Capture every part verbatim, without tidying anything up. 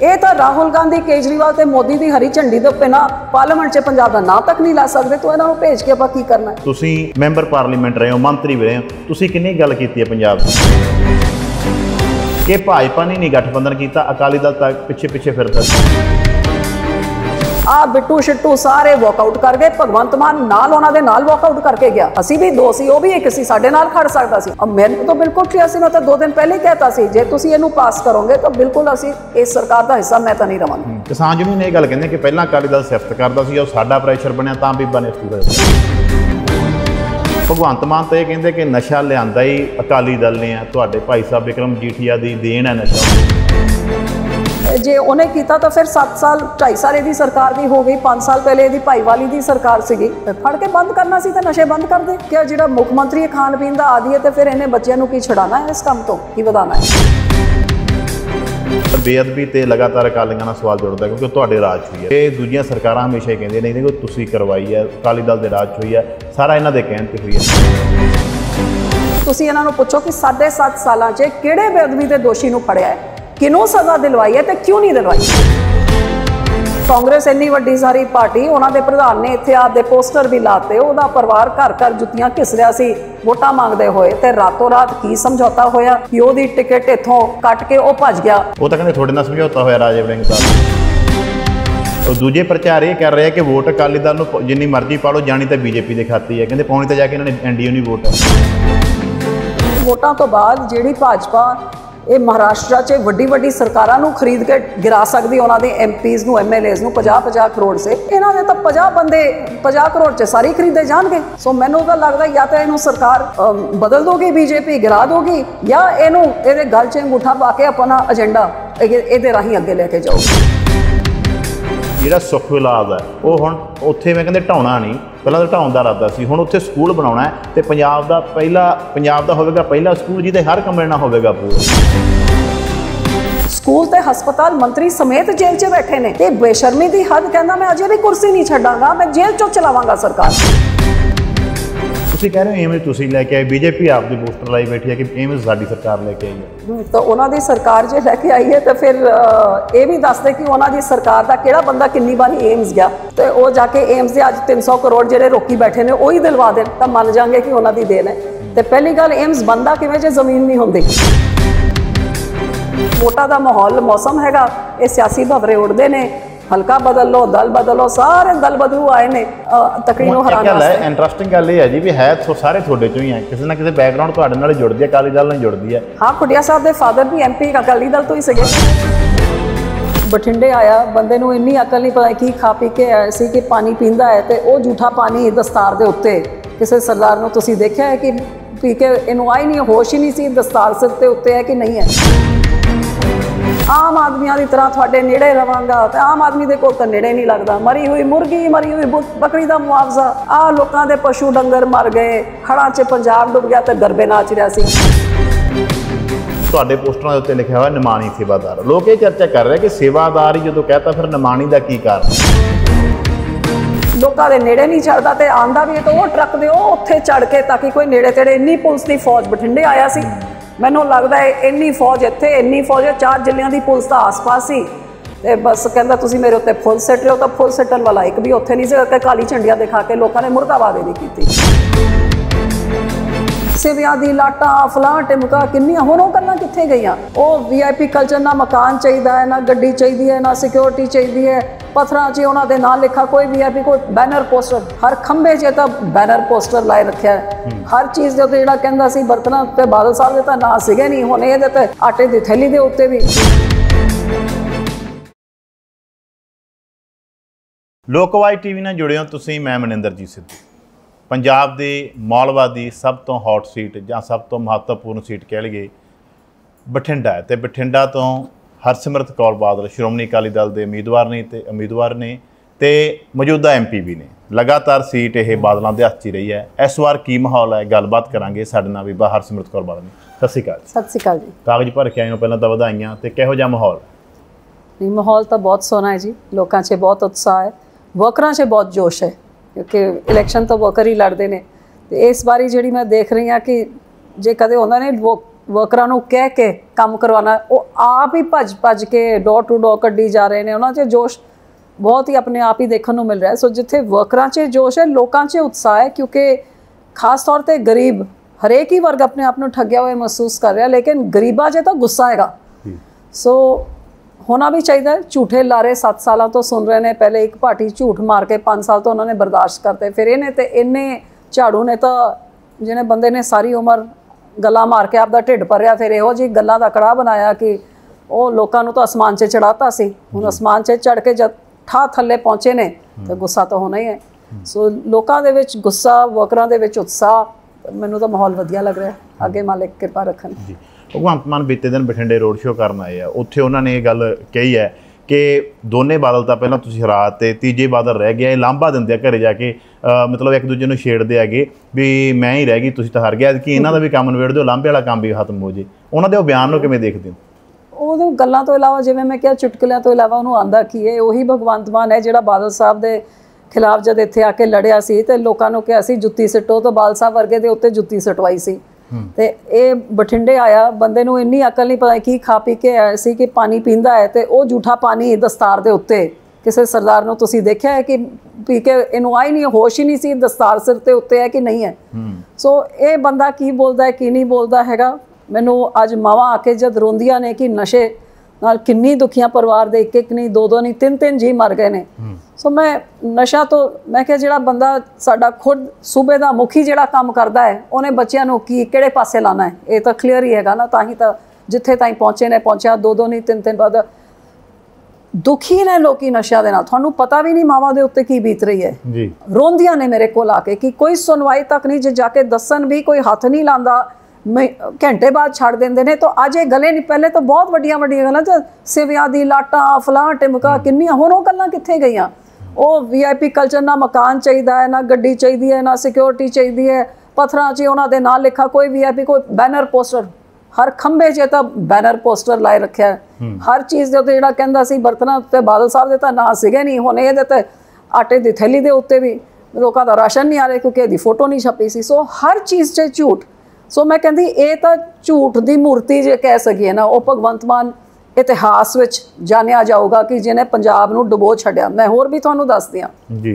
ਇਹ ਤਾਂ ਰਾਹੁਲ ਗਾਂधी केजरीवाल ਤੇ ਮੋਦੀ ਦੀ ਹਰੀ ਝੰਡੀ ਦੇ ਬਿਨਾਂ ਪਾਰਲੀਮੈਂਟ 'ਚ ਪੰਜਾਬ ਦਾ ਨਾਂ ਤੱਕ ਨਹੀਂ ਲੈ ਸਕਦੇ, ਤਾਂ ਇਹਨਾਂ ਨੂੰ ਭੇਜ ਕੇ ਆਪਾਂ ਕੀ ਕਰਨਾ। ਤੁਸੀਂ ਮੈਂਬਰ ਪਾਰਲੀਮੈਂਟ ਰਹੇ ਹੋ, ਮੰਤਰੀ ਵੀ ਰਹੇ ਹੋ, ਤੁਸੀਂ ਕਿੰਨੀ ਗੱਲ ਕੀਤੀ ਹੈ ਪੰਜਾਬ ਦੀ ਕਿ ਭਾਜਪਾ ਨੇ ਨਹੀਂ ਗਠਬੰਧਨ ਕੀਤਾ, ਅਕਾਲੀ ਦਲ ਤੱਕ ਪਿੱਛੇ ਪਿੱਛੇ ਫਿਰਦਾ ਆ ਬਿੱਟੂ ਛਿੱਟੂ ਸਾਰੇ ਵਾਕਆਊਟ ਕਰ ਗਏ, ਭਗਵੰਤ ਮਾਨ ਨਾਲ ਉਹਨਾਂ ਦੇ ਨਾਲ ਵਾਕਆਊਟ ਕਰਕੇ ਗਿਆ। ਅਸੀਂ ਵੀ ਦੋ ਸੀ, ਉਹ ਵੀ ਇੱਕ ਸੀ, ਸਾਡੇ ਨਾਲ ਖੜ ਸਕਦਾ ਸੀ। ਮੈਨੂੰ ਤਾਂ ਬਿਲਕੁਲ ਕਲੀਅਰ ਸੀ, ਮੈਂ ਤਾਂ ਦੋ ਦਿਨ ਪਹਿਲੇ ਹੀ ਕਹਿਤਾ ਸੀ ਜੇ ਤੁਸੀਂ ਇਹਨੂੰ ਪਾਸ ਕਰੋਗੇ ਤਾਂ ਬਿਲਕੁਲ ਅਸੀਂ ਇਸ ਸਰਕਾਰ ਦਾ ਹਿੱਸਾ ਮੈਂ ਤਾਂ ਨਹੀਂ ਰਵਾਂਗੀ। ਕਿਸਾਨ ਯੂਨੀਅਨ ਨੇ ਇਹ ਗੱਲ ਕਹਿੰਦੇ ਕਿ ਪਹਿਲਾਂ ਅਕਾਲੀ ਦਲ ਸਿਫਤ ਕਰਦਾ ਸੀ, ਉਹ ਸਾਡਾ ਪ੍ਰੈਸ਼ਰ ਬਣਿਆ ਤਾਂ ਬੀਬਾ ਨੇ ਅਸਤੀਫਾ ਦਿੱਤਾ। ਭਗਵੰਤ ਮਾਨ ਤਾਂ ਇਹ ਕਹਿੰਦੇ ਕਿ ਨਸ਼ਾ ਲਿਆਂਦਾ ਹੀ ਅਕਾਲੀ ਦਲ ਨੇ ਆ, ਤੁਹਾਡੇ ਭਾਈ ਸਾਹਿਬ ਵਿਕਰਮ ਮਜੀਠੀਆ ਦੀ ਦੇਣ ਹੈ ਨਸ਼ਾ। ਜੇ ਉਹਨੇ ਕੀਤਾ ਤਾਂ ਫਿਰ ਸੱਤ ਸਾਲ ਢਾਈ ਸਾਲ ਇਹਦੀ ਸਰਕਾਰ ਦੀ ਹੋ ਗਈ, ਪੰਜ ਸਾਲ ਪਹਿਲੇ ਇਹਦੀ ਭਾਈਵਾਲੀ ਦੀ ਸਰਕਾਰ ਸੀਗੀ, ਫੜ ਕੇ ਬੰਦ ਕਰਨਾ ਸੀ ਤਾਂ ਨਸ਼ੇ ਬੰਦ ਕਰ ਦੇ। ਕਿ ਜਿਹੜਾ ਮੁੱਖ ਮੰਤਰੀ ਖਾਣ ਪੀਣ ਦਾ ਆਦੀ ਹੈ ਤੇ ਫਿਰ ਇਹਨੇ ਬੱਚਿਆਂ ਨੂੰ ਕੀ ਛਡਾਣਾ ਹੈ, ਇਸ ਕੰਮ ਤੋਂ ਕੀ ਵਧਾਣਾ ਹੈ। ਬੇਅਦਬੀ ਤੇ ਲਗਾਤਾਰ ਅਕਾਲੀਆਂ ਨਾਲ ਸਵਾਲ ਜੁੜਦਾ ਕਿਉਂਕਿ ਤੁਹਾਡੇ ਰਾਜ ਹੋਈ ਹੈ। ਇਹ ਦੂਜੀਆਂ ਸਰਕਾਰਾਂ ਹਮੇਸ਼ਾ ਹੀ ਕਹਿੰਦੀਆਂ ਨਹੀਂ ਕਿ ਤੁਸੀਂ ਕਰਵਾਈ ਹੈ, ਅਕਾਲੀ ਦਲ ਦੇ ਰਾਜ ਹੋਈ ਹੈ, ਸਾਰਾ ਇਹਨਾਂ ਦੇ ਕਹਿਣ ਤੇ ਹੋਈ ਹੈ। ਤੁਸੀਂ ਇਹਨਾਂ ਨੂੰ ਪੁੱਛੋ ਕਿ ਸਾਢੇ ਸੱਤ ਸਾਲਾਂ 'ਚ ਕਿਹੜੇ ਬੇਅਦਬੀ ਦੇ ਦੋਸ਼ੀ ਨੂੰ ਫੜਿਆ ਹੈ, ਕਿਹਨੂੰ ਸਜ਼ਾ ਦਿਲਵਾਈ ਹੈ ਤੇ ਕਿਉਂ ਨਹੀਂ ਦਿਲਵਾਈ। ਕਾਂਗਰਸ ਇੰਨੀ ਵੱਡੀ ਸਾਰੀ ਪਾਰਟੀ, ਉਹਨਾਂ ਦੇ ਪ੍ਰਧਾਨ ਨੇ ਇੱਥੇ ਆਪਦੇ ਪੋਸਟਰ ਵੀ ਲਾਤੇ, ਉਹਦਾ ਪਰਿਵਾਰ ਘਰ ਘਰ ਜੁੱਤੀਆਂ ਘਿਸ ਰਿਹਾ ਸੀ ਵੋਟਾਂ ਮੰਗਦੇ ਹੋਏ, ਤੇ ਰਾਤੋਂ ਰਾਤ ਕੀ ਸਮਝੌਤਾ ਹੋਇਆ ਕਿ ਉਹਦੀ ਟਿਕਟ ਇੱਥੋਂ ਕੱਟ ਕੇ ਉਹ ਭੱਜ ਗਿਆ। ਉਹ ਤਾਂ ਕਹਿੰਦੇ ਤੁਹਾਡੇ ਨਾਲ ਸਮਝੌਤਾ ਹੋਇਆ ਰਾਜੇ ਵੜਿੰਗ ਦਾ। ਉਹ ਦੂਜੇ ਪ੍ਰਚਾਰ ਇਹ ਕਰ ਰਹੇ ਆ ਕਿ ਵੋਟ ਅਕਾਲੀ ਦਲ ਨੂੰ ਜਿੰਨੀ ਮਰਜ਼ੀ ਪਾ ਲਓ, ਜਾਣੀ ਤਾਂ ਬੀਜੇਪੀ ਦੇ ਖਾਤੀ ਹੈ, ਕਹਿੰਦੇ ਪਾਉਣੀ ਤਾਂ ਜਾ ਕੇ ਇਹਨਾਂ ਨੇ ਐਨਡੀਏ ਨੂੰ ਵੋਟ। ਵੋਟਾਂ ਤੋਂ ਬਾਅਦ ਜਿਹੜੀ ਭਾਜਪਾ ਇਹ ਮਹਾਰਾਸ਼ਟਰ 'ਚ ਵੱਡੀ ਵੱਡੀ ਸਰਕਾਰਾਂ ਨੂੰ ਖਰੀਦ ਕੇ ਗਿਰਾ ਸਕਦੀ, ਉਹਨਾਂ ਦੇ ਐਮ ਪੀਜ਼ ਨੂੰ ਐਮ ਐਲ ਏਜ਼ ਨੂੰ ਪੰਜਾਹ ਪੰਜਾਹ ਕਰੋੜ ਸੇ, ਇਹਨਾਂ ਦੇ ਤਾਂ ਪੰਜਾਹ ਬੰਦੇ ਪੰਜਾਹ ਕਰੋੜ 'ਚ ਸਾਰੇ ਖਰੀਦੇ ਜਾਣਗੇ। ਸੋ ਮੈਨੂੰ ਤਾਂ ਲੱਗਦਾ ਜਾਂ ਤਾਂ ਇਹਨੂੰ ਸਰਕਾਰ ਬਦਲ ਦੋਗੀ, ਬੀਜੇਪੀ ਗਿਰਾ ਦੋਗੀ, ਜਾਂ ਇਹਨੂੰ ਇਹਦੇ ਗਲ 'ਚ ਅੰਗੂਠਾ ਪਾ ਕੇ ਆਪਣਾ ਏਜੰਡਾ ਇਹਦੇ ਰਾਹੀਂ ਅੱਗੇ ਲੈ ਕੇ ਜਾਊਗੀ। ਜਿਹੜਾ ਸੁਖ ਵਿਲਾਸ ਹੈ ਉਹ ਹੁਣ ਉੱਥੇ ਮੈਂ ਕਹਿੰਦੇ ਢਾਉਣਾ ਨਹੀਂ, ਪਹਿਲਾਂ ਤਾਂ ਢਾਉਣ ਦਾ ਇਰਾਦਾ ਸੀ, ਹੁਣ ਉੱਥੇ ਸਕੂਲ ਬਣਾਉਣਾ ਹੈ ਤੇ ਪੰਜਾਬ ਦਾ ਪਹਿਲਾ ਪੰਜਾਬ ਦਾ ਹੋਵੇਗਾ ਪਹਿਲਾ ਸਕੂਲ ਜਿਹਦੇ ਹਰ ਕਮਰੇ ਨਾਲ ਹੋਵੇਗਾ ਪੂਲ। ਸਕੂਲ ਤੇ ਹਸਪਤਾਲ ਮੰਤਰੀ ਸਮੇਤ ਜੇਲ੍ਹ 'ਚ ਬੈਠੇ ਨੇ ਤੇ ਬੇਸ਼ਰਮੀ ਦੀ ਹੱਦ, ਕਹਿੰਦਾ ਮੈਂ ਅਜੇ ਵੀ ਕੁਰਸੀ ਨਹੀਂ ਛੱਡਾਂਗਾ, ਮੈਂ ਜੇਲ੍ਹ 'ਚੋਂ ਚਲਾਵਾਂਗਾ ਸਰਕਾਰ। ਤੁਸੀਂ ਕਹਿ ਰਹੇ ਹੋ ਏਮਜ਼ ਤੁਸੀਂ ਲੈ ਕੇ ਆਏ, ਬੀਜੇਪੀ ਆਪਦੀ ਪੋਸਟਰ ਲਾਈ ਬੈਠੀ ਹੈ ਕਿ ਏਮਜ਼ ਸਾਡੀ ਸਰਕਾਰ ਲੈ ਕੇ ਆਈ ਹੈ, ਤਾਂ ਉਹਨਾਂ ਦੀ ਸਰਕਾਰ ਜੇ ਲੈ ਕੇ ਆਈ ਹੈ ਤਾਂ ਫਿਰ ਇਹ ਵੀ ਦੱਸਦੇ ਕਿ ਉਹਨਾਂ ਦੀ ਸਰਕਾਰ ਦਾ ਕਿਹੜਾ ਬੰਦਾ ਕਿੰਨੀ ਵਾਰੀ ਏਮਜ਼ ਗਿਆ, ਤੇ ਉਹ ਜਾ ਕੇ ਏਮਜ਼ ਦੇ ਅੱਜ ਤਿੰਨ ਸੌ ਕਰੋੜ ਜਿਹੜੇ ਰੋਕੀ ਬੈਠੇ ਨੇ ਉਹੀ ਦਿਲਵਾ ਦੇਣ ਤਾਂ ਮੰਨ ਜਾਣਗੇ ਕਿ ਉਹਨਾਂ ਦੀ ਦੇਣ ਹੈ। ਤੇ ਪਹਿਲੀ ਗੱਲ, ਏਮਜ਼ ਬੰਦਾ ਕਿਵੇਂ ਜੇ ਜ਼ਮੀਨ ਨਹੀਂ ਹੁੰਦੀ। ਵੋਟਾਂ ਦਾ ਮਾਹੌਲ ਮੌਸਮ ਹੈਗਾ, ਇਹ ਸਿਆਸੀ ਭਵਰੇ ਉੱਡਦੇ ਨੇ, ਹਲਕਾ ਬਦਲ ਲੋ, ਦਲ ਬਦਲ ਲੋ, ਸਾਰੇ ਦਲ ਬਦਲੂ ਆਏ ਨੇ ਤਕੜੀ ਨੂੰ ਹਰਾਉਣ ਵਾਸਤੇ। ਇੰਟਰਸਟਿੰਗ ਗੱਲ ਇਹ ਹੈ ਜੀ ਵੀ ਹੈ ਸਾਰੇ ਤੁਹਾਡੇ ਚੋਂ ਹੀ ਹੈ, ਕਿਸੇ ਨਾ ਕਿਸੇ ਬੈਕਗ੍ਰਾਉਂਡ ਤੁਹਾਡੇ ਨਾਲ ਜੁੜਦੀ ਹੈ, ਅਕਾਲੀ ਦਲ ਨਾਲ ਜੁੜਦੀ ਹੈ। ਹਾਂ, ਖੁੱਡੀਆ ਸਾਹਿਬ ਦੇ ਫਾਦਰ ਵੀ ਐਮ ਪੀ ਅਕਾਲੀ ਦਲ ਤੋਂ ਹੀ ਸੀਗੇ। ਬਠਿੰਡੇ ਆਇਆ ਬੰਦੇ ਨੂੰ ਇੰਨੀ ਅਕਲ ਨਹੀਂ ਪਤਾ ਕੀ ਖਾ ਪੀ ਕੇ ਆਇਆ ਸੀ ਕਿ ਪਾਣੀ ਪੀਂਦਾ ਹੈ ਤੇ ਉਹ ਝੂਠਾ ਪਾਣੀ ਦਸਤਾਰ ਦੇ ਉੱਤੇ ਕਿਸੇ ਸਰਦਾਰ ਨੂੰ ਤੁਸੀਂ ਦੇਖਿਆ ਹੈ ਕਿ ਪੀ ਕੇ ਇਹਨੂੰ ਆਈ ਨਹੀਂ, ਹੋਸ਼ ਹੀ ਨਹੀਂ ਸੀ ਦਸਤਾਰ ਸਿਰ ਦੇ ਉੱਤੇ ਹੈ ਕਿ ਨਹੀਂ ਹੈ। ਆਮ ਆਦਮੀਆਂ ਦੀ ਤਰ੍ਹਾਂ ਤੁਹਾਡੇ ਨੇੜੇ ਰਵਾਂਗਾ ਤੇ ਆਮ ਆਦਮੀ ਦੇ ਕੋਲ ਤਾਂ ਨੇੜੇ ਨਹੀਂ ਲੱਗਦਾ। ਮਰੀ ਹੋਈ ਮੁਰਗੀ, ਮਰੀ ਹੋਈ ਬੱਕਰੀ ਦਾ ਮੁਆਵਜ਼ਾ, ਆਹ ਲੋਕਾਂ ਦੇ ਪਸ਼ੂ ਡੰਗਰ ਮਰ ਗਏ, ਹੜ੍ਹਾਂ 'ਚ ਪੰਜਾਬ ਡੁੱਬ ਗਿਆ ਤੇ ਗਰਬੇ ਨਾਚ ਰਿਹਾ ਸੀ। ਤੁਹਾਡੇ ਪੋਸਟਰਾਂ ਦੇ ਉੱਤੇ ਲਿਖਿਆ ਹੋਇਆ ਨਿਮਾਣੀ ਸੇਵਾਦਾਰ। ਲੋਕ ਇਹ ਚਰਚਾ ਕਰ ਰਹੇ ਕਿ ਸੇਵਾਦਾਰ ਹੀ ਜਦੋਂ ਕਹਿਤਾ ਫਿਰ ਨਿਮਾਣੀ ਦਾ ਕੀ ਕਾਰਨ। ਲੋਕਾਂ ਦੇ ਨੇੜੇ ਨਹੀਂ ਚੜਦਾ ਤੇ ਆਂਦਾ ਵੀ ਤਾਂ ਉਹ ਟਰੱਕ ਦੇ ਉਹ ਉੱਥੇ ਚੜ ਕੇ ਤਾਂ ਕਿ ਕੋਈ ਨੇੜੇ ਤੇੜੇ। ਇੰਨੀ ਪੁਲਿਸ ਦੀ ਫੌਜ ਬਠਿੰਡੇ ਆਇਆ ਸੀ, ਮੈਨੂੰ ਲੱਗਦਾ ਹੈ ਇੰਨੀ ਫੌਜ ਇੱਥੇ, ਇੰਨੀ ਫੌਜ ਚਾਰ ਜ਼ਿਲ੍ਹਿਆਂ ਦੀ ਪੁਲਿਸ ਦਾ ਆਸ-ਪਾਸ ਸੀ ਤੇ ਬਸ ਕਹਿੰਦਾ ਤੁਸੀਂ ਮੇਰੇ ਉੱਤੇ ਫੁੱਲ ਸਿੱਟ ਰਹੇ ਹੋ, ਤਾਂ ਫੁੱਲ ਸਿੱਟਣ ਵਾਲਾ ਇੱਕ ਵੀ ਉੱਥੇ ਨਹੀਂ ਸੀ ਕਿ ਕਾਲੀ ਝੰਡੀਆਂ ਦਿਖਾ ਕੇ ਲੋਕਾਂ ਨੇ ਮੁਰਦਾਬਾਦੀ ਨਹੀਂ ਕੀਤੀ। ਸਿਵਿਆਂ ਦੀ ਲਾਟਾਂ ਫਲਾਂ ਟਿਮਕਾ ਕਿੰਨੀਆਂ, ਹੁਣ ਉਹ ਗੱਲਾਂ ਕਿੱਥੇ ਗਈਆਂ। ਉਹ ਵੀ ਆਈ ਪੀ ਕਲਚਰ, ਨਾ ਮਕਾਨ ਚਾਹੀਦਾ ਹੈ, ਨਾ ਗੱਡੀ ਚਾਹੀਦੀ ਹੈ, ਨਾ ਸਿਕਿਉਰਿਟੀ ਚਾਹੀਦੀ ਹੈ, ਪੱਥਰਾਂ 'ਚ ਉਹਨਾਂ ਦੇ ਨਾਲ ਲਿਖਾ ਕੋਈ ਵੀ ਆਈ ਪੀ, ਕੋਈ ਬੈਨਰ ਪੋਸਟਰ, ਹਰ ਖੰਭੇ 'ਚ ਤਾਂ ਬੈਨਰ ਪੋਸਟਰ ਲਾਏ ਰੱਖਿਆ ਹੈ। ਹਰ ਚੀਜ਼ ਦੇ ਉੱਤੇ ਜਿਹੜਾ ਕਹਿੰਦਾ ਸੀ ਬਰਤਨਾਂ ਉੱਤੇ ਬਾਦਲ ਸਾਹਿਬ ਦੇ ਤਾਂ ਨਾਂ ਸੀਗੇ ਨਹੀਂ, ਹੁਣ ਇਹਦੇ ਤੇ ਆਟੇ ਦੀ ਥੈਲੀ ਦੇ ਉੱਤੇ ਵੀ। ਲੋਕਵਾਈ ਟੀਵੀ ਨਾਲ ਜੁੜੇ ਹੋ ਤੁਸੀਂ, ਮੈਂ ਮਨਿੰਦਰਜੀਤ ਸਿੱਧੂ। ਪੰਜਾਬ ਦੇ ਮਾਲਵਾ ਦੀ ਸਭ ਤੋਂ ਹੌਟ ਸੀਟ ਜਾਂ ਸਭ ਤੋਂ ਮਹੱਤਵਪੂਰਨ ਸੀਟ ਕਹਿ ਲਈਏ ਬਠਿੰਡਾ ਹੈ, ਤੇ ਬਠਿੰਡਾ ਤੋਂ ਹਰਸਿਮਰਤ ਕੌਰ ਬਾਦਲ ਸ਼੍ਰੋਮਣੀ ਅਕਾਲੀ ਦਲ ਦੇ ਉਮੀਦਵਾਰ ਨੇ ਤੇ ਉਮੀਦਵਾਰ ਨੇ ਤੇ ਮੌਜੂਦਾ ਐਮ ਪੀ ਵੀ ਨੇ। ਲਗਾਤਾਰ ਸੀਟ ਇਹ ਬਾਦਲਾਂ ਦੇ ਹੱਥ 'ਚ ਰਹੀ ਹੈ। ਇਸ ਵਾਰ ਕੀ ਮਾਹੌਲ ਹੈ, ਗੱਲਬਾਤ ਕਰਾਂਗੇ ਸਾਡੇ ਨਾਲ ਬੀਬਾ ਹਰਸਿਮਰਤ ਕੌਰ ਬਾਦਲ ਨੇ। ਸਤਿ ਸ਼੍ਰੀ ਅਕਾਲ। ਸਤਿ ਸ਼੍ਰੀ ਅਕਾਲ ਜੀ। ਕਾਗਜ਼ ਭਰ ਕੇ ਆਏ ਹੋ, ਪਹਿਲਾਂ ਤਾਂ ਵਧਾਈਆਂ। ਤੇ ਕਿਹੋ ਜਿਹਾ ਮਾਹੌਲ? ਨਹੀਂ, ਮਾਹੌਲ ਤਾਂ ਬਹੁਤ ਸੋਹਣਾ ਹੈ ਜੀ, ਲੋਕਾਂ 'ਚ ਬਹੁਤ ਉਤਸ਼ਾਹ ਹੈ, ਵਰਕਰਾਂ 'ਚ ਬਹੁਤ ਜੋਸ਼ ਹੈ ਕਿਉਂਕਿ ਇਲੈਕਸ਼ਨ ਤਾਂ ਵਰਕਰ ਹੀ ਲੜਦੇ ਨੇ। ਤੇ ਇਸ ਵਾਰੀ ਜਿਹੜੀ ਮੈਂ ਦੇਖ ਰਹੀ ਹਾਂ ਕਿ ਜੇ ਕਦੇ ਉਹਨਾਂ ਨੇ वर्करां नूं कह के काम करवाना, वो आप ही भज भज के डोर टू डोर कड्डी जा रहे हैं। उन्हां 'च जोश बहुत ही अपने आप ही देखने को मिल रहा है। सो जिथे वर्करां 'च जोश है, लोकां 'च उत्साह है, क्योंकि खास तौर पर गरीब हरेक ही वर्ग अपने आप को ठग्या हुआ महसूस कर रहा, लेकिन गरीबां 'च तो गुस्सा हैगा। सो होना भी चाहिए। झूठे लारे सत्त सालों तो सुन रहे हैं, पहले एक पार्टी झूठ मार के पाँच साल तो उन्होंने बर्दाश्त करते, फिर इन्हें तो इन्हें झाड़ू ने तो जिन्हें बंदे ने सारी उम्र गल्लां मार के आपदा ढिड भरिया, फिर इहो जी गल्लां दा कड़ाह बनाया कि वो लोगों को तो आसमान से चढ़ाता सी। हुण आसमान से चढ़ के जब ठा थल्ले पहुंचे ने तो गुस्सा तो होना ही है। सो लोगों दे विच गुस्सा, वर्करां दे विच उत्साह, मैनूं तो माहौल वधिया लग रहा है। अगे मालिक किरपा रखन जी। भगवंत मान बीते दिन बठिंडे रोड शो करन आए आ, उत्थे उन्होंने ये गल कही है कि दोने बादल तो पहला तुसीं हरा ते तीजे बादल रह गया, लांभा दिंदे घरे जाके, मतलब एक दूजे नूं छेड़दे हैगे भी मैं ही रह गई, तुसीं तां हार गए, कि इन्हां दा भी काम नवेड़ दिओ, लांभे वाला काम भी खत्म हो जे। उन्हां दे बयान नूं किवें देखदे हो? उहदे गल्लां तो इलावा जिवें मैं कहा चुटकुलियां तो इलावा उहनूं आंदा की है, उही भगवंत मान है जिहड़ा बादल साहब दे खिलाफ जब इत्थे आके लड़िया सी ते लोकां नूं कहा सी जुत्ती सिੱਟੋ, तो बादल साहब वर्गे दे उत्ते जुत्ती सिटवाई सी। ते ये बठिंडे आया बंदे नूं इन्नी अकल नहीं पता की खा पी के आया सी कि पानी पींदा है ते वो झूठा पानी दस्तार दे उत्ते किसी सरदार नूं तुसीं देखिया है कि पी के इनू आई नहीं, होश ही नहीं सी दस्तार सिर ते उत्ते है कि नहीं है। सो ये बंदा की बोलदा है की नहीं बोलदा हैगा। मैनू अज मावां आके जद रोंदियां ने कि नशे नाल किन्नी दुखियां परिवार दे, एक एक नहीं दो दो नहीं तीन तीन जी मर गए ने। सो मैं नशा तो मैं क्या जिहड़ा बंदा साडा खुद सूबे दा मुखी जिहड़ा काम करदा है उन्हें बच्चियां नूं की किहड़े पासे लाना है, ये तो क्लीयर ही हैगा ना। तां ही तो जिथे ताईं पहुंचे ने पहुंचा, दो दो नहीं तीन तीन बाद दुखी ने लोग नशा दे नाल। तुहानूं पता भी नहीं मावां दे उत्ते की बीत रही है जी। रोंदियां ने मेरे कोल आके कि कोई सुनवाई तक नहीं, जे जाके दसन भी कोई हथ नहीं लांदा, घंटे बाद छड़ देंदे ने। तो अज ये गले नहीं, पहले तो बहुत वड्डियां वड्डियां गल्लां च सिवियां दी लाटां फलां टिमका किन्नियां, हुण ओह गल्लां कित्थे गईयां? वो वी आई पी कल्चर, ना मकान चाहिए है, ना गड्डी चाहिए है, ना सिक्योरिटी चाहिए है, पत्थरां च उन्हां दे नाल लिखा कोई वी आई पी, कोई बैनर पोस्टर हर खंबे च तो बैनर पोस्टर लाए रखे है। हर चीज़ के उत्ते जिहड़ा कहंदा सी बर्तनां उत्ते बादल साहब दे तां नां सीगे नहीं, हुण इहदे ते आटे दी थैली दे उत्ते भी लोकां दा राशन नहीं आ रहा क्योंकि इहदी फोटो नहीं छपी सी। सो हर चीज़ च झूठ। सो मैं कहती ये तो झूठ की मूर्ति जे कह सकीए ना, वो भगवंत मान इतिहास विच जानिया जाऊगा कि जिन्हें पंजाब नूं डुबो छड्डिया। मैं होर भी तुहानूं दस दियां जी,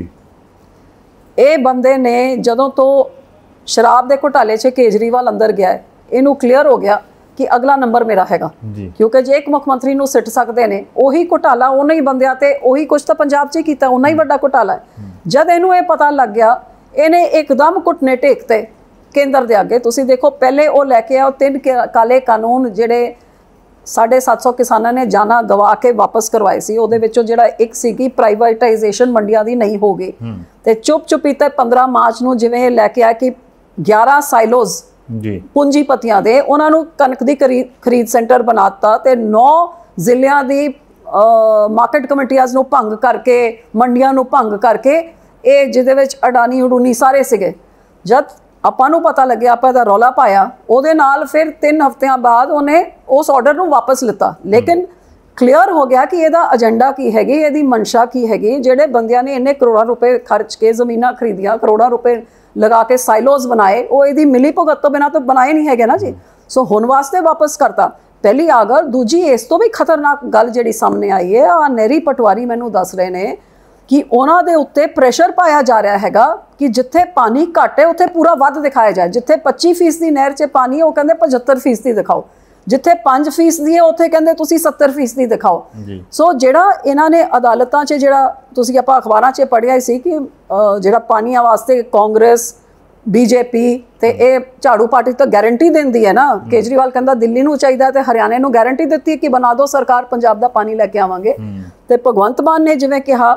ये बंदे ने जदों तो शराब के घोटाले च केजरीवाल अंदर गया है, इनू क्लीयर हो गया कि अगला नंबर मेरा हैगा, क्योंकि जे एक मुख्यमंत्री नूं सिट सकते हैं, उही घोटाला उन्हें ही बंदियां ते उही कुछ तो पंजाब च ही कीता, उन्ना ही वड्डा घोटाला है। जद इनू ये पता लग गया, इन्हें एकदम घुटने टेकते केंद्र दे अगे। तुसीं देखो पहले वो लैके आओ तीन काले कानून जिहड़े साढ़े सत्त सौ किसानों ने जाना गवा के वापस करवाए सी, उहदे विचों जिहड़ा एक सी कि प्राइवेटाइजेशन मंडियां दी नहीं हो गई ते चुप चुपीते पंद्रह मार्च नूं जिवें लैके आया कि ग्यारह साइलोज पूंजीपतियां दे उन्हां नूं कणक दी खरीद खरीद सेंटर बनाता ते नौ जिलियां दी मार्केट कमेटियां नूं भंग करके मंडियां नूं भंग करके ये जिहदे विच अडानी उडूनी सारे सीगे। जद ਆਪਾਂ ਨੂੰ पता लगे ਆਪਾਂ ਦਾ रौला पाया, ਉਹਦੇ ਨਾਲ फिर तीन हफ्तियां बाद उन्हें उस ऑर्डर ਨੂੰ वापस लिता। लेकिन क्लीयर हो गया कि ਇਹਦਾ एजेंडा की हैगी, ਇਹਦੀ मंशा की हैगी। ਜਿਹੜੇ ਬੰਦਿਆਂ ने इन्ने करोड़ों रुपए खर्च के ਜ਼ਮੀਨਾਂ खरीदियां, करोड़ों रुपए लगा के साइलोज बनाए, वो ਇਹਦੀ मिली भुगत तो बिना तो बनाए नहीं है ना जी। सो हुण वास्ते वापस करता पहली आ गल। दूजी इस तो भी खतरनाक गल जिहड़ी सामने आई है, आ नहरी पटवारी मैनू दस रहे ने कि उन्हां दे उत्ते प्रेशर पाया जा रहा हैगा कि जिथे पानी घट है उत्थे पूरा वध दिखाया जाए। जिथे पच्ची फीसदी नहर च पानी है वो कहते पचहत्तर फीसदी दिखाओ, जिथे पाँच फीसदी है उत्थे कहते तुसीं सत्तर फीसदी दिखाओ। सो जिहड़ा इन्हां ने अदालतां च जिहड़ा तुसीं आपां अखबारां च पढ़िया सी कि जिहड़ा पानियां वास्ते कांग्रेस बीजेपी ते ये झाड़ू पार्टी तो गारंटी देंदी है ना। केजरीवाल कहता दिल्ली नूं चाहिदा ते हरियाणे नूं गारंटी दित्ती कि बना दो सरकार, पंजाब दा पानी लैके आवांगे। ते भगवंत मान ने जिवें कहा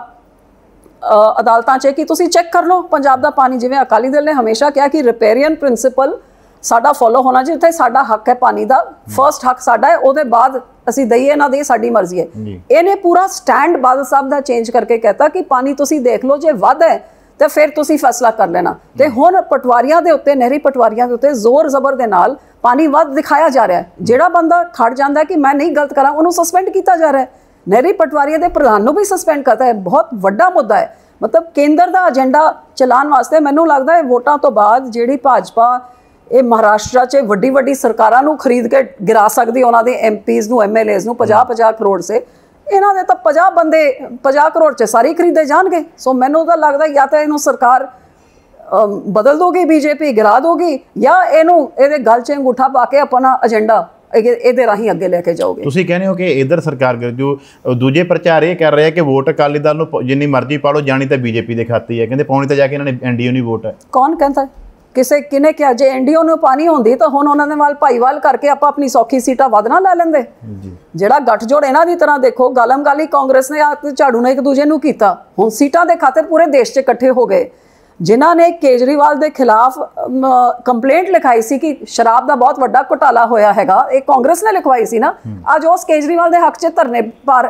अदालतां च कि तुसीं चैक कर लो पंजाब दा पानी, जिवें अकाली दल ने हमेशा कहा कि रिपेरियन प्रिंसिपल साडा फॉलो होना चाहिए, जिथे साडा हक है पानी दा, फर्स्ट हक साडा है, उहदे बाद असीं दईए ना दईए साडी मर्जी है। इहने पूरा स्टैंड बादल साहब दा चेंज करके कहता कि पानी तुसीं देख लो, जे वध है तो फिर तुसीं फैसला कर लेना। ते हुण पटवारियां दे उत्ते, नहरी पटवारियां दे उत्ते जोर जबर दे नाल पानी वध दिखाया जा रहा है। जिहड़ा बंदा खड़ जांदा कि मैं नहीं गलत करा, उहनूं सस्पेंड किया जा रहा है। नहरी पटवारी के प्रधान को भी सस्पेंड करता है। बहुत वड्डा मुद्दा है। मतलब केंद्र का एजेंडा चलाने वास्ते मैनू लगता है वोटां तो बाद जिहड़ी भाजपा ਇਹ ਮਹਾਰਾਸ਼ਟਰ 'ਚ ਵੱਡੀ ਵੱਡੀ ਸਰਕਾਰਾਂ ਨੂੰ ਖਰੀਦ ਕੇ ਗਿਰਾ ਸਕਦੀ ਉਹਨਾਂ ਦੇ ਐਮਪੀਜ਼ ਨੂੰ ਐਮਐਲਏਜ਼ ਨੂੰ ਪੰਜਾਹ ਪੰਜਾਹ ਕਰੋੜ ਸੇ ਇਹਨਾਂ ਦੇ ਤਾਂ ਪੰਜਾਹ ਬੰਦੇ ਪੰਜਾਹ ਕਰੋੜ 'ਚ ਸਾਰੇ ਖਰੀਦੇ ਜਾਣਗੇ। ਸੋ ਮੈਨੂੰ ਤਾਂ ਲੱਗਦਾ ਜਾਂ ਤਾਂ ਇਹਨੂੰ ਸਰਕਾਰ ਬਦਲ ਦੋਗੀ ਬੀਜੇਪੀ ਗਿਰਾ ਦੋਗੀ ਜਾਂ ਇਹਨੂੰ ਇਹਦੇ ਗਲ 'ਚ ਅੰਗੂਠਾ ਪਾ ਕੇ ਆਪਣਾ ਏਜੰਡਾ ਇਹਦੇ ਰਾਹੀਂ ਅੱਗੇ ਲੈ ਕੇ ਜਾਓਗੇ। ਤੁਸੀਂ ਕਹਿੰਦੇ ਹੋ ਕਿ ਇਧਰ ਸਰਕਾਰ ਜੋ ਦੂਜੇ ਪ੍ਰਚਾਰ ਇਹ ਕਰ ਰਿਹਾ ਕਿ ਵੋਟ ਅਕਾਲੀ ਦਲ ਨੂੰ ਜਿੰਨੀ ਮਰਜ਼ੀ ਪਾ ਲਓ ਜਾਣੀ ਤਾਂ ਬੀਜੇਪੀ ਦੇ ਖਾਤੇ ਹੈ, ਕਹਿੰਦੇ ਪਾਉਣੀ ਤਾਂ ਜਾ ਕੇ ਇਹਨਾਂ ਨੇ ਐਨਡੀਓ ਨਹੀਂ ਵੋਟ ਹੈ। ਕੌਣ ਕਹਿੰਦਾ ਕਿਸੇ ਕਿਨੇ ਕਿਹਾ? ਜੇ ਐਨਡੀਓ ਨੂੰ ਪਾਣੀ ਹੁੰਦੀ ਤਾਂ ਹੁਣ ਉਹਨਾਂ ਦੇ ਨਾਲ ਭਾਈਵਾਲ ਕਰਕੇ ਆਪਾਂ ਆਪਣੀ ਸੌਖੀ ਸੀਟਾਂ ਵੱਧ ਨਾ ਲੈ ਲੈਂਦੇ। ਜਿਹੜਾ ਗੱਠਜੋੜ ਇਹਨਾਂ ਦੀ ਤਰ੍ਹਾਂ ਦੇਖੋ ਗਾਲਮ ਗਾਲੀ ਕਾਂਗਰਸ ਨੇ ਆ ਝਾੜੂ ਨੇ ਇੱਕ ਦੂਜੇ ਨੂੰ ਕੀਤਾ, ਹੁਣ ਸੀਟਾਂ ਦੇ ਖਾਤਰ ਪੂਰੇ ਦੇਸ਼ 'ਚ ਇਕੱਠੇ ਹੋ ਗਏ। ਜਿਨ੍ਹਾਂ ਨੇ ਕੇਜਰੀਵਾਲ ਦੇ ਖਿਲਾਫ ਕੰਪਲੇਂਟ ਲਿਖਾਈ ਸੀ ਕਿ ਸ਼ਰਾਬ ਦਾ ਬਹੁਤ ਵੱਡਾ ਘੁਟਾਲਾ ਹੋਇਆ ਹੈਗਾ, ਇਹ ਕਾਂਗਰਸ ਨੇ ਲਿਖਵਾਈ ਸੀ ਨਾ, ਅੱਜ ਉਸ ਕੇਜਰੀਵਾਲ ਦੇ ਹੱਕ 'ਚ ਧਰਨੇ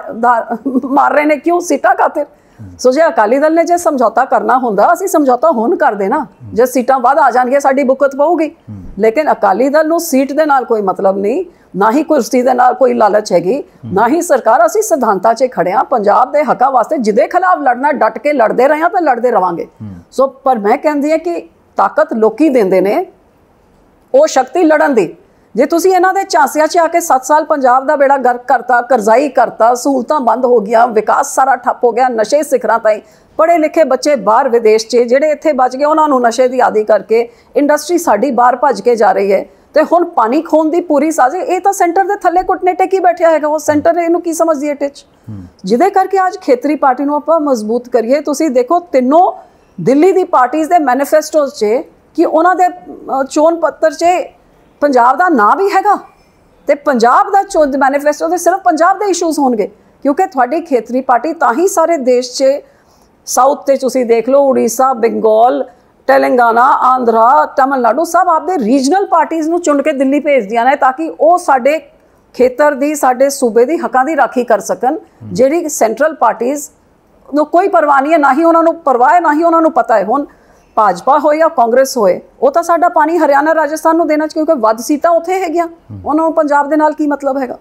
ਮਾਰ ਰਹੇ ਨੇ, ਕਿਉਂ? ਸੀਟਾਂ ਖਾਤਰ। ਸੋ ਜੇ ਅਕਾਲੀ ਦਲ ਨੇ ਜੇ ਸਮਝੌਤਾ ਕਰਨਾ ਹੁੰਦਾ ਅਸੀਂ ਸਮਝੌਤਾ ਹੁਣ ਕਰਦੇ ਨਾ, ਜੇ ਸੀਟਾਂ ਵੱਧ ਆ ਜਾਣਗੀਆਂ ਸਾਡੀ ਬੁੱਕਤ ਪਊਗੀ। ਲੇਕਿਨ ਅਕਾਲੀ ਦਲ ਨੂੰ ਸੀਟ ਦੇ ਨਾਲ ਕੋਈ ਮਤਲਬ ਨਹੀਂ, ਨਾ ਹੀ ਕੁਰਸੀ ਦੇ ਨਾਲ ਕੋਈ ਲਾਲਚ ਹੈਗੀ, ਨਾ ਹੀ ਸਰਕਾਰ। ਅਸੀਂ ਸਿਧਾਂਤਾਂ 'ਚ ਖੜੇ ਹਾਂ, ਪੰਜਾਬ ਦੇ ਹੱਕਾਂ ਵਾਸਤੇ ਜਿਹਦੇ ਖਿਲਾਫ ਲੜਨਾ ਡਟ ਕੇ ਲੜਦੇ ਰਹੇ ਹਾਂ ਤਾਂ ਲੜਦੇ ਰਵਾਂਗੇ। ਸੋ ਪਰ ਮੈਂ ਕਹਿੰਦੀ ਹਾਂ ਕਿ ਤਾਕਤ ਲੋਕੀ ਦਿੰਦੇ ਨੇ, ਉਹ ਸ਼ਕਤੀ ਲੜਨ ਦੀ। ਜੇ ਤੁਸੀਂ ਇਹਨਾਂ ਦੇ ਝਾਂਸਿਆਂ 'ਚ ਆ ਕੇ ਸੱਤ ਸਾਲ ਪੰਜਾਬ ਦਾ ਬੇੜਾ ਗਰਕ ਕਰਤਾ, ਕਰਜ਼ਾਈ ਕਰਤਾ, ਸਹੂਲਤਾਂ ਬੰਦ ਹੋ ਗਿਆ, ਵਿਕਾਸ ਸਾਰਾ ਠੱਪ ਹੋ ਗਿਆ, ਨਸ਼ੇ ਸਿਖਰਾਂ ਤਾਈਂ ਪੜ੍ਹੇ ਲਿਖੇ ਬੱਚੇ ਬਾਹਰ ਵਿਦੇਸ਼ 'ਚ ਜਿਹੜੇ ਇੱਥੇ ਬਚ ਗਏ ਉਹਨਾਂ ਨੂੰ ਨਸ਼ੇ ਦੀ ਆਦੀ ਕਰਕੇ ਇੰਡਸਟਰੀ ਸਾਡੀ ਬਾਹਰ ਭੱਜ ਕੇ ਜਾ ਰਹੀ ਹੈ। ਤੇ ਹੁਣ ਪਾਣੀ ਖੋਣ ਦੀ ਪੂਰੀ ਸਾਜ਼ਿਸ਼, ਇਹ ਤਾਂ ਸੈਂਟਰ ਦੇ ਥੱਲੇ ਘੁੱਟਨੇ ਟੇਕੀ ਬੈਠਿਆ ਹੈਗਾ। ਉਹ ਸੈਂਟਰ ਇਹਨੂੰ ਕੀ ਸਮਝਦੀ ਹੈ ਟਿਚ, ਜਿਹਦੇ ਕਰਕੇ ਅੱਜ ਖੇਤਰੀ ਪਾਰਟੀ ਨੂੰ ਆਪਾਂ ਮਜ਼ਬੂਤ ਕਰੀਏ। ਤੁਸੀਂ ਦੇਖੋ ਤਿੰਨੋਂ ਦਿੱਲੀ ਦੀ ਪਾਰਟੀਜ਼ ਦੇ ਮੈਨੀਫੈਸਟੋਜ਼ 'ਚ ਕਿ ਉਹਨਾਂ ਦੇ ਚੋਣ ਪੱਤਰ 'ਚ ਪੰਜਾਬ ਦਾ ਨਾਂ ਵੀ ਹੈਗਾ, ਤੇ ਪੰਜਾਬ ਦਾ ਚੋਣ ਮੈਨੀਫੈਸਟੋ ਦੇ ਸਿਰਫ ਪੰਜਾਬ ਦੇ ਇਸ਼ੂਜ਼ ਹੋਣਗੇ, ਕਿਉਂਕਿ ਤੁਹਾਡੀ ਖੇਤਰੀ ਪਾਰਟੀ ਤਾਂ ਹੀ ਸਾਰੇ ਦੇਸ਼ 'ਚ ਸਾਊਥ 'ਤੇ ਤੁਸੀਂ ਦੇਖ ਲਓ ਉੜੀਸਾ, ਬੰਗਾਲ, तेलंगाना, आंध्रा, तमिलनाडु सब आपदे रीजनल पार्टीज़ नूं चुन के दिल्ली भेजदियां ने ताकि वो साडे खेतर दी साडे सूबे दी हकां दी राखी कर सकन। जिहड़ी सेंट्रल पार्टीज़ नूं कोई परवाह नहीं है, ना ही उन्हां नूं परवाह है, ना ही उन्हां नूं पता है। हुण भाजपा होए या कांग्रेस होए, वो तो साडा पानी हरियाणा राजस्थान नूं देना, क्योंकि वध सीटां उत्थे हैगियां, उन्हां नूं पंजाब दे नाल की मतलब हैगा।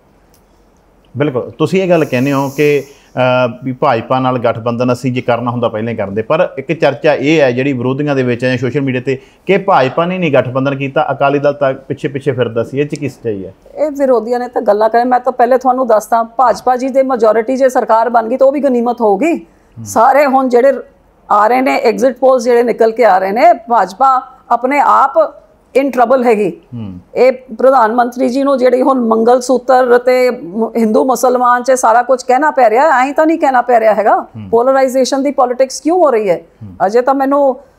बिल्कुल तुसीं ये गल कहने हो कि भी भाजपा नाल गठबंधन असीं जे करना हुंदा पहले करदे, पर एक चर्चा ये है जिहड़ी विरोधियां दे विच है सोशल मीडिया ते कि भाजपा ने नहीं गठबंधन कीता, अकाली दल तां पिछे पिछे फिरदा सी। इह च की सच्चाई है? ਇਹ ਵਿਰੋਧੀਆਂ ਨੇ ਤਾਂ ਗੱਲਾਂ ਕਰੇ। ਮੈਂ ਤਾਂ ਪਹਿਲੇ ਤੁਹਾਨੂੰ ਦੱਸਦਾ, ਭਾਜਪਾ ਜੀ ਦੇ ਮੈਜੋਰਿਟੀ ਜੇ ਸਰਕਾਰ ਬਣ ਗਈ ਤਾਂ ਉਹ ਵੀ ਗਨੀਮਤ ਹੋਊਗੀ। ਸਾਰੇ ਹੁਣ ਜਿਹੜੇ ਆ ਰਹੇ ਨੇ ਐਗਜ਼ਿਟ ਪੋਲਸ ਜਿਹੜੇ ਨਿਕਲ ਕੇ ਆ ਰਹੇ ਨੇ, ਭਾਜਪਾ ਆਪਣੇ ਆਪ ਇਨ ਟਰਬਲ ਹੈਗੀ। ਇਹ ਪ੍ਰਧਾਨ ਮੰਤਰੀ ਜੀ ਨੂੰ ਜਿਹੜੀ ਹੁਣ ਮੰਗਲ ਸੂਤਰ ਤੇ ਹਿੰਦੂ ਮੁਸਲਮਾਨ 'ਚ ਸਾਰਾ ਕੁਝ ਕਹਿਣਾ ਪੈ ਰਿਹਾ, ਐਂ ਤਾਂ ਨਹੀਂ ਕਹਿਣਾ ਪੈ ਰਿਹਾ ਹੈਗਾ। ਪੋਲਰਾਈਜੇਸ਼ਨ ਦੀ ਪੋਲਿਟਿਕਸ ਕਿਉਂ ਹੋ ਰਹੀ ਹੈ? ਅਜੇ ਤਾਂ ਮੈਨੂੰ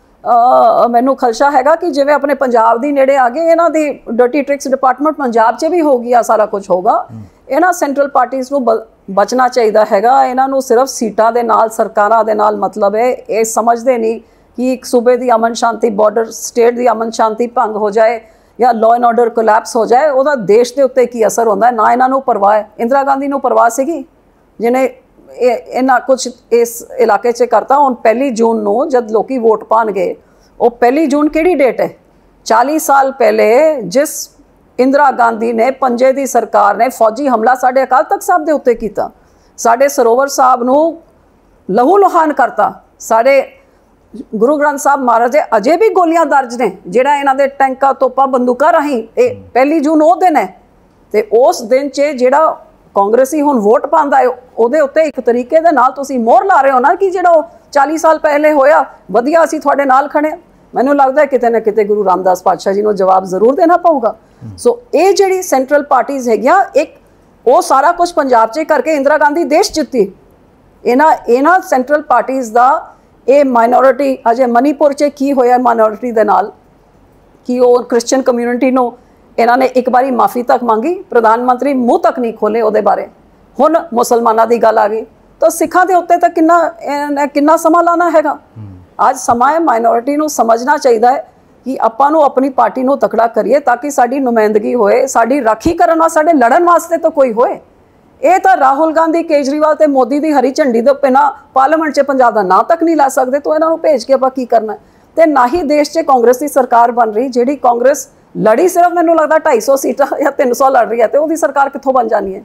ਮੈਨੂੰ ਖਲਸ਼ਾ ਹੈਗਾ ਕਿ ਜਿਵੇਂ ਆਪਣੇ ਪੰਜਾਬ ਦੀ ਨੇੜੇ ਆ ਗਏ, ਇਹਨਾਂ ਦੀ ਡਰਟੀ ਟ੍ਰਿਕਸ ਡਿਪਾਰਟਮੈਂਟ ਪੰਜਾਬ 'ਚ ਵੀ ਹੋ ਗਿਆ, ਸਾਰਾ ਕੁਝ ਹੋਗਾ। ਇਹਨਾਂ ਸੈਂਟਰਲ ਪਾਰਟੀਜ਼ ਨੂੰ ਬਚਣਾ ਚਾਹੀਦਾ ਹੈਗਾ। ਇਹਨਾਂ ਨੂੰ ਸਿਰਫ ਸੀਟਾਂ ਦੇ ਨਾਲ, ਸਰਕਾਰਾਂ ਦੇ ਨਾਲ ਮਤਲਬ ਹੈ। ਇਹ ਸਮਝਦੇ ਨਹੀਂ कि एक सूबे की अमन शांति, बॉर्डर स्टेट की अमन शांति भंग हो जाए या लॉ एंड ऑर्डर कोलैप्स हो जाए, वह देश के उत्ते की असर होता है, ना इन्हों परवाह है। इंदिरा गांधी को परवाह सी जिन्हें इन्ना कुछ इस इलाके च करता। हुण पहली जून को जब लोग वोट पाएंगे, वो पहली जून किहड़ी डेट है? चालीस साल पहले जिस इंदिरा गांधी ने पंजे की सरकार ने फौजी हमला साडे अकाल तख्त साहब के उत्ते कीता, साडे सरोवर साहब नूं लहू लुहान करता, साडे गुरु ग्रंथ साहब महाराज दे अजे भी गोलियां दर्ज ने, जिहड़ा इन्हां दे टैंका तोपा बंदूकां राहीं ये पहली जून वो दिन है। तो उस दिन च जिहड़ा कांग्रेसी हुण वोट पांदा है, उहदे उत्ते एक तरीके दे नाल तुसीं मोहर ला रहे हो ना कि जिहड़ा चालीस साल पहले होया वधिया असीं तुहाडे नाल खड़े। मैनूं लगदा है किते ना किते गुरु रामदास पातशाह जी नूं जवाब जरूर देना पऊगा। सो ये जिहड़ी सेंट्रल पार्टीज़ हैगियां, एक वो सारा कुछ पंजाब च करके इंदिरा गांधी देश जित्ती। इन्हां इन्हां सेंट्रल पार्टीज़ दा ਇਹ ਮਾਈਨੋਰਿਟੀ ਅਜੇ ਮਨੀਪੁਰ 'ਚ ਕੀ ਹੋਇਆ ਮਾਈਨੋਰਿਟੀ ਦੇ ਨਾਲ ਕਿ ਉਹ ਕ੍ਰਿਸਚੀਅਨ ਕਮਿਊਨਿਟੀ ਨੂੰ ਇਹਨਾਂ ਨੇ ਇੱਕ ਵਾਰੀ ਮਾਫੀ ਤੱਕ ਮੰਗੀ, ਪ੍ਰਧਾਨ ਮੰਤਰੀ ਮੂੰਹ ਤੱਕ ਨਹੀਂ ਖੋਲੇ ਉਹਦੇ ਬਾਰੇ। ਹੁਣ ਮੁਸਲਮਾਨਾਂ ਦੀ ਗੱਲ ਆ ਗਈ ਤਾਂ ਸਿੱਖਾਂ ਦੇ ਉੱਤੇ ਤਾਂ ਕਿੰਨਾ ਕਿੰਨਾ ਸਮਾਂ ਲਾਣਾ ਹੈਗਾ। ਅੱਜ ਸਮਾਂ ਹੈ ਮਾਈਨੋਰਿਟੀ ਨੂੰ ਸਮਝਣਾ ਚਾਹੀਦਾ ਹੈ ਕਿ ਆਪਾਂ ਨੂੰ ਆਪਣੀ ਪਾਰਟੀ ਨੂੰ ਤਕੜਾ ਕਰੀਏ ਤਾਂ ਕਿ ਸਾਡੀ ਨੁਮਾਇੰਦਗੀ ਹੋਏ, ਸਾਡੀ ਰਾਖੀ ਕਰਨ ਵਾਸਤੇ, ਸਾਡੇ ਲੜਨ ਵਾਸਤੇ ਤਾਂ ਕੋਈ ਹੋਏ। ਇਹ ਤਾਂ ਰਾਹੁਲ ਗਾਂਧੀ, ਕੇਜਰੀਵਾਲ ਤੇ ਮੋਦੀ ਦੀ ਹਰੀ ਝੰਡੀ ਦੇ ਬਿਨਾਂ ਪਾਰਲੀਮੈਂਟ 'ਚ ਪੰਜਾਬ ਦਾ ਨਾਂ ਤੱਕ ਨਹੀਂ ਲਾ ਸਕਦੇ, ਤਾਂ ਇਹਨਾਂ ਨੂੰ ਭੇਜ ਕੇ ਆਪਾਂ ਕੀ ਕਰਨਾ? ਤੇ ਨਾ ਹੀ ਦੇਸ਼ 'ਚ ਕਾਂਗਰਸ ਦੀ ਸਰਕਾਰ ਬਣ ਰਹੀ, ਜਿਹੜੀ ਕਾਂਗਰਸ ਲੜੀ ਸਿਰਫ ਮੈਨੂੰ ਲੱਗਦਾ ਢਾਈ ਸੌ ਸੀਟਾਂ ਜਾਂ ਤਿੰਨ ਸੌ ਲੜ ਰਹੀ ਹੈ, ਤੇ ਉਹਦੀ ਸਰਕਾਰ ਕਿੱਥੋਂ ਬਣ ਜਾਣੀ ਹੈ?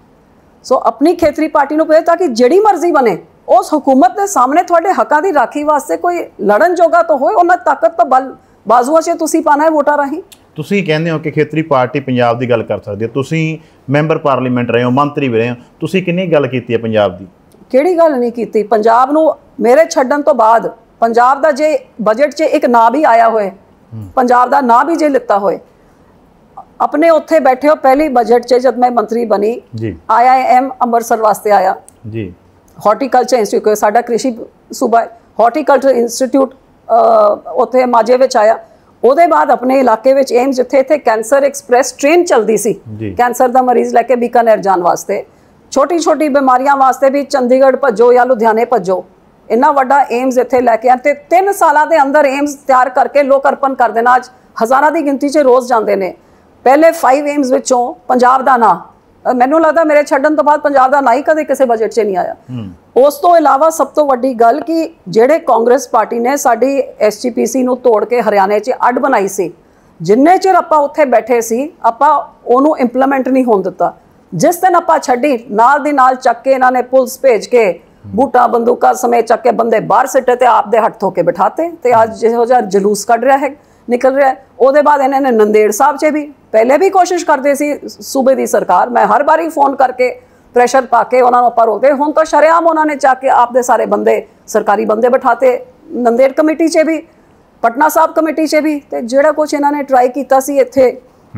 ਸੋ ਆਪਣੀ ਖੇਤਰੀ ਪਾਰਟੀ ਨੂੰ ਭੇਜ ਤਾਂ ਕਿ ਜਿਹੜੀ ਮਰਜ਼ੀ ਬਣੇ ਉਸ ਹਕੂਮਤ ਦੇ ਸਾਹਮਣੇ ਤੁਹਾਡੇ ਹੱਕਾਂ ਦੀ ਰਾਖੀ ਵਾਸਤੇ ਕੋਈ ਲੜਨ ਜੋਗਾ ਤਾਂ ਹੋਏ, ਉਹਨਾਂ ਤਾਕਤ ਤਾਂ ਬਲ ਬਾਜ਼ੂਆਂ 'ਚ ਤੁਸੀਂ ਪਾਣਾ ਹੈ ਵੋਟਾਂ ਰਾਹੀਂ। ਤੁਸੀਂ ਕਹਿੰਦੇ ਹੋ ਕਿ ਖੇਤਰੀ ਪਾਰਟੀ ਪੰਜਾਬ ਦੀ ਗੱਲ ਕਰ ਸਕਦੀ ਹੈ, ਤੁਸੀਂ ਮੈਂਬਰ ਪਾਰਲੀਮੈਂਟ ਰਹੇ ਹੋ, ਮੰਤਰੀ ਵੀ ਰਹੇ ਹੋ, ਤੁਸੀਂ ਕਿੰਨੀ ਗੱਲ ਕੀਤੀ ਹੈ ਪੰਜਾਬ ਦੀ? ਕਿਹੜੀ ਗੱਲ ਨਹੀਂ ਕੀਤੀ? ਪੰਜਾਬ ਨੂੰ ਮੇਰੇ ਛੱਡਣ ਤੋਂ ਬਾਅਦ ਪੰਜਾਬ ਦਾ ਜੇ ਬਜਟ 'ਚ ਇੱਕ ਨਾਂ ਵੀ ਆਇਆ ਹੋਏ, ਪੰਜਾਬ ਦਾ ਨਾਂ ਵੀ ਜੇ ਲਿੱਤਾ ਹੋਏ, ਆਪਣੇ ਉੱਥੇ ਬੈਠੇ ਹੋ ਪਹਿਲੀ ਬਜਟ 'ਚ ਜਦ ਮੈਂ ਮੰਤਰੀ ਬਣੀ ਜੀ, ਆਈ ਆਈ ਐਮ ਅੰਮ੍ਰਿਤਸਰ ਵਾਸਤੇ ਆਇਆ ਜੀ, ਹਾਰਟੀਕਲਚਰ ਇੰਸਟੀਚਿਊਟ, ਸਾਡਾ ਕ੍ਰਿਸ਼ੀ ਸੂਬਾ ਹਾਰਟੀਕਲਚਰ ਇੰਸਟੀਚਿਊਟ ਉੱਥੇ ਮਾਝੇ ਵਿੱਚ ਆਇਆ। ਉਹਦੇ ਬਾਅਦ ਆਪਣੇ ਇਲਾਕੇ ਵਿੱਚ ਏਮਸ, ਜਿੱਥੇ ਇੱਥੇ ਕੈਂਸਰ ਐਕਸਪ੍ਰੈਸ ਟ੍ਰੇਨ ਚੱਲਦੀ ਸੀ ਕੈਂਸਰ ਦਾ ਮਰੀਜ਼ ਲੈ ਕੇ ਬੀਕਾਨੇਰ ਜਾਣ ਵਾਸਤੇ, ਛੋਟੀ ਛੋਟੀ ਬਿਮਾਰੀਆਂ ਵਾਸਤੇ ਵੀ ਚੰਡੀਗੜ੍ਹ ਭੱਜੋ ਜਾਂ ਲੁਧਿਆਣੇ ਭੱਜੋ, ਇੰਨਾ ਵੱਡਾ ਏਮਸ ਇੱਥੇ ਲੈ ਕੇ ਆ ਤੇ ਤਿੰਨ ਸਾਲਾਂ ਦੇ ਅੰਦਰ ਏਮਸ ਤਿਆਰ ਕਰਕੇ ਲੋਕ ਅਰਪਣ ਕਰ ਦੇਣਾ। ਅੱਜ ਹਜ਼ਾਰਾਂ ਦੀ ਗਿਣਤੀ 'ਚ ਰੋਜ਼ ਜਾਂਦੇ ਨੇ। ਪਹਿਲੇ ਫਾਈਵ ਏਮਸ ਵਿੱਚੋਂ ਪੰਜਾਬ ਦਾ ਨਾਂ, ਮੈਨੂੰ ਲੱਗਦਾ ਮੇਰੇ ਛੱਡਣ ਤੋਂ ਬਾਅਦ ਪੰਜਾਬ ਦਾ ਨਾਂ ਹੀ ਕਦੇ ਕਿਸੇ ਬਜਟ 'ਚ ਨਹੀਂ ਆਇਆ। ਉਸ ਤੋਂ ਇਲਾਵਾ ਸਭ ਤੋਂ ਵੱਡੀ ਗੱਲ ਕਿ ਜਿਹੜੇ ਕਾਂਗਰਸ ਪਾਰਟੀ ਨੇ ਸਾਡੀ ਐਸ ਜੀ ਪੀ ਸੀ ਨੂੰ ਤੋੜ ਕੇ ਹਰਿਆਣੇ 'ਚ ਅੱਡ ਬਣਾਈ ਸੀ, ਜਿੰਨੇ ਚਿਰ ਆਪਾਂ ਉੱਥੇ ਬੈਠੇ ਸੀ ਆਪਾਂ ਉਹਨੂੰ ਇੰਪਲੀਮੈਂਟ ਨਹੀਂ ਹੋਣ ਦਿੱਤਾ। ਜਿਸ ਦਿਨ ਆਪਾਂ ਛੱਡੀ, ਨਾਲ ਦੀ ਨਾਲ ਚੱਕ ਕੇ ਇਹਨਾਂ ਨੇ ਪੁਲਿਸ ਭੇਜ ਕੇ ਬੂਟਾਂ ਬੰਦੂਕਾਂ ਸਮੇਤ ਚੱਕ ਕੇ ਬੰਦੇ ਬਾਹਰ ਸਿੱਟੇ ਤੇ ਆਪ ਦੇ ਹੱਥ ਧੋ ਕੇ ਬਿਠਾਤੇ ਤੇ ਅੱਜ ਜਿਹੋ ਜਿਹਾ ਜਲੂਸ ਕੱਢ ਰਿਹਾ ਹੈ, ਨਿਕਲ ਰਿਹਾ ਹੈ। ਉਹਦੇ ਬਾਅਦ ਇਹਨਾਂ ਨੇ ਨੰਦੇੜ ਸਾਹਿਬ 'ਚ ਵੀ ਪਹਿਲੇ ਵੀ ਕੋਸ਼ਿਸ਼ ਕਰਦੇ ਸੀ ਸੂਬੇ ਦੀ ਸਰਕਾਰ, ਮੈਂ ਹਰ ਵਾਰੀ ਫੋਨ ਕਰਕੇ ਪ੍ਰੈਸ਼ਰ ਪਾ ਕੇ ਉਹਨਾਂ ਨੂੰ ਆਪਾਂ ਰੋਕਦੇ, ਹੁਣ ਤਾਂ ਸ਼ਰੇਆਮ ਉਹਨਾਂ ਨੇ ਚੱਕ ਕੇ ਆਪ ਦੇ ਸਾਰੇ ਬੰਦੇ ਸਰਕਾਰੀ ਬੰਦੇ ਬਿਠਾਤੇ ਨੰਦੇੜ ਕਮੇਟੀ 'ਚ ਵੀ, ਪਟਨਾ ਸਾਹਿਬ ਕਮੇਟੀ 'ਚ ਵੀ। ਤੇ ਜਿਹੜਾ ਕੁਛ ਇਹਨਾਂ ਨੇ ਟਰਾਈ ਕੀਤਾ ਸੀ ਇੱਥੇ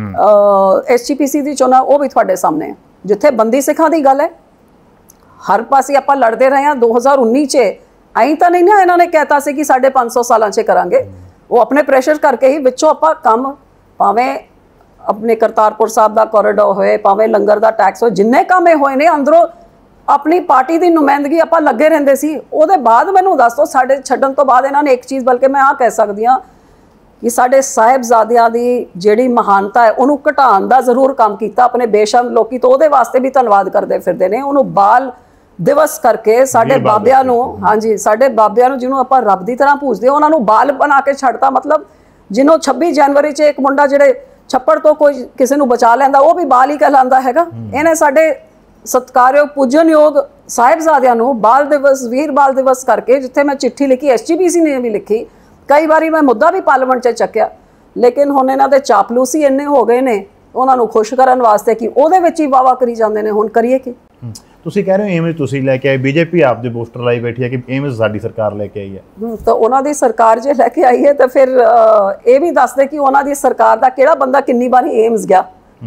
ਐਸ ਜੀ ਪੀ ਸੀ ਦੀ ਚੋਣਾਂ, ਉਹ ਵੀ ਤੁਹਾਡੇ ਸਾਹਮਣੇ। ਜਿੱਥੇ ਬੰਦੀ ਸਿੱਖਾਂ ਦੀ ਗੱਲ ਹੈ, ਹਰ ਪਾਸੇ ਆਪਾਂ ਲੜਦੇ ਰਹੇ ਹਾਂ। ਦੋ ਹਜ਼ਾਰ ਉੱਨੀ 'ਚ ਐਂ ਤਾਂ ਨਹੀਂ ਨਾ ਇਹਨਾਂ ਨੇ ਕਹਿਤਾ ਸੀ ਕਿ ਸਾਢੇ ਪੰਜ ਸੌ ਸਾਲਾਂ 'ਚ ਕਰਾਂਗੇ, ਉਹ ਆਪਣੇ ਪ੍ਰੈਸ਼ਰ ਕਰਕੇ ਹੀ ਵਿੱਚੋਂ ਆਪਾਂ ਕੰਮ, ਭਾਵੇਂ ਆਪਣੇ ਕਰਤਾਰਪੁਰ ਸਾਹਿਬ ਦਾ ਕੋਰੀਡੋਰ ਹੋਏ, ਭਾਵੇਂ ਲੰਗਰ ਦਾ ਟੈਕਸ ਹੋਏ, ਜਿੰਨੇ ਕੰਮ ਇਹ ਹੋਏ ਨੇ ਅੰਦਰੋਂ ਆਪਣੀ ਪਾਰਟੀ ਦੀ ਨੁਮਾਇੰਦਗੀ ਆਪਾਂ ਲੱਗੇ ਰਹਿੰਦੇ ਸੀ। ਉਹਦੇ ਬਾਅਦ ਮੈਨੂੰ ਦੱਸ ਦਿਓ, ਸਾਡੇ ਛੱਡਣ ਤੋਂ ਬਾਅਦ ਇਹਨਾਂ ਨੇ ਇੱਕ ਚੀਜ਼, ਬਲਕਿ ਮੈਂ ਆਹ ਕਹਿ ਸਕਦੀ ਹਾਂ ਕਿ ਸਾਡੇ ਸਾਹਿਬਜ਼ਾਦਿਆਂ ਦੀ ਜਿਹੜੀ ਮਹਾਨਤਾ ਹੈ ਉਹਨੂੰ ਘਟਾਉਣ ਦਾ ਜ਼ਰੂਰ ਕੰਮ ਕੀਤਾ ਆਪਣੇ ਬੇਸ਼ਰਮ ਲੋਕੀ, ਤਾਂ ਉਹਦੇ ਵਾਸਤੇ ਵੀ ਧੰਨਵਾਦ ਕਰਦੇ ਫਿਰਦੇ ਨੇ। ਉਹਨੂੰ ਬਾਲ ਦਿਵਸ ਕਰਕੇ ਸਾਡੇ ਬਾਬਿਆਂ ਨੂੰ, ਹਾਂਜੀ ਸਾਡੇ ਬਾਬਿਆਂ ਨੂੰ ਜਿਹਨੂੰ ਆਪਾਂ ਰੱਬ ਦੀ ਤਰ੍ਹਾਂ ਪੂਜਦੇ, ਉਹਨਾਂ ਨੂੰ ਬਾਲ ਬਣਾ ਕੇ ਛੱਡਤਾ। ਮਤਲਬ ਜਿਹਨੂੰ ਛੱਬੀ ਜਨਵਰੀ 'ਚ ਇੱਕ ਮੁੰਡਾ ਜਿਹੜੇ ਛੱਪੜ ਤੋਂ ਕੋਈ ਕਿਸੇ ਨੂੰ ਬਚਾ ਲੈਂਦਾ, ਉਹ ਵੀ ਬਾਲ ਹੀ ਕਹਿਲਾਂਦਾ ਹੈਗਾ। ਇਹਨੇ ਸਾਡੇ ਸਤਿਕਾਰਯੋਗ ਪੂਜਨਯੋਗ ਸਾਹਿਬਜ਼ਾਦਿਆਂ ਨੂੰ ਬਾਲ ਦਿਵਸ, ਵੀਰ ਬਾਲ ਦਿਵਸ ਕਰਕੇ, ਜਿੱਥੇ ਮੈਂ ਚਿੱਠੀ ਲਿਖੀ, ਐਸ ਜੀ ਪੀ ਸੀ ਨੇ ਵੀ ਲਿਖੀ, ਕਈ ਵਾਰੀ ਮੈਂ ਮੁੱਦਾ ਵੀ ਪਾਰਲੀਮੈਂਟ 'ਚ ਚੱਕਿਆ, ਲੇਕਿਨ ਹੁਣ ਇਹਨਾਂ ਦੇ ਚਾਪਲੂਸੀ ਇੰਨੇ ਹੋ ਗਏ ਨੇ ਉਹਨਾਂ ਨੂੰ ਖੁਸ਼ ਕਰਨ ਵਾਸਤੇ ਕਿ ਉਹਦੇ ਵਿੱਚ ਹੀ ਵਾਵਾ ਕਰੀ ਜਾਂਦੇ ਨੇ। ਹੁਣ ਕਰੀਏ ਕੀ? ਤੁਸੀਂ ਕਹਿ ਰਹੇ ਹੋ ਏਮਸ ਤੁਸੀਂ ਲੈ ਕੇ ਆਏ, ਬੀਜੇਪੀ ਆਪਦੇ ਪੋਸਟਰ ਲਾਈ ਬੈਠੀ ਹੈ ਕਿ ਏਮਸ ਸਾਡੀ ਸਰਕਾਰ ਲੈ ਕੇ ਆਈ ਹੈ। ਤਾਂ ਉਹਨਾਂ ਦੀ ਸਰਕਾਰ ਜੇ ਲੈ ਕੇ ਆਈ ਹੈ ਤਾਂ ਫਿਰ ਇਹ ਵੀ ਦੱਸਦੇ ਕਿ ਉਹਨਾਂ ਦੀ ਸਰਕਾਰ ਦਾ ਕਿਹੜਾ ਬੰਦਾ ਕਿੰਨੀ ਵਾਰੀ ਏਮਸ ਗਿਆ,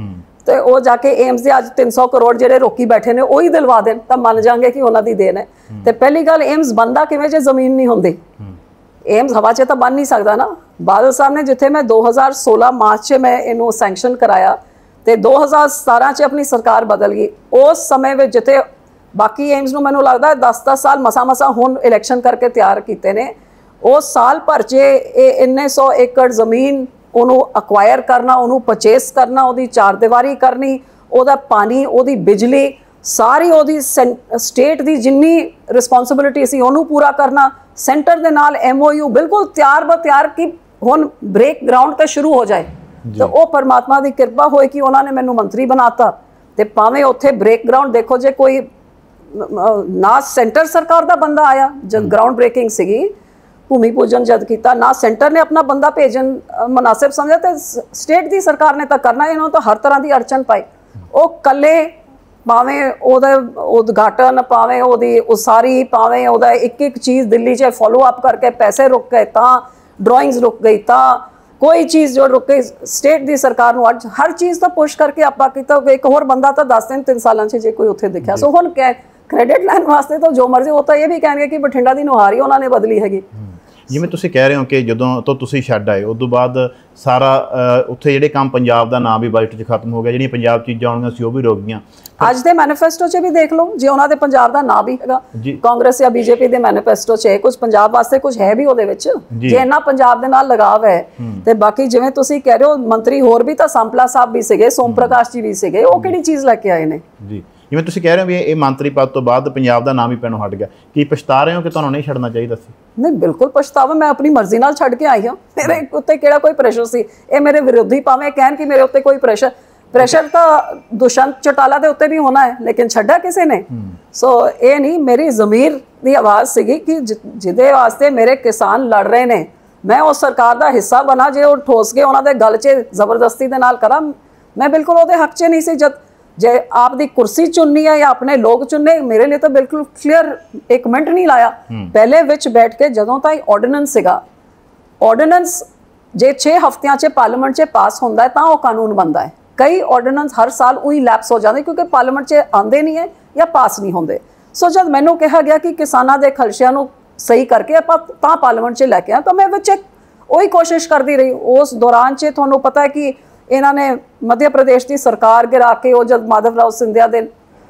ਤੇ ਉਹ ਜਾ ਕੇ ਏਮਸ ਦੇ ਅੱਜ ਤਿੰਨ ਸੌ ਕਰੋੜ ਜਿਹੜੇ ਰੋਕੀ ਬੈਠੇ ਨੇ ਉਹੀ ਦਿਲਵਾ ਦੇਣ ਤਾਂ ਮੰਨ ਜਾਣਗੇ ਕਿ ਉਹਨਾਂ ਦੀ ਦੇਣ ਹੈ। ਤੇ ਪਹਿਲੀ ਗੱਲ, ਏਮਸ ਬਣਦਾ ਕਿਵੇਂ ਜੇ ਜ਼ਮੀਨ ਨਹੀਂ ਹੁੰਦੀ? ਏਮਸ ਹਵਾ 'ਚ ਤਾਂ ਬਣ ਨਹੀਂ ਸਕਦਾ ਨਾ। ਬਾਦਲ ਸਾਹਿਬ ਨੇ ਜਿੱਥੇ ਮੈਂ ਦੋ ਹਜ਼ਾਰ ਸੋਲਾਂ ਮਾਰਚ 'ਚ ਮੈਂ ਇਹਨੂੰ ਸੈਂਕਸ਼ਨ ਕਰਾਇਆ ਤੇ ਦੋ ਹਜ਼ਾਰ ਸਤਾਰਾਂ 'ਚ ਆਪਣੀ ਸਰਕਾਰ ਬਦਲ ਗਈ, ਉਸ ਸਮੇਂ ਵਿੱਚ ਜਿੱਥੇ ਬਾਕੀ ਏਮਸ ਨੂੰ ਮੈਨੂੰ ਲੱਗਦਾ ਦਸ ਦਸ ਸਾਲ ਮਸਾ ਮਸਾ ਹੁਣ ਇਲੈਕਸ਼ਨ ਕਰਕੇ ਤਿਆਰ ਕੀਤੇ ਨੇ, ਉਸ ਸਾਲ ਭਰ 'ਚ ਇਹ ਇੰਨੇ ਸੌ ਏਕੜ ਜ਼ਮੀਨ ਉਹਨੂੰ ਅਕਵਾਇਰ ਕਰਨਾ, ਉਹਨੂੰ ਪਰਚੇਸ ਕਰਨਾ, ਉਹਦੀ ਚਾਰ ਦੀਵਾਰੀ ਕਰਨੀ, ਉਹਦਾ ਪਾਣੀ, ਉਹਦੀ ਬਿਜਲੀ, ਸਾਰੀ ਉਹਦੀ ਸਟੇਟ ਦੀ ਜਿੰਨੀ ਰਿਸਪੌਂਸਿਬਿਲਿਟੀ ਸੀ ਉਹਨੂੰ ਪੂਰਾ ਕਰਨਾ, ਸੈਂਟਰ ਦੇ ਨਾਲ ਐਮ ਓ ਯੂ ਬਿਲਕੁਲ ਤਿਆਰ ਬ ਤਿਆਰ ਕਿ ਹੁਣ ਬ੍ਰੇਕ ਗਰਾਊਂਡ ਤੇ ਸ਼ੁਰੂ ਹੋ ਜਾਏ। ਤੇ ਉਹ ਪਰਮਾਤਮਾ ਦੀ ਕਿਰਪਾ ਹੋਈ ਕਿ ਉਹਨਾਂ ਨੇ ਮੈਨੂੰ ਮੰਤਰੀ ਬਣਾਤਾ। ਤੇ ਭਾਵੇਂ ਉੱਥੇ ਬ੍ਰੇਕ ਗਰਾਊਂਡ ਦੇਖੋ, ਜੇ ਕੋਈ ਨਾ ਸੈਂਟਰ ਸਰਕਾਰ ਦਾ ਬੰਦਾ ਆਇਆ ਜਦ ਗਰਾਊਂਡ ਬ੍ਰੇਕਿੰਗ ਸੀਗੀ, ਭੂਮੀ ਪੂਜਨ ਜਦ ਕੀਤਾ, ਨਾ ਸੈਂਟਰ ਨੇ ਆਪਣਾ ਬੰਦਾ ਭੇਜਣ ਮੁਨਾਸਿਬ ਸਮਝਿਆ ਤੇ ਸਟੇਟ ਦੀ ਸਰਕਾਰ ਨੇ ਤਾਂ ਕਰਨਾ, ਇਹਨਾਂ ਨੂੰ ਤਾਂ ਹਰ ਤਰ੍ਹਾਂ ਦੀ ਅੜਚਨ ਪਾਈ। ਉਹ ਕੱਲੇ ਭਾਵੇਂ ਉਹਦਾ ਉਦਘਾਟਨ, ਭਾਵੇਂ ਉਹਦੀ ਉਸਾਰੀ, ਭਾਵੇਂ ਉਹਦਾ ਇੱਕ ਇੱਕ ਚੀਜ਼ ਦਿੱਲੀ 'ਚ ਫੋਲੋ ਅਪ ਕਰਕੇ ਪੈਸੇ ਰੁਕ ਗਏ, ਤਾਂ ਡਰਾਇੰਗਸ ਰੁਕ ਗਈ, ਤਾਂ ਕੋਈ ਚੀਜ਼ ਜੋ ਰੁਕ ਗਈ, ਸਟੇਟ ਦੀ ਸਰਕਾਰ ਨੂੰ ਅੱਜ ਹਰ ਚੀਜ਼ ਤਾਂ ਪੁਸ਼ ਕਰਕੇ ਆਪਾਂ ਕੀਤਾ। ਇੱਕ ਹੋਰ ਬੰਦਾ ਤਾਂ ਦੱਸ ਦਿਨ ਤਿੰਨ ਸਾਲਾਂ 'ਚ ਜੇ ਕੋਈ ਉੱਥੇ ਦਿਖਿਆ। ਸੋ ਹੁਣ ਕਹਿ ਕ੍ਰੈਡਿਟ ਲੈਣ ਵਾਸਤੇ ਤਾਂ ਜੋ ਮਰਜ਼ੀ, ਉਹ ਤਾਂ ਇਹ ਵੀ ਕਹਿਣਗੇ ਕਿ ਬਠਿੰਡਾ ਦੀ ਨੁਹਾਰੀ ਉਹਨਾਂ ਨੇ ਬਦਲੀ ਹੈਗੀ। ਜਿਵੇਂ ਤੁਸੀਂ ਕਹਿ ਰਹੇ ਹੋ ਕਿ ਜਦੋਂ ਤੋਂ ਤੁਸੀਂ ਛੱਡ ਆਏ ਉਸ ਤੋਂ ਬਾਅਦ ਸਾਰਾ ਉੱਥੇ ਜਿਹੜੇ ਕੰਮ ਪੰਜਾਬ ਦਾ ਨਾਮ ਵੀ ਬਜਟ 'ਚ ਖਤਮ ਹੋ ਗਿਆ, ਜਿਹੜੀਆਂ ਪੰਜਾਬ ਚੀਜ਼ਾਂ ਆਉਣੀਆਂ ਸੀ ਉਹ ਵੀ ਰੁਕ ਗਈਆਂ। ਅੱਜ ਦੇ ਮੈਨੀਫੈਸਟੋ 'ਚ ਵੀ ਦੇਖ ਲਓ, ਜੇ ਉਹਨਾਂ ਦੇ ਪੰਜਾਬ ਦਾ ਨਾਂ ਵੀ ਹੈਗਾ, ਕਾਂਗਰਸ ਜਾਂ ਬੀਜੇਪੀ ਦੇ ਮੈਨੀਫੈਸਟੋ 'ਚ ਕੁਝ ਪੰਜਾਬ ਵਾਸਤੇ ਕੁਝ ਹੈ ਵੀ ਉਹਦੇ ਵਿੱਚ, ਜੇ ਇੰਨਾ ਪੰਜਾਬ ਦੇ ਨਾਲ ਲਗਾਵ ਹੈ। ਤੇ ਬਾਕੀ ਜਿਵੇਂ ਤੁਸੀਂ ਕਹਿ ਰਹੇ ਹੋ ਮੰਤਰੀ ਹੋਰ ਵੀ ਤਾਂ ਸੰਪਲਾ ਸਾਹਿਬ ਵੀ ਸੀਗੇ, ਸੋਮ ਪ੍ਰਕਾਸ਼ ਜੀ ਵੀ ਸੀਗੇ, ਉਹ ਕਿਹੜੀ ਚੀਜ਼ ਲੈ ਕੇ ਆਏ ਨੇ? ਜੀ ਜਿਵੇਂ ਤੁਸੀਂ ਕਹਿ ਰਹੇ ਹੋ ਵੀ ਇਹ ਮੰਤਰੀ ਪਦ ਤੋਂ ਬਾਅਦ ਪੰਜਾਬ ਦਾ ਨਾਮ ਵੀ ਪੈਣੋਂ ਹਟ ਗਿਆ, ਕੀ ਪਛਤਾ ਰਹੇ ਹੋ ਕਿ ਤੁਹਾਨੂੰ ਨਹੀਂ ਛੱਡਣਾ ਚਾਹੀਦਾ ਸੀ? ਨਹੀਂ, ਬਿਲਕੁਲ ਪਛਤਾਵਾ, ਮੈਂ ਆਪਣੀ ਮਰਜ਼ੀ ਨਾਲ ਛੱਡ ਕੇ ਆਈ ਹਾਂ। ਮੇਰੇ ਉੱਤੇ ਕਿਹੜਾ ਕੋਈ ਪ੍ਰੈਸ਼ਰ ਸੀ? ਇਹ ਮੇਰੇ ਵਿਰੋਧੀ ਭਾਵੇਂ ਕਹਿਣ ਕਿ ਮੇਰੇ ਉੱਤੇ ਕੋਈ ਪ੍ਰੈਸ਼ਰ ਪ੍ਰੈਸ਼ਰ ਤਾਂ ਦੁਸ਼ਯੰਤ ਚੌਟਾਲਾ ਦੇ ਉੱਤੇ ਵੀ ਹੋਣਾ ਹੈ, ਲੇਕਿਨ ਛੱਡਿਆ ਕਿਸੇ ਨੇ? ਸੋ ਇਹ ਨਹੀਂ, ਮੇਰੀ ਜ਼ਮੀਰ ਦੀ ਆਵਾਜ਼ ਸੀਗੀ ਕਿ ਜਿਹਦੇ ਵਾਸਤੇ ਮੇਰੇ ਕਿਸਾਨ ਲੜ ਰਹੇ ਨੇ, मैं उस सरकार का हिस्सा बना जे वो ठोस के उन्होंने गल च जबरदस्ती के नाल करा, मैं बिल्कुल वो हक च नहीं सी। जब जे आपकी कुर्सी चुननी है या अपने लोग चुनने, मेरे लिए तो बिल्कुल क्लीयर, एक मिनट नहीं लाया। पहले विच बैठ के जदों ताईं ऑर्डीनेंस सीगा, ऑर्डीनेंस जे छे हफ्तियां च पार्लीमेंट च पास होंदा है तां वो कानून बनता है। कई ऑर्डीनेंस हर साल उही लैप्स हो जाते क्योंकि पार्लीमेंट च आते नहीं है या पास नहीं होंगे। सो जब मैनू कहा गया कि किसानों के खलशियां नू सही करके आप तां पार्लीमेंट च लैके आए, तो मैं विच वही कोशिश करती रही। उस दौरान च तुहानू पता है कि इन्होंने मध्य प्रदेश की सरकार गिरा के, वो जब माधवराव सिंधिया दे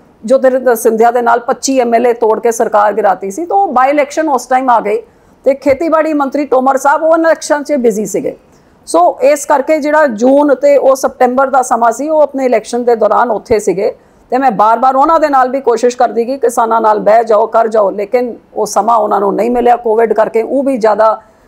जो सिंधिया दे नाल पच्ची एम एल ए तोड़ के सरकार गिराती सी, तो बाई इलैक्शन उस टाइम आ गई तो खेतीबाड़ी मंत्री तोमर साहब वो इलैक्शन च बिजी सीगे। सो इस करके जिहड़ा जून ते वो सितंबर का समा सी, वो अपने इलैक्शन के दौरान उत्थे सीगे ते मैं बार बार उन्हां दे नाल भी कोशिश करदी कि किसानां नाल बह जाओ, कर जाओ, लेकिन वो समा उन्हां नूं नहीं मिलिया। कोविड करके वो भी ज़्यादा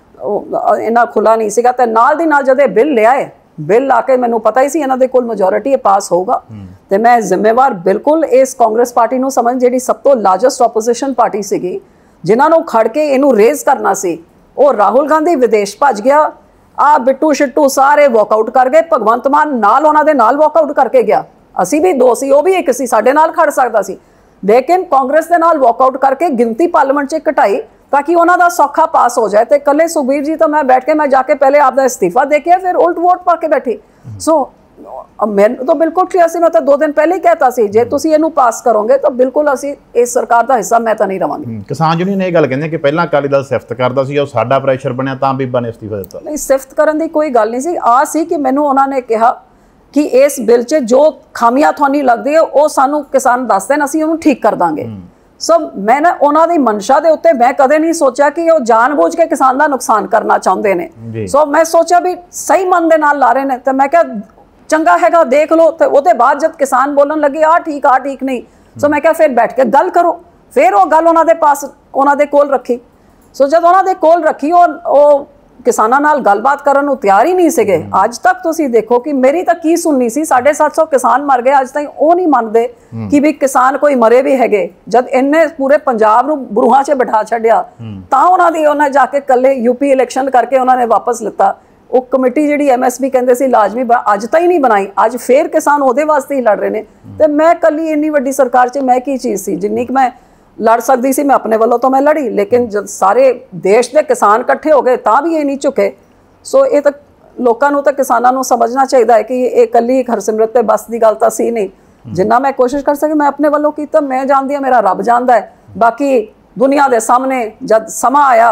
इन्ना खुला नहीं सीगा। ते नाल दी नाल जदे बिल लियाए, बिल आके मैनू पता ही सी इन्हां दे कोल मेजोरिटी पास होगा, तो मैं जिम्मेवार बिल्कुल इस कांग्रेस पार्टी नूं समझ, जिहड़ी सब तो लार्जेस्ट ओपोजिशन पार्टी सीगी, जिन्हां नूं खड़ के इनू रेज करना सी, वो राहुल गांधी विदेश भज गया, आ बिट्टू शिट्टू सारे वॉकआउट कर गए, भगवंत मान नाल उन्हां दे नाल वॉकआउट करके गया। असी भी दो सी, वो भी एक सी, साडे नाल खड़ सकदा सी, लेकिन कांग्रेस दे नाल वॉकआउट करके गिनती पार्लीमेंट च घटाई ताकि उन्हां दा सौखा पास हो जाए। तो कले सुखबीर जी तो मैं बैठ के मैं जाके पहले आपका इस्तीफा दे के फिर उल्ट वोट पा के बैठी। सो मैनू तो बिल्कुल क्लियर सी, मैं तो दो दिन पहले ही कहता सी जे तुसीं इहनूं पास करोगे तो बिल्कुल असी इस सरकार का हिस्सा मैं तो नहीं रवांगी। किसान यूनियन ये गल कहंदे कि पहलां अकाली दल सिफत करदा सी, और साडा प्रेशर बनिया तां बीबा ने इस्तीफा दित्ता। नहीं, सिफत करन दी कोई गल नहीं सी। आ सी कि मैनू उन्होंने कहा कि इस बिल च जो खामियां तुहानूं लगदी है वो सानू किसान दस देन, असीं उहनूं ठीक कर दांगे। सो मैं ना उन्हां दी मंशा दे उत्ते मैं कदे नहीं सोचा कि वो जानबूझ के किसान का नुकसान करना चाहते हैं। सो मैं सोचा भी सही मन दे नाल ला रहे हैं, तो मैं क्या चंगा हैगा देख लो। तो उसके बाद जब किसान बोलन लगे आ ठीक आ ठीक नहीं, सो मैं क्या फिर बैठ के गल करो, फिर वो गल उन्हां दे पास उन्हां दे कोल रखी। सो जब उन्हां दे कोल रखी वो किसानां नाल गलबात करन नूं तैयार ही नहीं सीगे। अज तक तुसीं देखो कि मेरी तो की सुननी सी, साढ़े सत्त सौ किसान मर गए, अज ताईं वो नहीं मनते कि भी किसान कोई मरे भी हैगे। जब इन्ने पूरे पंजाब नूं बरूहां च बिठा छड्डिया तां उन्हां दी उन्हां जाके कल्ले यूपी इलैक्शन करके उन्होंने वापस लिता। वो कमेटी जिहड़ी एम एस पी कहंदे सी लाजमी अज ताईं नहीं बनाई, अज फिर किसान उहदे वास्ते ही लड़ रहे हैं। तो मैं कल्ली इन्नी वड्डी सरकार च मैं की चीज़ सी, जिन्नी कि मैं लड़ सकती सी, मैं अपने वालों तो मैं लड़ी, लेकिन जब सारे देश के किसान इकट्ठे हो गए तां भी ये नहीं झुके। सो ये तो लोगों को तो किसानों को समझना चाहिए है कि ये कल्ली हरसिमरत ते बस की गल तो सी नहीं। जिन्ना मैं कोशिश कर सकी मैं अपने वालों की, तो मैं जानती हाँ मेरा रब जानता है। बाकी दुनिया के सामने जब समा आया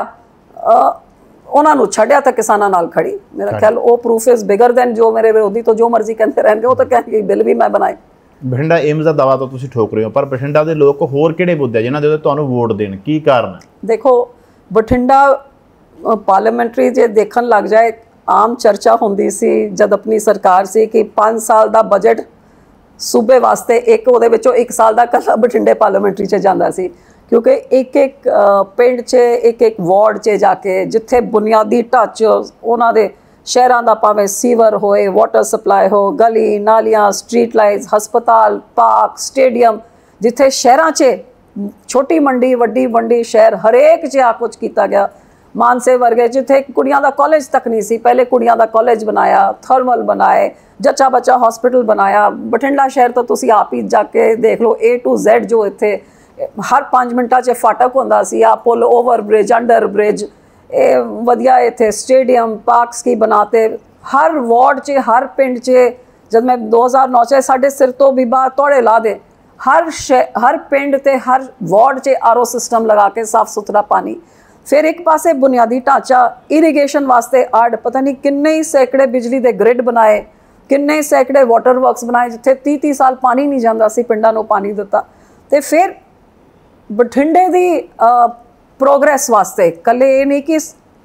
उन्होंने छड्या तो किसानों नाल खड़ी। मेरा ख्याल वो प्रूफ इज बिगर दैन जो मेरे विरोधी तो जो मर्जी कहते रहते हो, तो कहेंगे बिल भी मैं बनाए। बठिंडा एम्स का दावा तो तुसीं ठोक रहे हो, पर बठिंडा के लोग होर किहड़े मुद्दे जिन्हां दे तुहानूं वोट देण, की कारण है? देखो बठिंडा पार्लीमेंटरी जे देखण लग जाए, आम चर्चा होंदी सी जब अपनी सरकार सी कि पाँच साल का बजट सूबे वास्ते एक उहदे विचों एक साल का कला बठिंडे पार्लीमेंटरी च जांदा सी, क्योंकि एक एक पिंड च एक एक वार्ड च जाके जिथे बुनियादी ढांचे उन्हां दे शहरों का भावें सीवर होए, वाटर सप्लाई हो, गली नालियां, स्ट्रीट लाइट्स, हस्पताल, पार्क, स्टेडियम, जिथे शहरों च छोटी मंडी वड्डी मंडी शहर हरेक च आ कुछ किया गया। मानसे वर्गे जिथे कुड़ियां दा कॉलेज तक नहीं सी, पहले कुड़ियां दा कॉलेज बनाया, थर्मल बनाए, जच्चा बच्चा हॉस्पिटल बनाया। बठिंडा शहर तो तुसी आप ही जाके देख लो, ए टू जैड जो इत्थे हर पाँच मिनटा च फाटक होंदा सी, आ पुल ओवर ब्रिज अंडर ब्रिज, ए वधिया इत्थे स्टेडियम पार्क्स की बनाते, हर वार्ड च हर पिंड च। जब मैं दो हज़ार नौ च साढ़े सिर तो बीबा तोड़े ला दे, हर हर पिंड ते हर वार्ड च आर ओ सिस्टम लगा के साफ सुथरा पानी। फिर एक पासे बुनियादी ढांचा इरीगेशन वास्ते आड़ पता नहीं किन्ने ही सैकड़े बिजली के ग्रिड बनाए, किन्ने ही सैकड़े वाटर वर्क्स बनाए, जिथे तीह तीह साल पानी नहीं जाता सी, पिंडां नूं पानी दिता। तो फिर बठिंडे की प्रोग्रेस वास्ते कल्ले ये नहीं कि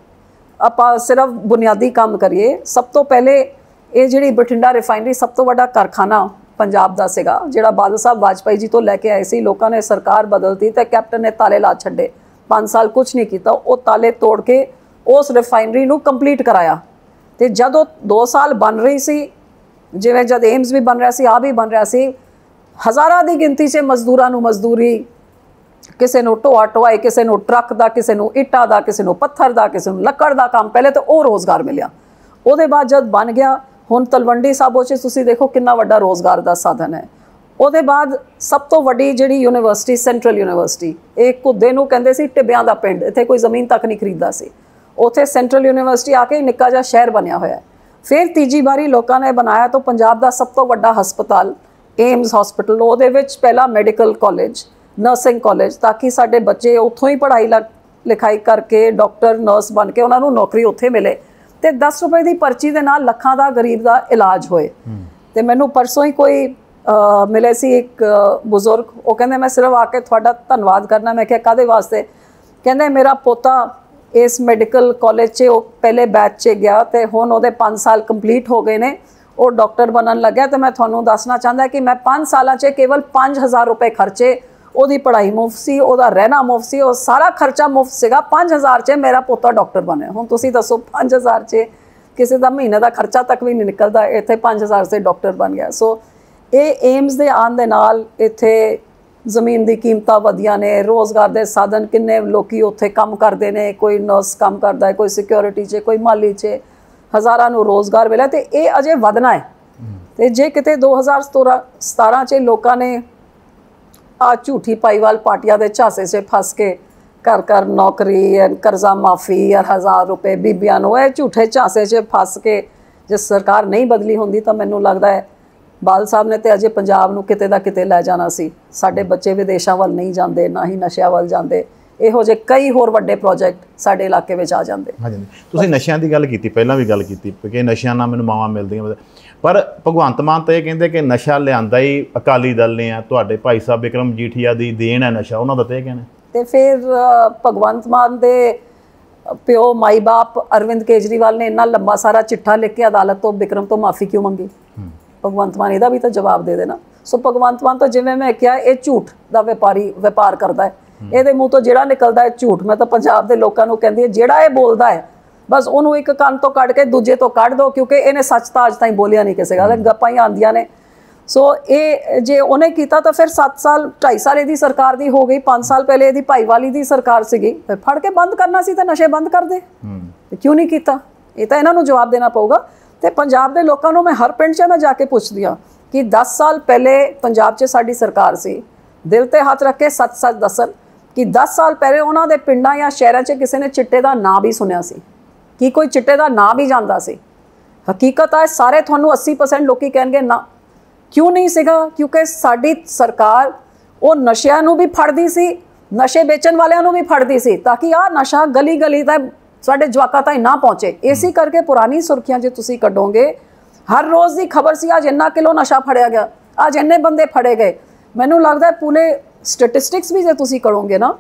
आपां सिर्फ बुनियादी काम करिए। सब तो पहले ये जिहड़ी बठिंडा रिफाइनरी सब तो वड्डा कारखाना पंजाब दा सीगा, जिहड़ा बादल साहब वाजपेयी जी तो लैके आए सी। लोगों ने सरकार बदलती तो कैप्टन ने ताले ला छड्डे, पाँच साल कुछ नहीं किया, वो ताले तोड़ के उस रिफाइनरी नूं कंप्लीट कराया। तो जब दो साल बन रही सी, जिवें जद एम्स भी बन रहा सी, आ भी बन रहा सी, हज़ारां दी गिनती से मजदूरां नूं मजदूरी ਕਿਸੇ ਨੂੰ ਢੋਆ ਢੋਆਈ, ਕਿਸੇ ਨੂੰ ਟਰੱਕ ਦਾ, ਕਿਸੇ ਨੂੰ ਇੱਟਾਂ ਦਾ, ਕਿਸੇ ਨੂੰ ਪੱਥਰ ਦਾ, ਕਿਸੇ ਨੂੰ ਲੱਕੜ ਦਾ ਕੰਮ, ਪਹਿਲੇ ਤਾਂ ਉਹ ਰੋਜ਼ਗਾਰ ਮਿਲਿਆ। ਉਹਦੇ ਬਾਅਦ ਜਦ ਬਣ ਗਿਆ, ਹੁਣ ਤਲਵੰਡੀ ਸਾਬੋ 'ਚ ਤੁਸੀਂ ਦੇਖੋ ਕਿੰਨਾ ਵੱਡਾ ਰੋਜ਼ਗਾਰ ਦਾ ਸਾਧਨ ਹੈ। ਉਹਦੇ ਬਾਅਦ ਸਭ ਤੋਂ ਵੱਡੀ ਜਿਹੜੀ ਯੂਨੀਵਰਸਿਟੀ, ਸੈਂਟਰਲ ਯੂਨੀਵਰਸਿਟੀ, ਇਹ ਘੁੱਦੇ ਨੂੰ ਕਹਿੰਦੇ ਸੀ ਟਿੱਬਿਆਂ ਦਾ ਪਿੰਡ, ਇੱਥੇ ਕੋਈ ਜ਼ਮੀਨ ਤੱਕ ਨਹੀਂ ਖਰੀਦਦਾ ਸੀ। ਉੱਥੇ ਸੈਂਟਰਲ ਯੂਨੀਵਰਸਿਟੀ ਆ ਕੇ ਨਿੱਕਾ ਜਿਹਾ ਸ਼ਹਿਰ ਬਣਿਆ ਹੋਇਆ। ਫਿਰ ਤੀਜੀ ਵਾਰੀ ਲੋਕਾਂ ਨੇ ਬਣਾਇਆ ਤਾਂ ਪੰਜਾਬ ਦਾ ਸਭ ਤੋਂ ਵੱਡਾ ਹਸਪਤਾਲ ਏਮਸ ਹਸਪੀਟਲ, ਉਹਦੇ ਵਿੱਚ ਪਹਿਲਾ ਮੈਡੀਕਲ ਕਾਲਜ, ਨਰਸਿੰਗ ਕਾਲਜ, ਤਾਂ ਕਿ ਸਾਡੇ ਬੱਚੇ ਉੱਥੋਂ ਹੀ ਪੜ੍ਹਾਈ ਲਿਖਾਈ ਕਰਕੇ ਡਾਕਟਰ ਨਰਸ ਬਣ ਕੇ ਉਹਨਾਂ ਨੂੰ ਨੌਕਰੀ ਉੱਥੇ ਮਿਲੇ ਤੇ ਦਸ ਰੁਪਏ ਦੀ ਪਰਚੀ ਦੇ ਨਾਲ ਲੱਖਾਂ ਦਾ ਗਰੀਬ ਦਾ ਇਲਾਜ ਹੋਏ। ਤੇ ਮੈਨੂੰ ਪਰਸੋਂ ਹੀ ਕੋਈ ਮਿਲੇ ਸੀ ਇੱਕ ਬਜ਼ੁਰਗ, ਉਹ ਕਹਿੰਦੇ ਮੈਂ ਸਿਰਫ ਆ ਕੇ ਤੁਹਾਡਾ ਧੰਨਵਾਦ ਕਰਨਾ। ਮੈਂ ਕਿਹਾ ਕਾਹਦੇ ਵਾਸਤੇ? ਕਹਿੰਦੇ ਮੇਰਾ ਪੋਤਾ ਇਸ ਮੈਡੀਕਲ ਕਾਲਜ 'ਚ ਉਹ ਪਹਿਲੇ ਬੈਚ 'ਚ ਗਿਆ ਤੇ ਹੁਣ ਉਹਦੇ ਪੰਜ ਸਾਲ ਕੰਪਲੀਟ ਹੋ ਗਏ ਨੇ, ਉਹ ਡਾਕਟਰ ਬਣਨ ਲੱਗਿਆ। ਤੇ ਮੈਂ ਤੁਹਾਨੂੰ ਦੱਸਣਾ ਚਾਹੁੰਦਾ ਕਿ ਮੈਂ ਪੰਜ ਸਾਲਾਂ 'ਚ ਕੇਵਲ ਪੰਜ ਹਜ਼ਾਰ ਰੁਪਏ ਖਰਚੇ, ਉਹਦੀ ਪੜ੍ਹਾਈ ਮੁਫਤ ਸੀ, ਉਹਦਾ ਰਹਿਣਾ ਮੁਫਤ ਸੀ, ਉਹ ਸਾਰਾ ਖਰਚਾ ਮੁਫਤ ਸੀਗਾ। ਪੰਜ ਹਜ਼ਾਰ 'ਚ ਮੇਰਾ ਪੋਤਾ ਡਾਕਟਰ ਬਣਿਆ। ਹੁਣ ਤੁਸੀਂ ਦੱਸੋ ਪੰਜ ਹਜ਼ਾਰ 'ਚ ਕਿਸੇ ਦਾ ਮਹੀਨੇ ਦਾ ਖਰਚਾ ਤੱਕ ਵੀ ਨਹੀਂ ਨਿਕਲਦਾ, ਇੱਥੇ ਪੰਜ ਹਜ਼ਾਰ 'ਚ ਡਾਕਟਰ ਬਣ ਗਿਆ। ਸੋ ਇਹ ਏਮਸ ਦੇ ਆਉਣ ਦੇ ਨਾਲ ਇੱਥੇ ਜ਼ਮੀਨ ਦੀ ਕੀਮਤਾਂ ਵਧੀਆਂ ਨੇ, ਰੋਜ਼ਗਾਰ ਦੇ ਸਾਧਨ, ਕਿੰਨੇ ਲੋਕੀ ਉੱਥੇ ਕੰਮ ਕਰਦੇ ਨੇ, ਕੋਈ ਨਰਸ ਕੰਮ ਕਰਦਾ ਹੈ, ਕੋਈ ਸਿਕਿਉਰਿਟੀ 'ਚ, ਕੋਈ ਮਾਲੀ 'ਚ, ਹਜ਼ਾਰਾਂ ਨੂੰ ਰੋਜ਼ਗਾਰ ਮਿਲਿਆ ਤੇ ਇਹ ਅਜੇ ਵਧਣਾ ਹੈ। ਤੇ ਜੇ ਕਿਤੇ ਦੋ ਹਜ਼ਾਰ ਸਤਾਰਾਂ 'ਚ ਲੋਕਾਂ ਨੇ ਆ ਝੂਠੀ ਪਾਈਵਾਲ ਪਾਰਟੀਆਂ ਦੇ ਝਾਂਸੇ 'ਚ ਫਸ ਕੇ ਘਰ ਘਰ ਨੌਕਰੀ, ਕਰਜ਼ਾ ਮਾਫੀ, ਹਜ਼ਾਰ ਰੁਪਏ ਬੀਬੀਆਂ ਨੂੰ, ਇਹ ਝੂਠੇ ਝਾਂਸੇ 'ਚ ਫਸ ਕੇ ਜੇ ਸਰਕਾਰ ਨਹੀਂ ਬਦਲੀ ਹੁੰਦੀ ਤਾਂ ਮੈਨੂੰ ਲੱਗਦਾ ਹੈ ਬਾਦਲ ਸਾਹਿਬ ਨੇ ਤੇ ਅਜੇ ਪੰਜਾਬ ਨੂੰ ਕਿਤੇ ਦਾ ਕਿਤੇ ਲੈ ਜਾਣਾ ਸੀ। ਸਾਡੇ ਬੱਚੇ ਵਿਦੇਸ਼ਾਂ ਵੱਲ ਨਹੀਂ ਜਾਂਦੇ, ਨਾ ਹੀ ਨਸ਼ਿਆਂ ਵੱਲ ਜਾਂਦੇ, ਇਹੋ ਜਿਹੇ ਕਈ ਹੋਰ ਵੱਡੇ ਪ੍ਰੋਜੈਕਟ ਸਾਡੇ ਇਲਾਕੇ ਵਿੱਚ ਆ ਜਾਂਦੇ। ਹਾਂਜੀ, ਤੁਸੀਂ ਨਸ਼ਿਆਂ ਦੀ ਗੱਲ ਕੀਤੀ, ਪਹਿਲਾਂ ਵੀ ਗੱਲ ਕੀਤੀ ਕਿ ਨਸ਼ਿਆਂ ਨਾਲ ਮੈਨੂੰ ਮਾਵਾਂ ਮਿਲਦੀਆਂ, ਪਰ ਭਗਵੰਤ ਮਾਨ ਤਾਂ ਇਹ ਕਹਿੰਦੇ ਕਿ ਨਸ਼ਾ ਲਿਆਂਦਾ ਹੀ ਅਕਾਲੀ ਦਲ ਨੇ ਆ, ਤੁਹਾਡੇ ਭਾਈ ਸਾਹਿਬ ਬਿਕਰਮ ਮਜੀਠੀਆ ਦੀ ਦੇਣ ਹੈ ਨਸ਼ਾ, ਉਹਨਾਂ ਦਾ ਤਾਂ ਇਹ ਕਹਿਣਾ। ਤੇ ਫਿਰ ਭਗਵੰਤ ਮਾਨ ਦੇ ਪਿਓ ਮਾਈ ਬਾਪ ਅਰਵਿੰਦ ਕੇਜਰੀਵਾਲ ਨੇ ਇੰਨਾ ਲੰਬਾ ਸਾਰਾ ਚਿੱਠਾ ਲਿਖ ਕੇ ਅਦਾਲਤ ਤੋਂ ਬਿਕਰਮ ਤੋਂ ਮਾਫੀ ਕਿਉਂ ਮੰਗੀ? ਭਗਵੰਤ ਮਾਨ ਇਹਦਾ ਵੀ ਤਾਂ ਜਵਾਬ ਦੇ ਦੇਣਾ। ਸੋ ਭਗਵੰਤ ਮਾਨ ਤਾਂ ਜਿਵੇਂ ਮੈਂ ਕਿਹਾ ਇਹ ਝੂਠ ਦਾ ਵਪਾਰੀ ਵਪਾਰ ਕਰਦਾ ਹੈ, ਇਹਦੇ ਮੂੰਹ ਤੋਂ ਜਿਹੜਾ ਨਿਕਲਦਾ ਹੈ ਝੂਠ। ਮੈਂ ਤਾਂ ਪੰਜਾਬ ਦੇ ਲੋਕਾਂ ਨੂੰ ਕਹਿੰਦੀ ਹਾਂ ਜਿਹੜਾ ਇਹ ਬੋਲਦਾ ਹੈ ਬਸ ਉਹਨੂੰ ਇੱਕ ਕੰਨ ਤੋਂ ਕੱਢ ਕੇ ਦੂਜੇ ਤੋਂ ਕੱਢ ਦਿਓ, ਕਿਉਂਕਿ ਇਹਨੇ ਸੱਚ ਤਾਂ ਅੱਜ ਤਾਈਂ ਬੋਲਿਆ ਨਹੀਂ ਕਿਸੇ ਗੱਲ, ਗੱਪਾਂ ਹੀ ਆਉਂਦੀਆਂ ਨੇ। ਸੋ ਇਹ ਜੇ ਉਹਨੇ ਕੀਤਾ ਤਾਂ ਫਿਰ ਸੱਤ ਸਾਲ ਢਾਈ ਸਾਲ ਇਹਦੀ ਸਰਕਾਰ ਦੀ ਹੋ ਗਈ, ਪੰਜ ਸਾਲ ਪਹਿਲੇ ਇਹਦੀ ਭਾਈਵਾਲੀ ਦੀ ਸਰਕਾਰ ਸੀਗੀ, ਫਿਰ ਫੜ ਕੇ ਬੰਦ ਕਰਨਾ ਸੀ ਤਾਂ ਨਸ਼ੇ ਬੰਦ ਕਰ ਦੇ, ਕਿਉਂ ਨਹੀਂ ਕੀਤਾ? ਇਹ ਤਾਂ ਇਹਨਾਂ ਨੂੰ ਜਵਾਬ ਦੇਣਾ ਪਊਗਾ। ਤੇ ਪੰਜਾਬ ਦੇ ਲੋਕਾਂ ਨੂੰ ਮੈਂ ਹਰ ਪਿੰਡ 'ਚ ਮੈਂ ਜਾ ਕੇ ਪੁੱਛਦੀ ਹਾਂ ਕਿ ਦਸ ਸਾਲ ਪਹਿਲੇ ਪੰਜਾਬ 'ਚ ਸਾਡੀ ਸਰਕਾਰ ਸੀ, ਦਿਲ ਤੇ ਹੱਥ ਰੱਖ ਕੇ ਸੱਚ ਸੱਚ ਦੱਸਣ ਕਿ ਦਸ ਸਾਲ ਪਹਿਲੇ ਉਹਨਾਂ ਦੇ ਪਿੰਡਾਂ ਜਾਂ ਸ਼ਹਿਰਾਂ 'ਚ ਕਿਸੇ ਨੇ ਚਿੱਟੇ ਦਾ ਨਾਂ ਵੀ ਸੁਣਿਆ ਸੀ? ਕੀ ਕੋਈ ਚਿੱਟੇ ਦਾ ਨਾਂ ਵੀ ਜਾਣਦਾ ਸੀ? ਹਕੀਕਤ ਹੈ ਸਾਰੇ ਤੁਹਾਨੂੰ ਅੱਸੀ ਪਰਸੈਂਟ ਲੋਕੀ ਕਹਿਣਗੇ ਨਾ। ਕਿਉਂ ਨਹੀਂ ਸੀਗਾ? ਕਿਉਂਕਿ ਸਾਡੀ ਸਰਕਾਰ ਉਹ ਨਸ਼ਿਆਂ ਨੂੰ ਵੀ ਫੜਦੀ ਸੀ, ਨਸ਼ੇ ਵੇਚਣ ਵਾਲਿਆਂ ਨੂੰ ਵੀ ਫੜਦੀ ਸੀ, ਤਾਂ ਕਿ ਆਹ ਨਸ਼ਾ ਗਲੀ ਗਲੀ ਤੱਕ ਸਾਡੇ ਜਵਾਕਾਂ ਤਾਈਂ ਨਾ ਪਹੁੰਚੇ। ਇਸੇ ਕਰਕੇ ਪੁਰਾਣੀ ਸੁਰਖੀਆਂ ਜੇ ਤੁਸੀਂ ਕੱਢੋਗੇ, ਹਰ ਰੋਜ਼ ਦੀ ਖਬਰ ਸੀ ਅੱਜ ਇੰਨਾ ਕਿਲੋ ਨਸ਼ਾ ਫੜਿਆ ਗਿਆ, ਅੱਜ ਇੰਨੇ ਬੰਦੇ ਫੜੇ ਗਏ। ਮੈਨੂੰ ਲੱਗਦਾ ਪੂਰੇ ਸਟੈਟਿਸਟਿਕਸ ਵੀ ਜੇ ਤੁਸੀਂ ਕਰੋਗੇ ਨਾ,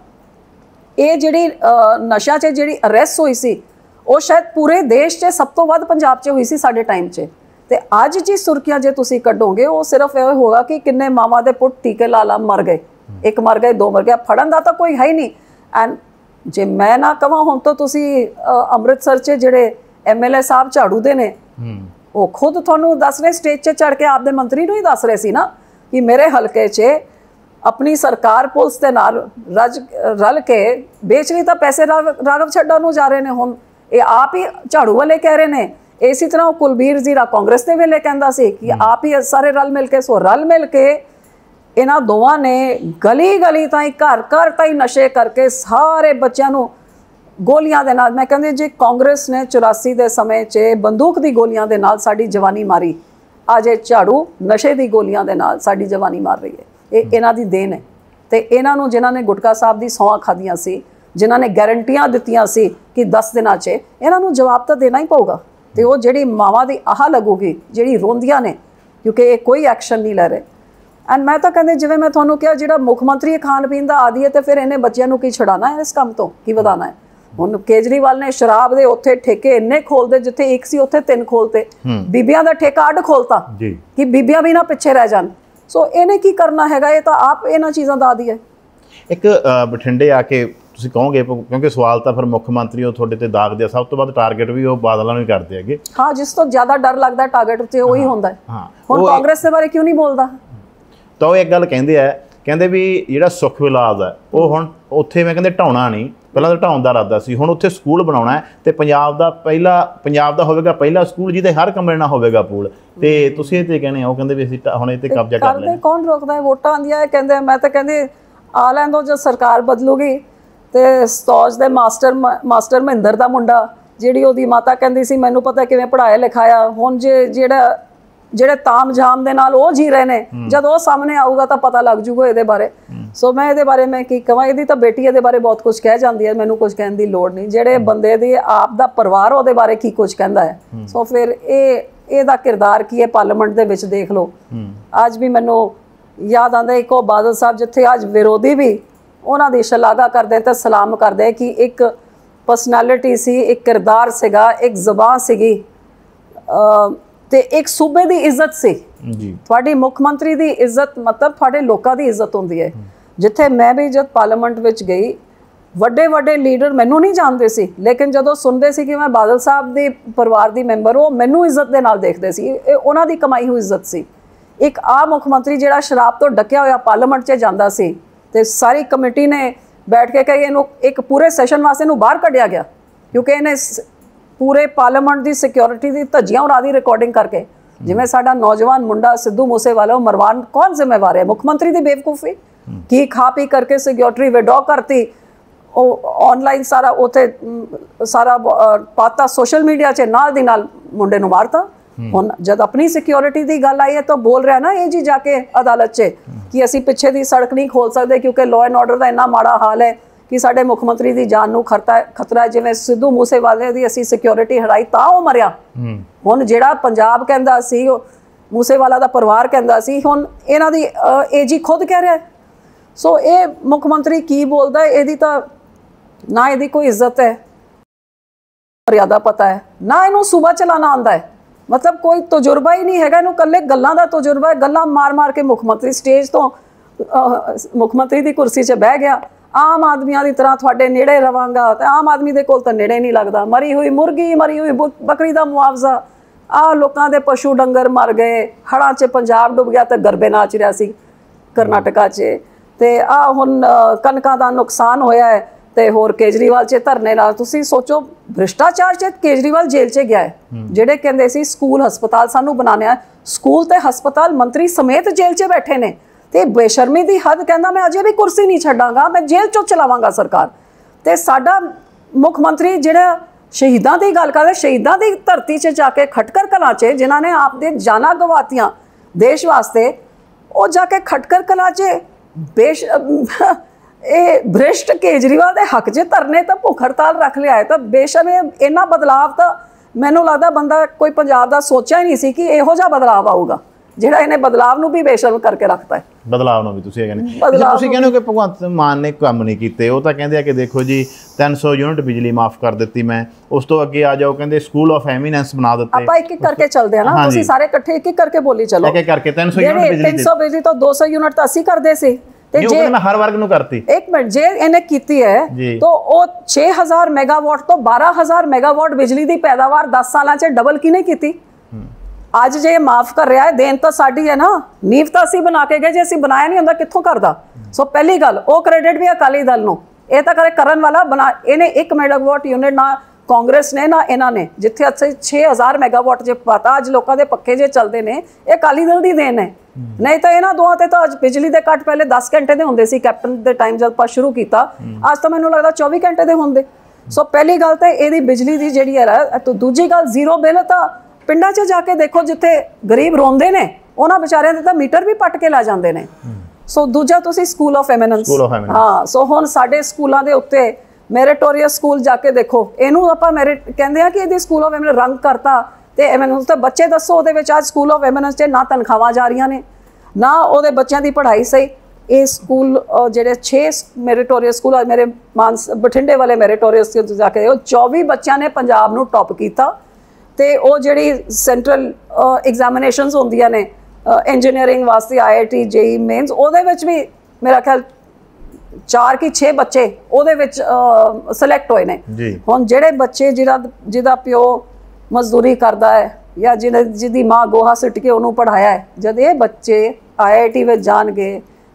ਇਹ ਜਿਹੜੀ ਨਸ਼ਾ 'ਚ ਜਿਹੜੀ ਅਰੈਸਟ ਹੋਈ ਸੀ ਉਹ ਸ਼ਾਇਦ ਪੂਰੇ ਦੇਸ਼ 'ਚ ਸਭ ਤੋਂ ਵੱਧ ਪੰਜਾਬ 'ਚ ਹੋਈ ਸੀ ਸਾਡੇ ਟਾਈਮ 'ਚ। ਤੇ ਅੱਜ ਜੀ ਸੁਰਖੀਆਂ ਜੇ ਤੁਸੀਂ ਕੱਢੋਗੇ ਉਹ ਸਿਰਫ ਇਹ ਹੋਗਾ ਕਿ ਕਿੰਨੇ ਮਾਵਾਂ ਦੇ ਪੁੱਤ ਟੀਕੇ ਲਾ ਲਾ ਮਰ ਗਏ, ਇੱਕ ਮਰ ਗਏ, ਦੋ ਮਰ ਗਏ, ਫੜਨ ਦਾ ਤਾਂ ਕੋਈ ਹੈ ਹੀ ਨਹੀਂ। ਐਂਡ ਜੇ ਮੈਂ ਨਾ ਕਹਾਂ ਹੁਣ ਤਾਂ ਤੁਸੀਂ ਅੰਮ੍ਰਿਤਸਰ 'ਚ ਜਿਹੜੇ ਐਮ ਐਲ ਏ ਸਾਹਿਬ ਝਾੜੂ ਦੇ ਨੇ, ਉਹ ਖੁਦ ਤੁਹਾਨੂੰ ਦੱਸ ਰਹੇ, ਸਟੇਜ 'ਚ ਚੜ੍ਹ ਕੇ ਆਪਦੇ ਮੰਤਰੀ ਨੂੰ ਹੀ ਦੱਸ ਰਹੇ ਸੀ ਨਾ ਕਿ ਮੇਰੇ ਹਲਕੇ 'ਚ ਆਪਣੀ ਸਰਕਾਰ ਪੁਲਿਸ ਦੇ ਨਾਲ ਰਜ ਰਲ ਕੇ ਵੇਚ ਲਈ ਤਾਂ ਪੈਸੇ ਰਾਘਵ ਛੱਡਾ ਨੂੰ ਜਾ ਰਹੇ ਨੇ। ਹੁਣ ਇਹ ਆਪ ਹੀ ਝਾੜੂ ਵਾਲੇ ਕਹਿ ਰਹੇ ਨੇ। ਇਸੇ ਤਰ੍ਹਾਂ ਕੁਲਬੀਰ ਜ਼ੀਰਾ ਕਾਂਗਰਸ ਦੇ ਵੇਲੇ ਕਹਿੰਦਾ ਸੀ ਕਿ ਆਪ ਹੀ ਸਾਰੇ ਰਲ ਮਿਲ ਕੇ, ਸੋ ਰਲ ਮਿਲ ਕੇ ਇਹਨਾਂ ਦੋਵਾਂ ਨੇ ਗਲੀ ਗਲੀ ਤਾਈਂ ਘਰ ਘਰ ਤਾਈਂ ਨਸ਼ੇ ਕਰਕੇ ਸਾਰੇ ਬੱਚਿਆਂ ਨੂੰ ਗੋਲੀਆਂ ਦੇ ਨਾਲ, ਮੈਂ ਕਹਿੰਦੀ ਜੇ ਕਾਂਗਰਸ ਨੇ ਚੁਰਾਸੀ ਦੇ ਸਮੇਂ 'ਚ ਬੰਦੂਕ ਦੀ ਗੋਲੀਆਂ ਦੇ ਨਾਲ ਸਾਡੀ ਜਵਾਨੀ ਮਾਰੀ, ਅੱਜ ਇਹ ਝਾੜੂ ਨਸ਼ੇ ਦੀ ਗੋਲੀਆਂ ਦੇ ਨਾਲ ਸਾਡੀ ਜਵਾਨੀ ਮਾਰ ਰਹੀ ਹੈ। ਇਹ ਇਹਨਾਂ ਦੀ ਦੇਣ ਹੈ। ਤੇ ਇਹਨਾਂ ਨੂੰ ਜਿਨ੍ਹਾਂ ਨੇ ਗੁਟਕਾ ਸਾਹਿਬ ਦੀ ਸੌਂਹਾਂ ਖਾਧੀਆਂ ਸੀ, ਜਿਨ੍ਹਾਂ ਨੇ ਗਾਰੰਟੀਆਂ ਦਿੱਤੀਆਂ ਸੀ ਕਿ ਦਸ ਦਿਨਾਂ 'ਚ, ਇਹਨਾਂ ਨੂੰ ਜਵਾਬ ਤਾਂ ਦੇਣਾ ਹੀ ਪਊਗਾ। ਤੇ ਉਹ ਜਿਹੜੀ ਮਾਵਾਂ ਦੀ ਆਹ ਲੱਗੂਗੀ ਜਿਹੜੀ ਰੋਂਦੀਆਂ ਨੇ ਕਿਉਂਕਿ ਇਹ ਕੋਈ ਐਕਸ਼ਨ ਨਹੀਂ ਲੈ ਰਹੇ। ਐਂਡ ਮੈਂ ਤਾਂ ਕਹਿੰਦੇ ਜਿਵੇਂ ਮੈਂ ਤੁਹਾਨੂੰ ਕਿਹਾ ਜਿਹੜਾ ਮੁੱਖ ਮੰਤਰੀ ਖਾਣ ਪੀਣ ਦਾ ਆਦੀ ਹੈ ਤੇ ਫਿਰ ਇਹਨੇ ਬੱਚਿਆਂ ਨੂੰ ਕੀ ਛਡਾਣਾ ਹੈ ਇਸ ਕੰਮ ਤੋਂ, ਕੀ ਵਧਾਉਣਾ ਹੈ? ਹੁਣ ਕੇਜਰੀਵਾਲ ਨੇ ਸ਼ਰਾਬ ਦੇ ਉੱਥੇ ਠੇਕੇ ਇੰਨੇ ਖੋਲਦੇ, ਜਿੱਥੇ ਇੱਕ ਸੀ ਉੱਥੇ ਤਿੰਨ ਖੋਲਤੇ, ਬੀਬੀਆਂ ਦਾ ਠੇਕਾ ਅੱਡ ਖੋਲਤਾ ਕਿ ਬੀਬੀਆਂ ਵੀ ਨਾ ਪਿੱਛੇ ਰਹਿ ਜਾਣ। ਸੋ ਇਹਨੇ ਕੀ ਕਰਨਾ ਹੈਗਾ? ਇਹ ਤਾਂ ਆਪ ਇਹਨਾਂ ਚੀਜ਼ਾਂ ਦਾ ਆਦੀ ਹੈ। ਇੱਕ ਬਠਿੰਡੇ ਆ ਕੇ ਤੁਸੀਂ ਕਹੋਗੇ, ਕਿਉਂਕਿ ਸਵਾਲ ਤਾਂ ਫਿਰ ਮੁੱਖ ਮੰਤਰੀ ਉਹ ਤੁਹਾਡੇ ਤੇ ਦਾਗਦੇ ਆ, ਸਭ ਤੋਂ ਵੱਧ ਟਾਰਗੇਟ ਵੀ ਉਹ ਬਾਦਲਾਂ ਨੂੰ ਹੀ ਕਰਦੇ ਹੈਗੇ। ਹਾਂ, ਜਿਸ ਤੋਂ ਜ਼ਿਆਦਾ ਡਰ ਲੱਗਦਾ ਟਾਰਗੇਟ ਉੱਤੇ ਉਹੀ ਹੁੰਦਾ ਹੈ। ਹੁਣ ਕਾਂਗਰਸ ਦੇ ਬਾਰੇ ਕਿਉਂ ਨਹੀਂ ਬੋਲਦਾ? ਤਾਂ ਉਹ ਇੱਕ ਗੱਲ ਕਹਿੰਦੇ ਆ ਕਹਿੰਦੇ ਵੀ ਜਿਹੜਾ ਸੁੱਖ ਵਿਲਾਸ ਹੈ ਉਹ ਹੁਣ ਉੱਥੇ ਮੈਂ ਕਹਿੰਦੇ ਢਾਉਣਾ ਨਹੀਂ, ਪਹਿਲਾਂ ਤਾਂ ਢਾਉਣ ਦਾ ਇਰਾਦਾ ਸੀ, ਹੁਣ ਉੱਥੇ ਸਕੂਲ ਬਣਾਉਣਾ ਹੈ ਤੇ ਪੰਜਾਬ ਦਾ ਪਹਿਲਾ ਪੰਜਾਬ ਦਾ ਹੋਵੇਗਾ ਪਹਿਲਾ ਸਕੂਲ ਜਿਹਦੇ ਹਰ ਕਮਰੇ ਨਾਲ ਹੋਵੇਗਾ ਪੂਲ। ਤੇ ਤੁਸੀਂ ਇਹ ਤੇ ਕਹਿੰਦੇ ਹੋ, ਕਹਿੰਦੇ ਵੀ ਅਸੀਂ ਹੁਣ ਇਹ ਤੇ ਕਬਜ਼ਾ ਕਰ ਲੈਣਾ। ਕੌਣ ਰੋਕਦਾ ਹੈ? ਵੋਟਾਂ ਆਉਂਦੀਆਂ ਹੈ, ਕਹਿੰਦੇ ਮੈਂ ਤਾਂ ਕਹਿੰਦੇ ਆ ਲੈਣ ਦੋ, ਜਦ ਸਰਕਾਰ ਬਦਲੂਗੀ ਤੇ ਸਤੌਜ ਦੇ ਮਾਸਟਰ ਮਾਸਟਰ ਮਹਿੰਦਰ ਦਾ ਮੁੰਡਾ, ਜਿਹੜੀ ਉਹਦੀ ਮਾਤਾ ਕਹਿੰਦੀ ਸੀ ਮੈਨੂੰ ਪਤਾ ਕਿਵੇਂ ਪੜ੍ਹਾਇਆ ਲਿਖਾਇਆ, ਹੁਣ ਜੇ ਜਿਹੜਾ ਜਿਹੜੇ ਤਾਮ ਝਾਮ ਦੇ ਨਾਲ ਉਹ ਜੀ ਰਹੇ ਨੇ, ਜਦ ਉਹ ਸਾਹਮਣੇ ਆਊਗਾ ਤਾਂ ਪਤਾ ਲੱਗ ਜੂਗਾ ਇਹਦੇ ਬਾਰੇ। ਸੋ ਮੈਂ ਇਹਦੇ ਬਾਰੇ ਮੈਂ ਕੀ ਕਹਾਂ, ਇਹਦੀ ਤਾਂ ਬੇਟੀ ਇਹਦੇ ਬਾਰੇ ਬਹੁਤ ਕੁਝ ਕਹਿ ਜਾਂਦੀ ਹੈ, ਮੈਨੂੰ ਕੁਝ ਕਹਿਣ ਦੀ ਲੋੜ ਨਹੀਂ। ਜਿਹੜੇ ਬੰਦੇ ਦੀ ਆਪ ਦਾ ਪਰਿਵਾਰ ਉਹਦੇ ਬਾਰੇ ਕੀ ਕੁਝ ਕਹਿੰਦਾ ਹੈ, ਸੋ ਫਿਰ ਇਹ ਇਹਦਾ ਕਿਰਦਾਰ ਕੀ ਹੈ ਪਾਰਲੀਮੈਂਟ ਦੇ ਵਿੱਚ ਦੇਖ ਲਓ। ਅੱਜ ਵੀ ਮੈਨੂੰ ਯਾਦ ਆਉਂਦਾ ਇੱਕੋ ਬਾਦਲ ਸਾਹਿਬ ਜਿੱਥੇ ਅੱਜ ਵਿਰੋਧੀ ਵੀ ਉਹਨਾਂ ਦੀ ਸ਼ਲਾਘਾ ਕਰਦੇ ਤੇ ਸਲਾਮ ਕਰਦੇ ਕਿ ਇੱਕ ਪਰਸਨੈਲਿਟੀ ਸੀ, ਇੱਕ ਕਿਰਦਾਰ ਸੀਗਾ, ਇੱਕ ਜ਼ਬਾਨ ਸੀਗੀ ਤੇ ਇੱਕ ਸੂਬੇ ਦੀ ਇੱਜ਼ਤ ਸੀ ਜੀ। ਤੁਹਾਡੀ ਮੁੱਖ ਮੰਤਰੀ ਦੀ ਇੱਜ਼ਤ ਮਤਲਬ ਤੁਹਾਡੇ ਲੋਕਾਂ ਦੀ ਇੱਜ਼ਤ ਹੁੰਦੀ ਹੈ। ਜਿੱਥੇ ਮੈਂ ਵੀ ਜਦ ਪਾਰਲੀਮੈਂਟ ਵਿੱਚ ਗਈ, ਵੱਡੇ ਵੱਡੇ ਲੀਡਰ ਮੈਨੂੰ ਨਹੀਂ ਜਾਣਦੇ ਸੀ, ਲੇਕਿਨ ਜਦੋਂ ਸੁਣਦੇ ਸੀ ਕਿ ਮੈਂ ਬਾਦਲ ਸਾਹਿਬ ਦੇ ਪਰਿਵਾਰ ਦੀ ਮੈਂਬਰ, ਉਹ ਮੈਨੂੰ ਇੱਜ਼ਤ ਦੇ ਨਾਲ ਦੇਖਦੇ ਸੀ। ਇਹ ਉਹਨਾਂ ਦੀ ਕਮਾਈ ਹੋਈ ਇੱਜ਼ਤ ਸੀ। ਇੱਕ ਆ ਮੁੱਖ ਮੰਤਰੀ ਜਿਹੜਾ ਸ਼ਰਾਬ ਤੋਂ ਡੱਕਿਆ ਹੋਇਆ ਪਾਰਲੀਮੈਂਟ 'ਚ ਜਾਂਦਾ ਸੀ ਤੇ ਸਾਰੀ ਕਮੇਟੀ ਨੇ ਬੈਠ ਕੇ ਕਹੀ ਇਹਨੂੰ ਇੱਕ ਪੂਰੇ ਸੈਸ਼ਨ ਵਾਸਤੇ ਇਹਨੂੰ ਬਾਹਰ ਕੱਢਿਆ ਗਿਆ ਕਿਉਂਕਿ ਇਹਨੇ ਪੂਰੇ ਪਾਰਲੀਮੈਂਟ ਦੀ ਸਿਕਿਉਰਿਟੀ ਦੀ ਧੱਜੀਆਂ ਉਡਾ ਦੀ ਰਿਕਾਰਡਿੰਗ ਕਰਕੇ। ਜਿਵੇਂ ਸਾਡਾ ਨੌਜਵਾਨ ਮੁੰਡਾ ਸਿੱਧੂ ਮੂਸੇਵਾਲਾ, ਉਹ ਮਰਵਾਨ ਕੌਣ ਜ਼ਿੰਮੇਵਾਰ ਹੈ? ਮੁੱਖ ਮੰਤਰੀ ਦੀ ਬੇਵਕੂਫੀ ਕੀ ਖਾ ਪੀ ਕਰਕੇ ਸਿਕਿਉਰਿਟੀ ਵਿਡੋ ਕਰਤੀ, ਉਹ ਆਨਲਾਈਨ ਸਾਰਾ ਉੱਥੇ ਸਾਰਾ ਪਾਤਾ ਸੋਸ਼ਲ ਮੀਡੀਆ 'ਚ, ਨਾਲ ਦੀ ਨਾਲ ਮੁੰਡੇ ਨੂੰ ਮਾਰਤਾ। ਹੁਣ ਜਦ ਆਪਣੀ ਸਿਕਿਉਰਿਟੀ ਦੀ ਗੱਲ ਆਈ ਹੈ ਤਾਂ ਬੋਲ ਰਿਹਾ ਨਾ ਇਹ ਜੀ ਜਾ ਕੇ ਅਦਾਲਤ 'ਚ ਕਿ ਅਸੀਂ ਪਿੱਛੇ ਦੀ ਸੜਕ ਨਹੀਂ ਖੋਲ ਸਕਦੇ ਕਿਉਂਕਿ ਲਾਅ ਐਂਡ ਆਰਡਰ ਦਾ ਇੰਨਾ ਮਾੜਾ ਹਾਲ ਹੈ ਕਿ ਸਾਡੇ ਮੁੱਖ ਮੰਤਰੀ ਦੀ ਜਾਨ ਨੂੰ ਖਤਰਾ ਖਤਰਾ ਹੈ। ਜਿਵੇਂ ਸਿੱਧੂ ਮੂਸੇਵਾਲੇ ਦੀ ਅਸੀਂ ਸਿਕਿਉਰਿਟੀ ਹਟਾਈ ਤਾਂ ਉਹ ਮਰਿਆ। ਹੁਣ ਜਿਹੜਾ ਪੰਜਾਬ ਕਹਿੰਦਾ ਸੀ, ਉਹ ਮੂਸੇਵਾਲਾ ਦਾ ਪਰਿਵਾਰ ਕਹਿੰਦਾ ਸੀ, ਹੁਣ ਇਹਨਾਂ ਦੀ ਏਜੀ ਖੁਦ ਕਹਿ ਰਿਹਾ। ਸੋ ਇਹ ਮੁੱਖ ਮੰਤਰੀ ਕੀ ਬੋਲਦਾ, ਇਹਦੀ ਤਾਂ ਨਾ ਇਹਦੀ ਕੋਈ ਇੱਜ਼ਤ ਹੈ, ਮਰਿਆਦਾ ਪਤਾ ਹੈ, ਨਾ ਇਹਨੂੰ ਸੂਬਾ ਚਲਾਉਣਾ ਆਉਂਦਾ ਹੈ। ਮਤਲਬ ਕੋਈ ਤਜਰਬਾ ਹੀ ਨਹੀਂ ਹੈਗਾ ਇਹਨੂੰ, ਇਕੱਲੇ ਗੱਲਾਂ ਦਾ ਤਜਰਬਾ ਹੈ। ਗੱਲਾਂ ਮਾਰ ਮਾਰ ਕੇ ਮੁੱਖ ਮੰਤਰੀ ਸਟੇਜ ਤੋਂ ਮੁੱਖ ਮੰਤਰੀ ਦੀ ਕੁਰਸੀ 'ਚ ਬਹਿ ਗਿਆ। ਆਮ ਆਦਮੀਆਂ ਦੀ ਤਰ੍ਹਾਂ ਤੁਹਾਡੇ ਨੇੜੇ ਰਵਾਂਗਾ, ਤੇ ਆਮ ਆਦਮੀ ਦੇ ਕੋਲ ਤਾਂ ਨੇੜੇ ਨਹੀਂ ਲੱਗਦਾ। ਮਰੀ ਹੋਈ ਮੁਰਗੀ, ਮਰੀ ਹੋਈ ਬੱਕਰੀ ਦਾ ਮੁਆਵਜ਼ਾ, ਆਹ ਲੋਕਾਂ ਦੇ ਪਸ਼ੂ ਡੰਗਰ ਮਰ ਗਏ, ਹੜ੍ਹਾਂ 'ਚ ਪੰਜਾਬ ਡੁੱਬ ਗਿਆ ਤੇ ਗਰਬੇ ਨਾਚ ਰਿਹਾ ਸੀ ਕਰਨਾਟਕਾ 'ਚ, ਤੇ ਆਹ ਹੁਣ ਕਣਕਾਂ ਦਾ ਨੁਕਸਾਨ ਹੋਇਆ ਹੈ ਤੇ ਹੋਰ ਕੇਜਰੀਵਾਲ 'ਚ ਧਰਨੇ ਨਾਲ। ਤੁਸੀਂ ਸੋਚੋ ਭ੍ਰਿਸ਼ਟਾਚਾਰ 'ਚ ਕੇਜਰੀਵਾਲ ਜੇਲ੍ਹ 'ਚ ਗਿਆ ਹੈ। ਜਿਹੜੇ ਕਹਿੰਦੇ ਸੀ ਸਕੂਲ ਹਸਪਤਾਲ ਸਾਨੂੰ ਬਣਾਉਣੇ ਆ, ਸਕੂਲ ਤੇ ਹਸਪਤਾਲ ਮੰਤਰੀ ਸਮੇਤ ਜੇਲ੍ਹ 'ਚ ਬੈਠੇ ਨੇ। ਤੇ ਬੇਸ਼ਰਮੀ ਦੀ ਹੱਦ, ਕਹਿੰਦਾ ਮੈਂ ਅਜੇ ਵੀ ਕੁਰਸੀ ਨਹੀਂ ਛੱਡਾਂਗਾ, ਮੈਂ ਜੇਲ੍ਹ 'ਚੋਂ ਚਲਾਵਾਂਗਾ ਸਰਕਾਰ। ਤੇ ਸਾਡਾ ਮੁੱਖ ਮੰਤਰੀ ਜਿਹੜਾ ਸ਼ਹੀਦਾਂ ਦੀ ਗੱਲ ਕਰਦਾ, ਸ਼ਹੀਦਾਂ ਦੀ ਧਰਤੀ 'ਚ ਜਾ ਕੇ ਖਟਕਰ ਕਲਾਂ 'ਚ ਜਿਨ੍ਹਾਂ ਨੇ ਆਪਦੇ ਜਾਨਾਂ ਗਵਾਤੀਆਂ ਦੇਸ਼ ਵਾਸਤੇ, ਉਹ ਜਾ ਕੇ ਖਟਕਰ ਕਲਾਂ 'ਚ ਬੇਸ਼ ਇਹ ਭ੍ਰਿਸ਼ਟ ਕੇਜਰੀਵਾਲ ਦੇ ਹੱਕ 'ਚ ਧਰਨੇ ਤਾਂ ਭੁੱਖ ਹੜਤਾਲ ਰੱਖ ਲਿਆ ਹੈ। ਤਾਂ ਬੇਸ਼ੱਕ ਇੰਨਾ ਬਦਲਾਵ ਤਾਂ ਮੈਨੂੰ ਲੱਗਦਾ ਬੰਦਾ ਕੋਈ ਪੰਜਾਬ ਦਾ ਸੋਚਿਆ ਹੀ ਨਹੀਂ ਸੀ ਕਿ ਇਹੋ ਜਿਹਾ ਬਦਲਾਵ ਆਊਗਾ, ਜਿਹੜਾ ਇਹਨੇ ਬਦਲਾਵ ਨੂੰ ਵੀ ਬੇਸ਼ਰਮ ਕਰਕੇ ਰੱਖਤਾ ਹੈ। ਬਦਲਾਵ ਨੂੰ ਵੀ ਤੁਸੀਂ ਇਹ ਕਹਿੰਦੇ, ਤੁਸੀਂ ਕਹਿੰਦੇ ਹੋ ਕਿ ਭਗਵੰਤ ਮਾਨ ਨੇ ਕੰਮ ਨਹੀਂ ਕੀਤੇ। ਉਹ ਤਾਂ ਕਹਿੰਦੇ ਆ ਕਿ ਦੇਖੋ ਜੀ ਤਿੰਨ ਸੌ ਯੂਨਿਟ ਬਿਜਲੀ ਮਾਫ ਕਰ ਦਿੱਤੀ ਮੈਂ, ਉਸ ਤੋਂ ਅੱਗੇ ਆ ਜਾਓ ਕਹਿੰਦੇ ਸਕੂਲ ਆਫ ਐਮੀਨੈਂਸ ਬਣਾ ਦਿੱਤੇ। ਆਪਾਂ ਇੱਕ ਇੱਕ ਕਰਕੇ ਚੱਲਦੇ ਆ ਨਾ, ਤੁਸੀਂ ਸਾਰੇ ਇਕੱਠੇ ਇੱਕ ਇੱਕ ਕਰਕੇ ਬੋਲੀ ਚਲੋ। ਇੱਕ ਇੱਕ ਕਰਕੇ ਤਿੰਨ ਸੌ ਯੂਨਿਟ ਬਿਜਲੀ, ਤਿੰਨ ਸੌ ਬਿਜਲੀ ਤੋਂ ਦੋ ਸੌ ਯੂਨਿਟ ਤਾਂ ਅਸੀਂ ਕਰਦੇ ਸੀ। ਤੇ ਜੇ ਮੈਂ ਹਰ ਵਰਗ ਨੂੰ ਕਰਤੀ, ਇੱਕ ਮਿੰਟ, ਜੇ ਇਹਨੇ ਕੀਤੀ ਹੈ ਤਾਂ ਉਹ ਛੇ ਹਜ਼ਾਰ ਮੈਗਾਵਾਟ ਤੋਂ ਬਾਰਾਂ ਹਜ਼ਾਰ ਮੈਗਾਵਾਟ ਬਿਜਲੀ ਦੀ ਪੈਦਾਵਾਰ ਦਸ ਸਾਲਾਂ 'ਚ ਡਬਲ ਕਿਹਨੇ ਕੀਤੀ? ਅੱਜ ਜੇ ਮਾਫ ਕਰ ਰਿਹਾ ਹੈ, ਦੇਣ ਤਾਂ ਸਾਡੀ ਹੈ ਨਾ, ਨੀਂਵ ਤਾਂ ਅਸੀਂ ਬਣਾ ਕੇ ਗਏ, ਜੇ ਅਸੀਂ ਬਣਾਇਆ ਨਹੀਂ ਹੁੰਦਾ ਕਿੱਥੋਂ ਕਰਦਾ? ਸੋ ਪਹਿਲੀ ਗੱਲ ਉਹ ਕ੍ਰੈਡਿਟ ਵੀ ਅਕਾਲੀ ਦਲ ਨੂੰ, ਇਹ ਤਾਂ ਕਰੇ ਕਰਨ ਵਾਲਾ ਬਣਾ। ਇਹਨੇ ਇੱਕ ਮੈਗਾਵਾਟ ਯੂਨਿਟ ਨਾ ਕਾਂਗਰਸ ਨੇ ਨਾ ਇਹਨਾਂ ਨੇ, ਜਿੱਥੇ ਅੱਛੇ ਛੇ ਹਜ਼ਾਰ ਮੈਗਾਵਾਟ ਜੇ ਪਤਾ ਅੱਜ ਲੋਕਾਂ ਦੇ ਪੱਕੇ ਜੇ ਚੱਲਦੇ ਨੇ, ਇਹ ਅਕਾਲੀ ਦਲ ਦੀ ਦੇਣ ਹੈ। ਨਹੀਂ ਤਾਂ ਇਹਨਾਂ ਦੋਹਾਂ ਤੇ ਤਾਂ ਅੱਜ ਬਿਜਲੀ ਦੇ ਕੱਟ ਪਹਿਲੇ ਦਸ ਘੰਟੇ ਦੇ ਹੁੰਦੇ ਸੀ ਕੈਪਟਨ ਦੇ ਟਾਈਮ ਜਦ ਆਪਾਂ ਸ਼ੁਰੂ ਕੀਤਾ, ਅੱਜ ਤਾਂ ਮੈਨੂੰ ਲੱਗਦਾ ਚੌਵੀ ਘੰਟੇ ਦੇ ਹੁੰਦੇ। ਸੋ ਪਹਿਲੀ ਗੱਲ ਤਾਂ ਇਹਦੀ ਬਿਜਲੀ ਦੀ ਜਿਹੜੀ ਹੈ। ਦੂਜੀ ਗੱਲ ਜ਼ੀਰੋ ਬਿੱਲ ਤਾਂ ਪਿੰਡਾਂ 'ਚ ਜਾ ਕੇ ਦੇਖੋ, ਜਿੱਥੇ ਗਰੀਬ ਰੋਂਦੇ ਨੇ ਉਹਨਾਂ ਵਿਚਾਰਿਆਂ ਦੇ ਤਾਂ ਮੀਟਰ ਵੀ ਪੱਟ ਕੇ ਲੈ ਜਾਂਦੇ ਨੇ। ਸੋ ਦੂਜਾ ਤੁਸੀਂ ਸਕੂਲ ਆਫ ਐਮੀਨੈਂਸ, ਹਾਂ, ਸੋ ਹੁਣ ਸਾਡੇ ਸਕੂਲਾਂ ਦੇ ਉੱਤੇ ਮੈਰੀਟੋਰੀਅਸ ਸਕੂਲ ਜਾ ਕੇ ਦੇਖੋ, ਇਹਨੂੰ ਆਪਾਂ ਮੈਰਿਟ ਕਹਿੰਦੇ ਆ ਕਿ ਇਹਦੀ ਸਕੂਲ ਆਫ ਐਮੀਨੈਂਸ ਰੰਗ ਕਰਤਾ। ਤੇ ਐਮੀਨੈਂਸ ਤਾਂ ਬੱਚੇ ਦੱਸੋ ਉਹਦੇ ਵਿੱਚ ਅੱਜ ਸਕੂਲ ਆਫ ਐਮੀਨੈਂਸ 'ਚ ਨਾ ਤਨਖਾਹਾਂ ਜਾ ਰਹੀਆਂ ਨੇ, ਨਾ ਉਹਦੇ ਬੱਚਿਆਂ ਦੀ ਪੜ੍ਹਾਈ ਸਹੀ। ਇਹ ਸਕੂਲ ਜਿਹੜੇ ਛੇ ਮੈਰੀਟੋਰੀਅਸ ਸਕੂਲ ਮੇਰੇ ਮਾਨਸ ਬਠਿੰਡੇ ਵਾਲੇ ਮੈਰੀਟੋਰੀਅਸ ਜਾ ਕੇ ਉਹ ਚੌਵੀ ਬੱਚਿਆਂ ਨੇ ਪੰਜਾਬ ਨੂੰ ਟੌਪ ਕੀਤਾ। ਤੇ ਉਹ ਜਿਹੜੀ ਸੈਂਟਰਲ ਐਗਜ਼ਾਮੀਨੇਸ਼ਨਸ ਹੁੰਦੀਆਂ ਨੇ ਇੰਜੀਨੀਅਰਿੰਗ ਵਾਸਤੇ, ਆਈ ਆਈ ਟੀ, ਜੇਈ ਮੇਨਸ, ਉਹਦੇ ਵਿੱਚ ਵੀ ਮੇਰਾ ਖਿਆਲ ਚਾਰ ਕਿ ਛੇ ਬੱਚੇ ਉਹਦੇ ਵਿੱਚ ਸਿਲੈਕਟ ਹੋਏ ਨੇ। ਹੁਣ ਜਿਹੜੇ ਬੱਚੇ ਜਿਹਦਾ ਜਿਹਦਾ ਪਿਓ ਮਜ਼ਦੂਰੀ ਕਰਦਾ ਹੈ ਜਾਂ ਜਿਹਨੇ ਜਿਹਦੀ ਮਾਂ ਗੋਹਾ ਸੁੱਟ ਕੇ ਉਹਨੂੰ ਪੜ੍ਹਾਇਆ ਹੈ, ਜਦ ਇਹ ਬੱਚੇ ਆਈ ਆਈ ਟੀ ਵਿੱਚ ਜਾਣਗੇ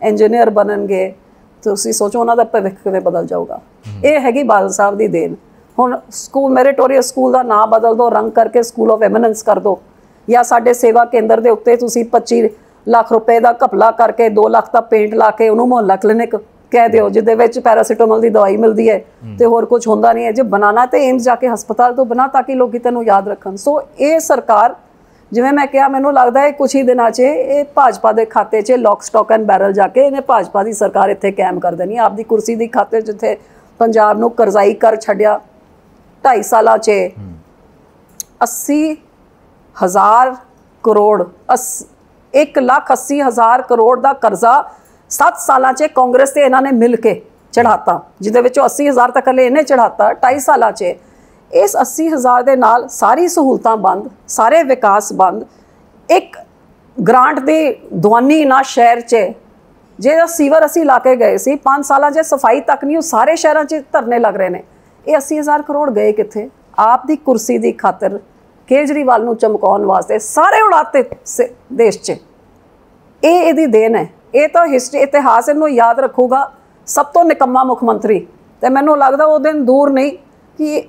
ਇੰਜੀਨੀਅਰ ਬਣਨਗੇ, ਤੁਸੀਂ ਸੋਚੋ ਉਹਨਾਂ ਦਾ ਭਵਿੱਖ ਕਿਵੇਂ ਬਦਲ ਜਾਊਗਾ। ਇਹ ਹੈਗੀ ਬਾਦਲ ਸਾਹਿਬ ਦੀ ਦੇਣ। ਹੁਣ ਸਕੂਲ ਮੈਰੀਟੋਰੀਅਸ ਸਕੂਲ ਦਾ ਨਾਂ ਬਦਲ ਦਿਓ, ਰੰਗ ਕਰਕੇ ਸਕੂਲ ਆਫ ਐਮੀਨੈਂਸ ਕਰ ਦਿਓ, ਜਾਂ ਸਾਡੇ ਸੇਵਾ ਕੇਂਦਰ ਦੇ ਉੱਤੇ ਤੁਸੀਂ ਪੱਚੀ ਲੱਖ ਰੁਪਏ ਦਾ ਘਪਲਾ ਕਰਕੇ ਦੋ ਲੱਖ ਦਾ ਪੇਂਟ ਲਾ ਕੇ ਉਹਨੂੰ ਮੁਹੱਲਾ ਕਲੀਨਿਕ ਕਹਿ ਦਿਓ, ਜਿਹਦੇ ਵਿੱਚ ਪੈਰਾਸੀਟਾਮੋਲ ਦੀ ਦਵਾਈ ਮਿਲਦੀ ਹੈ ਤੇ ਹੋਰ ਕੁਝ ਹੁੰਦਾ ਨਹੀਂ ਹੈ। ਜੇ ਬਣਾਉਣਾ ਤੇ ਏਮਸ ਜਾ ਕੇ ਹਸਪਤਾਲ ਤੋਂ ਬਣਾ, ਤਾਂ ਕਿ ਲੋਕੀ ਤੈਨੂੰ ਯਾਦ ਰੱਖਣ। ਸੋ ਇਹ ਸਰਕਾਰ, ਜਿਵੇਂ ਮੈਂ ਕਿਹਾ, ਮੈਨੂੰ ਲੱਗਦਾ ਹੈ ਕੁਛ ਹੀ ਦਿਨਾਂ 'ਚ ਇਹ ਭਾਜਪਾ ਦੇ ਖਾਤੇ 'ਚ ਲੌਕ ਸਟੌਕ ਐਂਡ ਬੈਰਲ ਜਾ ਕੇ ਇਹਨੇ ਭਾਜਪਾ ਦੀ ਸਰਕਾਰ ਇੱਥੇ ਕਾਇਮ ਕਰ ਦੇਣੀ। ਆਪਦੀ ਕੁਰਸੀ ਦੀ ਖਾਤੇ ਜਿੱਥੇ ਪੰਜਾਬ ਨੂੰ ਕਰਜ਼ਾਈ ਕਰ ਛੱਡਿਆ ਢਾਈ ਸਾਲਾਂ 'ਚ ਅੱਸੀ ਹਜ਼ਾਰ ਕਰੋੜ ਅਸ ਇੱਕ ਲੱਖ ਅੱਸੀ ਹਜ਼ਾਰ ਕਰੋੜ ਦਾ ਕਰਜ਼ਾ ਸੱਤ ਸਾਲਾਂ 'ਚ ਕਾਂਗਰਸ ਤੇ ਇਹਨਾਂ ਨੇ ਮਿਲ ਕੇ ਚੜ੍ਹਾਤਾ, ਜਿਹਦੇ ਵਿੱਚੋਂ ਅੱਸੀ ਹਜ਼ਾਰ ਤੱਕ ਹਲੇ ਇਹਨੇ ਚੜ੍ਹਾਤਾ ਢਾਈ ਸਾਲਾਂ 'ਚ। ਇਸ ਅੱਸੀ ਹਜ਼ਾਰ ਦੇ ਨਾਲ ਸਾਰੀ ਸਹੂਲਤਾਂ ਬੰਦ, ਸਾਰੇ ਵਿਕਾਸ ਬੰਦ। ਇੱਕ ਗ੍ਰਾਂਟ ਦੀ ਦਵਾਨੀ ਨਾ ਸ਼ਹਿਰ 'ਚ, ਜਿਹੜਾ ਸੀਵਰ ਅਸੀਂ ਲਾ ਕੇ ਗਏ ਸੀ ਪੰਜ ਸਾਲਾਂ 'ਚ ਸਫਾਈ ਤੱਕ ਨਹੀਂ, ਉਹ ਸਾਰੇ ਸ਼ਹਿਰਾਂ 'ਚ ਧਰਨੇ ਲੱਗ ਰਹੇ ਨੇ। ਇਹ ਅੱਸੀ ਹਜ਼ਾਰ ਕਰੋੜ ਗਏ ਕਿੱਥੇ? ਆਪ ਦੀ ਕੁਰਸੀ ਦੀ ਖਾਤਰ ਕੇਜਰੀਵਾਲ ਨੂੰ ਚਮਕਾਉਣ ਵਾਸਤੇ ਸਾਰੇ ਉਡਾਤੇ ਦੇਸ਼ 'ਚ। ਇਹ ਇਹਦੀ ਦੇਣ ਹੈ। ਇਹ ਤਾਂ ਹਿਸਟਰੀ, ਇਤਿਹਾਸ ਇਹਨੂੰ ਯਾਦ ਰੱਖੂਗਾ, ਸਭ ਤੋਂ ਨਿਕੰਮਾ ਮੁੱਖ ਮੰਤਰੀ। ਤੇ ਮੈਨੂੰ ਲੱਗਦਾ ਉਹ ਦਿਨ ਦੂਰ ਨਹੀਂ ਕਿ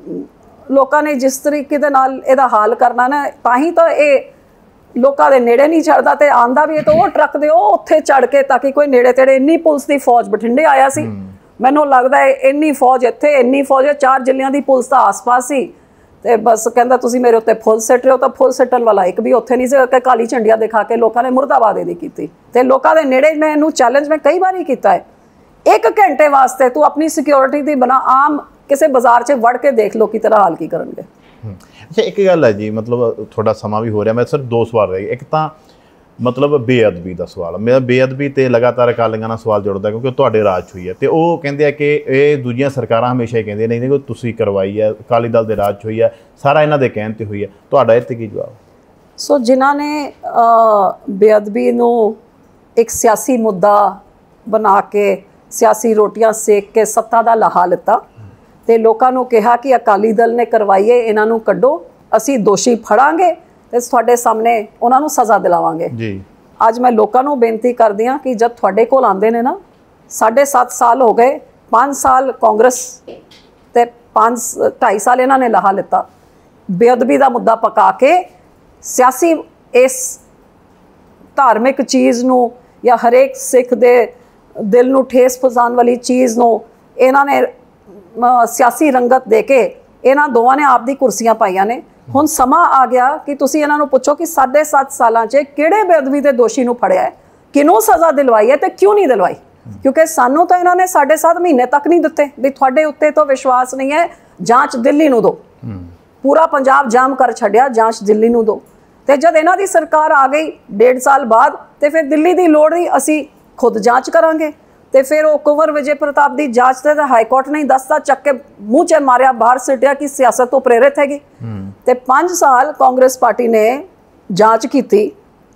ਲੋਕਾਂ ਨੇ ਜਿਸ ਤਰੀਕੇ ਦੇ ਨਾਲ ਇਹਦਾ ਹਾਲ ਕਰਨਾ ਨਾ, ਤਾਂ ਹੀ ਤਾਂ ਇਹ ਲੋਕਾਂ ਦੇ ਨੇੜੇ ਨਹੀਂ ਚੜਦਾ। ਤੇ ਆਂਦਾ ਵੀ ਇਹ ਤਾਂ ਉਹ ਟਰੱਕ ਦੇ ਉਹ ਉੱਥੇ ਚੜ ਕੇ, ਤਾਂ ਕਿ ਕੋਈ ਨੇੜੇ ਤੇੜੇ। ਇੰਨੀ ਪੁਲਿਸ ਦੀ ਫੌਜ ਬਠਿੰਡੇ ਆਇਆ ਸੀ, ਮੈਨੂੰ ਲੱਗਦਾ ਹੈ ਇੰਨੀ ਫੌਜ ਇੱਥੇ, ਇੰਨੀ ਫੌਜ ਚਾਰ ਜ਼ਿਲ੍ਹਿਆਂ ਦੀ ਪੁਲਿਸ ਦਾ ਆਸ-ਪਾਸ ਸੀ। ਤੇ ਬਸ ਕਹਿੰਦਾ ਤੁਸੀਂ ਮੇਰੇ ਉੱਤੇ ਫੁੱਲ ਸਿੱਟ ਰਹੇ ਹੋ, ਤਾਂ ਫੁੱਲ ਸਿੱਟਣ ਵਾਲਾ ਇੱਕ ਵੀ ਉੱਥੇ ਨਹੀਂ ਸੀ ਕਿ ਕਾਲੀ ਝੰਡੀਆਂ ਦਿਖਾ ਕੇ ਲੋਕਾਂ ਨੇ ਮੁਰਦਾਬਾਦ ਇਹਦੀ ਕੀਤੀ। ਤੇ ਲੋਕਾਂ ਦੇ ਨੇੜੇ ਮੈਂ ਇਹਨੂੰ ਚੈਲੰਜ ਮੈਂ ਕਈ ਵਾਰੀ ਕੀਤਾ ਹੈ, ਇੱਕ ਘੰਟੇ ਵਾਸਤੇ ਤੂੰ ਆਪਣੀ ਸਿਕਿਉਰਿਟੀ ਦੀ ਬਣਾ, ਆਮ ਕਿਸੇ ਬਾਜ਼ਾਰ 'ਚ ਵੜ ਕੇ ਦੇਖ ਲੋ ਕਿ ਤੇਰਾ ਹਾਲ ਕੀ ਕਰਨਗੇ। ਅੱਛਾ, ਇੱਕ ਗੱਲ ਹੈ ਜੀ, ਮਤਲਬ ਥੋੜਾ ਸਮਾਂ ਵੀ ਹੋ ਰਿਹਾ, ਮੈਂ ਸਿਰਫ ਦੋ ਸਵਾਲ ਰਹਿ ਗਏ। ਇੱਕ ਤਾਂ ਮਤਲਬ ਬੇਅਦਬੀ ਦਾ ਸਵਾਲ, ਮੇਰਾ ਬੇਅਦਬੀ ਤੇ ਲਗਾਤਾਰ ਅਕਾਲੀਆਂ ਨਾਲ ਸਵਾਲ ਜੁੜਦਾ, ਕਿਉਂਕਿ ਉਹ ਤੁਹਾਡੇ ਰਾਜ 'ਚ ਹੋਈ ਹੈ। ਤੇ ਉਹ ਕਹਿੰਦੇ ਆ ਕਿ ਇਹ ਦੂਜੀਆਂ ਸਰਕਾਰਾਂ ਹਮੇਸ਼ਾ ਹੀ ਕਹਿੰਦੀਆਂ ਨਹੀਂ, ਨਹੀਂ ਤੁਸੀਂ ਕਰਵਾਈ ਹੈ, ਅਕਾਲੀ ਦਲ ਦੇ ਰਾਜ 'ਚ ਹੋਈ ਹੈ, ਸਾਰਾ ਇਹਨਾਂ ਦੇ ਕਹਿਣ ਤੇ ਹੋਈ ਹੈ। ਤੁਹਾਡਾ ਇਹ 'ਤੇ ਕੀ ਜਵਾਬ? ਸੋ ਜਿਨ੍ਹਾਂ ਨੇ ਬੇਅਦਬੀ ਨੂੰ ਇੱਕ ਸਿਆਸੀ ਮੁੱਦਾ ਬਣਾ ਕੇ ਸਿਆਸੀ ਰੋਟੀਆਂ ਸੇਕ ਕੇ ਸੱਤਾ ਦਾ ਲਾਹਾ ਲਿੱਤਾ ਤੇ ਲੋਕਾਂ ਨੂੰ ਕਿਹਾ ਕਿ ਅਕਾਲੀ ਦਲ ਨੇ ਕਰਵਾਈਏ, ਇਹਨਾਂ ਨੂੰ ਕੱਢੋ, ਅਸੀਂ ਦੋਸ਼ੀ ਫੜਾਂਗੇ ਤੇ ਤੁਹਾਡੇ ਸਾਹਮਣੇ ਉਹਨਾਂ ਨੂੰ ਸਜ਼ਾ ਦਿਲਾਵਾਂਗੇ ਜੀ। ਅੱਜ ਮੈਂ ਲੋਕਾਂ ਨੂੰ ਬੇਨਤੀ ਕਰਦੀ ਹਾਂ ਕਿ ਜਦ ਤੁਹਾਡੇ ਕੋਲ ਆਉਂਦੇ ਨੇ ਨਾ, ਸਾਢੇ ਸੱਤ ਸਾਲ ਹੋ ਗਏ, ਪੰਜ ਸਾਲ ਕਾਂਗਰਸ ਤੇ ਪੰਜ ਢਾਈ ਸਾਲ ਇਹਨਾਂ ਨੇ ਲਾਹਾ ਲਿੱਤਾ ਬੇਅਦਬੀ ਦਾ ਮੁੱਦਾ ਪਕਾ ਕੇ। ਸਿਆਸੀ ਇਸ ਧਾਰਮਿਕ ਚੀਜ਼ ਨੂੰ ਜਾਂ ਹਰੇਕ ਸਿੱਖ ਦੇ ਦਿਲ ਨੂੰ ਠੇਸ ਪਹੁੰਚਾਉਣ ਵਾਲੀ ਚੀਜ਼ ਨੂੰ ਇਹਨਾਂ ਨੇ ਸਿਆਸੀ ਰੰਗਤ ਦੇ ਕੇ ਇਹਨਾਂ ਦੋਵਾਂ ਨੇ ਆਪਦੀ ਕੁਰਸੀਆਂ ਪਾਈਆਂ ਨੇ। ਹੁਣ ਸਮਾਂ ਆ ਗਿਆ ਕਿ ਤੁਸੀਂ ਇਹਨਾਂ ਨੂੰ ਪੁੱਛੋ ਕਿ ਸਾਢੇ ਸੱਤ ਸਾਲਾਂ 'ਚ ਕਿਹੜੇ ਬੇਅਦਬੀ ਦੇ ਦੋਸ਼ੀ ਨੂੰ ਫੜਿਆ ਹੈ, ਕਿਹਨੂੰ ਸਜ਼ਾ ਦਿਲਵਾਈ ਹੈ ਤੇ ਕਿਉਂ ਨਹੀਂ ਦਿਲਵਾਈ। ਕਿਉਂਕਿ ਸਾਨੂੰ ਤਾਂ ਇਹਨਾਂ ਨੇ ਸਾਢੇ ਸੱਤ ਮਹੀਨੇ ਤੱਕ ਨਹੀਂ ਦਿੱਤੇ ਵੀ ਤੁਹਾਡੇ ਉੱਤੇ ਤਾਂ ਵਿਸ਼ਵਾਸ ਨਹੀਂ ਹੈ, ਜਾਂਚ ਦਿੱਲੀ ਨੂੰ ਦਿਓ। ਪੂਰਾ ਪੰਜਾਬ ਜਾਮ ਕਰ ਛੱਡਿਆ, ਜਾਂਚ ਦਿੱਲੀ ਨੂੰ ਦਿਓ। ਤੇ ਜਦ ਇਹਨਾਂ ਦੀ ਸਰਕਾਰ ਆ ਗਈ ਡੇਢ ਸਾਲ ਬਾਅਦ, ਤੇ ਫਿਰ ਦਿੱਲੀ ਦੀ ਲੋੜ ਨਹੀਂ, ਅਸੀਂ ਖੁਦ ਜਾਂਚ ਕਰਾਂਗੇ। ਤੇ ਫਿਰ ਉਹ ਕੁੰਵਰ ਵਿਜੇ ਪ੍ਰਤਾਪ ਦੀ ਜਾਂਚ ਤੇ ਹਾਈ ਕੋਰਟ ਨੇ ਦਸਤਾ ਚੱਕ ਕੇ ਮੂੰਹ 'ਚ ਮਾਰਿਆ, ਬਾਹਰ ਸਿੱਟਿਆ ਕਿ ਸਿਆਸਤ ਤੋਂ ਪ੍ਰੇਰਿਤ ਹੈਗੀ। ਤੇ ਪੰਜ ਸਾਲ ਕਾਂਗਰਸ ਪਾਰਟੀ ਨੇ ਜਾਂਚ ਕੀਤੀ।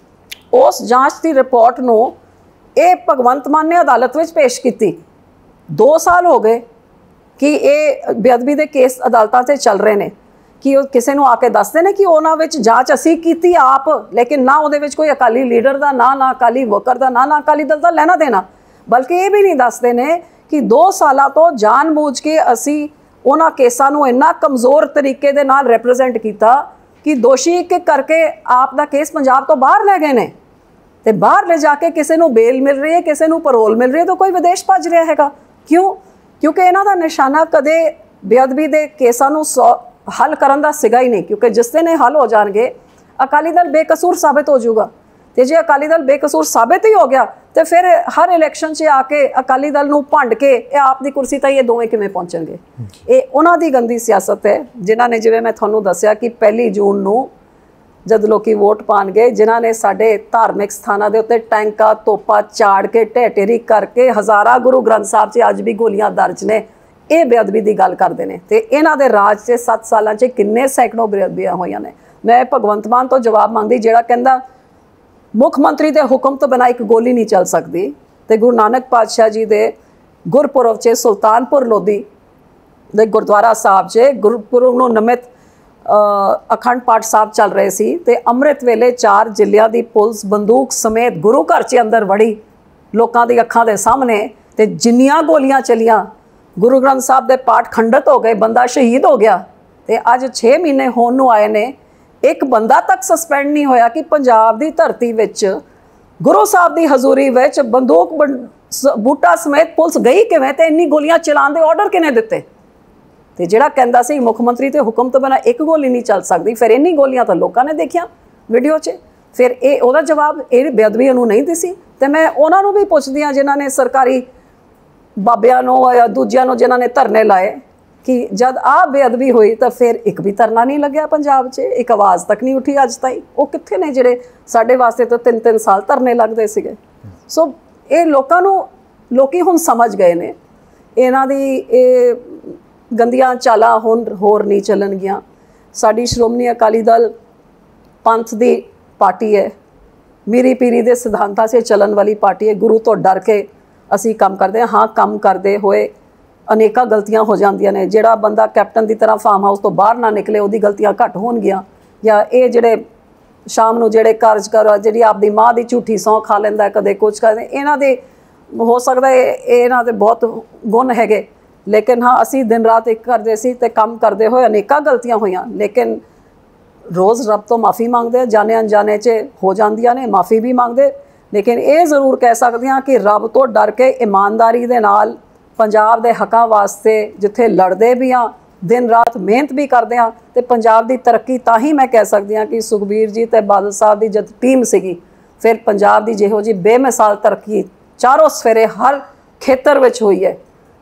ਉਸ ਜਾਂਚ ਦੀ ਰਿਪੋਰਟ ਨੂੰ ਇਹ ਭਗਵੰਤ ਮਾਨ ਨੇ ਅਦਾਲਤ ਵਿੱਚ ਪੇਸ਼ ਕੀਤੀ। ਦੋ ਸਾਲ ਹੋ ਗਏ ਕਿ ਇਹ ਬੇਅਦਬੀ ਦੇ ਕੇਸ ਅਦਾਲਤਾਂ 'ਤੇ ਚੱਲ ਰਹੇ ਨੇ ਕਿ ਉਹ ਕਿਸੇ ਨੂੰ ਆ ਕੇ ਦੱਸਦੇ ਨੇ ਕਿ ਉਹਨਾਂ ਵਿੱਚ ਜਾਂਚ ਅਸੀਂ ਕੀਤੀ ਆਪ, ਲੇਕਿਨ ਨਾ ਉਹਦੇ ਵਿੱਚ ਕੋਈ ਅਕਾਲੀ ਲੀਡਰ ਦਾ ਨਾਂ, ਨਾ ਅਕਾਲੀ ਵਰਕਰ ਦਾ ਨਾਂ, ਨਾ ਅਕਾਲੀ ਦਲ ਦਾ ਲੈਣਾ ਦੇਣਾ। ਬਲਕਿ ਇਹ ਵੀ ਨਹੀਂ ਦੱਸਦੇ ਨੇ ਕਿ ਦੋ ਸਾਲਾਂ ਤੋਂ ਜਾਣ-ਬੂਝ ਕੇ ਅਸੀਂ ਉਹਨਾਂ ਕੇਸਾਂ ਨੂੰ ਇੰਨਾ ਕਮਜ਼ੋਰ ਤਰੀਕੇ ਦੇ ਨਾਲ ਰਿਪਰੈਜ਼ੈਂਟ ਕੀਤਾ ਕਿ ਦੋਸ਼ੀ ਇੱਕ ਇੱਕ ਕਰਕੇ ਆਪ ਦਾ ਕੇਸ ਪੰਜਾਬ ਤੋਂ ਬਾਹਰ ਲੈ ਗਏ ਨੇ। ਤੇ ਬਾਹਰ ਲੈ ਜਾ ਕੇ ਕਿਸੇ ਨੂੰ ਬੇਲ ਮਿਲ ਰਹੀ ਹੈ, ਕਿਸੇ ਨੂੰ ਪਰੋਲ ਮਿਲ ਰਹੀ ਹੈ, ਤਾਂ ਕੋਈ ਵਿਦੇਸ਼ ਭੱਜ ਰਿਹਾ ਹੈਗਾ। ਕਿਉਂ? ਕਿਉਂਕਿ ਇਹਨਾਂ ਦਾ ਨਿਸ਼ਾਨਾ ਕਦੇ ਬੇਅਦਬੀ ਦੇ ਕੇਸਾਂ ਨੂੰ ਹੱਲ ਕਰਨ ਦਾ ਸੀਗਾ ਹੀ ਨਹੀਂ। ਕਿਉਂਕਿ ਜਿਸ ਦਿਨ ਇਹ ਹੱਲ ਹੋ ਜਾਣਗੇ ਅਕਾਲੀ ਦਲ ਬੇਕਸੂਰ ਸਾਬਿਤ ਹੋ ਜਾਊਗਾ। ਤੇ ਜੇ ਅਕਾਲੀ ਦਲ ਬੇਕਸੂਰ ਸਾਬਿਤ ਹੀ ਹੋ ਗਿਆ ਤੇ ਫਿਰ ਹਰ ਇਲੈਕਸ਼ਨ 'ਚ ਆ ਕੇ ਅਕਾਲੀ ਦਲ ਨੂੰ ਭੰਡ ਕੇ ਇਹ ਆਪ ਦੀ ਕੁਰਸੀ ਤਾਂ ਇਹ ਦੋਵੇਂ ਕਿਵੇਂ ਪਹੁੰਚਣਗੇ? ਇਹ ਉਹਨਾਂ ਦੀ ਗੰਦੀ ਸਿਆਸਤ ਹੈ ਜਿਨ੍ਹਾਂ ਨੇ, ਜਿਵੇਂ ਮੈਂ ਤੁਹਾਨੂੰ ਦੱਸਿਆ ਕਿ ਪਹਿਲੀ ਜੂਨ ਨੂੰ ਜਦ ਲੋਕੀ ਵੋਟ ਪਾਉਣਗੇ, ਜਿਨ੍ਹਾਂ ਨੇ ਸਾਡੇ ਧਾਰਮਿਕ ਸਥਾਨਾਂ ਦੇ ਉੱਤੇ ਟੈਂਕਾਂ ਤੋਪਾਂ ਚਾੜ ਕੇ ਢਹਿ ਢੇਰੀ ਕਰਕੇ ਹਜ਼ਾਰਾਂ ਗੁਰੂ ਗ੍ਰੰਥ ਸਾਹਿਬ 'ਚ ਅੱਜ ਵੀ ਗੋਲੀਆਂ ਦਰਜ ਨੇ, ਇਹ ਬੇਅਦਬੀ ਦੀ ਗੱਲ ਕਰਦੇ ਨੇ। ਤੇ ਇਹਨਾਂ ਦੇ ਰਾਜ 'ਚ ਸੱਤ ਸਾਲਾਂ 'ਚ ਕਿੰਨੇ ਸੈਂਕੜੋਂ ਬੇਅਦਬੀਆਂ ਹੋਈਆਂ ਨੇ। ਮੈਂ ਭਗਵੰਤ ਮਾਨ ਤੋਂ ਜਵਾਬ ਮੰਗਦੀ, ਜਿਹੜਾ ਕਹਿੰਦਾ ਮੁੱਖ ਮੰਤਰੀ ਦੇ ਹੁਕਮ ਤੋਂ ਬਿਨਾਂ ਇੱਕ ਗੋਲੀ ਨਹੀਂ ਚੱਲ ਸਕਦੀ। ਤੇ ਗੁਰੂ ਨਾਨਕ ਪਾਤਸ਼ਾਹ ਜੀ ਦੇ ਗੁਰਪੁਰਬ 'ਚ ਸੁਲਤਾਨਪੁਰ ਲੋਧੀ ਦੇ ਗੁਰਦੁਆਰਾ ਸਾਹਿਬ 'ਚ ਗੁਰਪੁਰਬ ਨੂੰ ਨਮਿਤ ਅਖੰਡ ਪਾਠ ਸਾਹਿਬ ਚੱਲ ਰਹੇ ਸੀ ਤੇ ਅੰਮ੍ਰਿਤ ਵੇਲੇ ਚਾਰ ਜ਼ਿਲ੍ਹਿਆਂ ਦੀ ਪੁਲਿਸ ਬੰਦੂਕ ਸਮੇਤ ਗੁਰੂ ਘਰ 'ਚ ਅੰਦਰ ਵੜੀ, ਲੋਕਾਂ ਦੀ ਅੱਖਾਂ ਦੇ ਸਾਹਮਣੇ, ਤੇ ਜਿੰਨੀਆਂ ਗੋਲੀਆਂ ਚਲੀਆਂ, ਗੁਰੂ ਗ੍ਰੰਥ ਸਾਹਿਬ ਦੇ ਪਾਠ ਖੰਡਿਤ ਹੋ ਗਏ, ਬੰਦਾ ਸ਼ਹੀਦ ਹੋ ਗਿਆ, ਤੇ ਅੱਜ ਛੇ ਮਹੀਨੇ ਹੋਣ ਨੂੰ ਆਏ ਨੇ, ਇੱਕ ਬੰਦਾ ਤੱਕ ਸਸਪੈਂਡ ਨਹੀਂ ਹੋਇਆ ਕਿ ਪੰਜਾਬ ਦੀ ਧਰਤੀ ਵਿੱਚ ਗੁਰੂ ਸਾਹਿਬ ਦੀ ਹਜ਼ੂਰੀ ਵਿੱਚ ਬੰਦੂਕ ਬੂਟਾ ਸਮੇਤ ਪੁਲਿਸ ਗਈ ਕਿਵੇਂ, ਤੇ ਇੰਨੀ ਗੋਲੀਆਂ ਚਲਾਉਣ ਦੇ ਆਰਡਰ ਕਿਹਨੇ ਦਿੱਤੇ। ਤੇ ਜਿਹੜਾ ਕਹਿੰਦਾ ਸੀ ਮੁੱਖ ਮੰਤਰੀ ਤੇ ਹੁਕਮ ਤੋਂ ਬਿਨਾਂ ਇੱਕ ਗੋਲੀ ਨਹੀਂ ਚੱਲ ਸਕਦੀ, ਫਿਰ ਇੰਨੀ ਗੋਲੀਆਂ ਤਾਂ ਲੋਕਾਂ ਨੇ ਦੇਖਿਆ ਵੀਡੀਓ 'ਚ। ਫਿਰ ਇਹ ਉਹਦਾ ਜਵਾਬ ਇਹ ਬੇਅਦਬੀ ਉਹਨੂੰ ਨਹੀਂ ਦਿਸੀ। ਤੇ ਮੈਂ ਉਹਨਾਂ ਨੂੰ ਵੀ ਪੁੱਛਦੀ ਹਾਂ ਜਿਨ੍ਹਾਂ ਨੇ ਸਰਕਾਰੀ ਬਾਬਿਆਂ ਨੂੰ ਜਾਂ ਦੂਜਿਆਂ ਨੂੰ ਜਿਨ੍ਹਾਂ ਨੇ ਧਰਨੇ ਲਾਏ, ਕਿ ਜਦ ਆਹ ਬੇਅਦਬੀ ਹੋਈ ਤਾਂ ਫਿਰ ਇੱਕ ਵੀ ਧਰਨਾ ਨਹੀਂ ਲੱਗਿਆ ਪੰਜਾਬ 'ਚ, ਇੱਕ ਆਵਾਜ਼ ਤੱਕ ਨਹੀਂ ਉੱਠੀ ਅੱਜ ਤਾਈਂ। ਉਹ ਕਿੱਥੇ ਨੇ ਜਿਹੜੇ ਸਾਡੇ ਵਾਸਤੇ ਤਾਂ ਤਿੰਨ ਤਿੰਨ ਸਾਲ ਧਰਨੇ ਲੱਗਦੇ ਸੀਗੇ। ਸੋ ਇਹ ਲੋਕਾਂ ਨੂੰ ਲੋਕੀ ਹੁਣ ਸਮਝ ਗਏ ਨੇ, ਇਹਨਾਂ ਦੀ ਇਹ ਗੰਦੀਆਂ ਚਾਲਾਂ ਹੁਣ ਹੋਰ ਨਹੀਂ ਚੱਲਣਗੀਆਂ। ਸਾਡੀ ਸ਼੍ਰੋਮਣੀ ਅਕਾਲੀ ਦਲ ਪੰਥ ਦੀ ਪਾਰਟੀ ਹੈ, ਮੀਰੀ ਪੀਰੀ ਦੇ ਸਿਧਾਂਤਾਂ 'ਤੇ ਚੱਲਣ ਵਾਲੀ ਪਾਰਟੀ ਹੈ। ਗੁਰੂ ਤੋਂ ਡਰ ਕੇ ਅਸੀਂ ਕੰਮ ਕਰਦੇ ਹਾਂ। ਹਾਂ, ਕੰਮ ਕਰਦੇ ਹੋਏ ਅਨੇਕਾਂ ਗਲਤੀਆਂ ਹੋ ਜਾਂਦੀਆਂ ਨੇ। ਜਿਹੜਾ ਬੰਦਾ ਕੈਪਟਨ ਦੀ ਤਰ੍ਹਾਂ ਫਾਰਮ ਹਾਊਸ ਤੋਂ ਬਾਹਰ ਨਾ ਨਿਕਲੇ, ਉਹਦੀ ਗਲਤੀਆਂ ਘੱਟ ਹੋਣਗੀਆਂ। ਜਾਂ ਇਹ ਜਿਹੜੇ ਸ਼ਾਮ ਨੂੰ ਜਿਹੜੇ ਕਾਰਜ ਕਰ ਜਿਹੜੀ ਆਪਦੀ ਮਾਂ ਦੀ ਝੂਠੀ ਸਹੁੰ ਖਾ ਲੈਂਦਾ, ਕਦੇ ਕੁਛ ਕਰਦੇ, ਇਹਨਾਂ ਦੇ ਹੋ ਸਕਦਾ ਇਹ ਇਹਨਾਂ ਦੇ ਬਹੁਤ ਗੁਣ ਹੈਗੇ। ਲੇਕਿਨ ਹਾਂ, ਅਸੀਂ ਦਿਨ ਰਾਤ ਇੱਕ ਕਰਦੇ ਸੀ ਤੇ ਕੰਮ ਕਰਦੇ ਹੋਏ ਅਨੇਕਾਂ ਗਲਤੀਆਂ ਹੋਈਆਂ। ਲੇਕਿਨ ਰੋਜ਼ ਰੱਬ ਤੋਂ ਮਾफ़ੀ ਮੰਗਦੇ, ਜਾਣੇ ਅਣਜਾਣੇ 'ਚ ਹੋ ਜਾਂਦੀਆਂ ਨੇ, ਮਾफ़ੀ ਵੀ ਮੰਗਦੇ। ਲੇਕਿਨ ਇਹ ਜ਼ਰੂਰ ਕਹਿ ਸਕਦੇ ਹਾਂ ਕਿ ਰੱਬ ਤੋਂ ਡਰ ਕੇ ਇਮਾਨਦਾਰੀ ਦੇ ਨਾਲ ਪੰਜਾਬ ਦੇ ਹੱਕਾਂ ਵਾਸਤੇ ਜਿੱਥੇ ਲੜਦੇ ਵੀ ਹਾਂ, ਦਿਨ ਰਾਤ ਮਿਹਨਤ ਵੀ ਕਰਦੇ ਹਾਂ, ਤੇ ਪੰਜਾਬ ਦੀ ਤਰੱਕੀ ਤਾਂ ਹੀ ਮੈਂ ਕਹਿ ਸਕਦੀ ਹਾਂ ਕਿ ਸੁਖਬੀਰ ਜੀ ਤੇ ਬਾਦਲ ਸਾਹਿਬ ਦੀ ਜਦ ਟੀਮ ਸੀਗੀ, ਫਿਰ ਪੰਜਾਬ ਦੀ ਜਿਹੋ ਜਿਹੀ ਬੇਮਿਸਾਲ ਤਰੱਕੀ ਚਾਰੋਂ ਸਫੇਰੇ ਹਰ ਖੇਤਰ ਵਿੱਚ ਹੋਈ ਹੈ,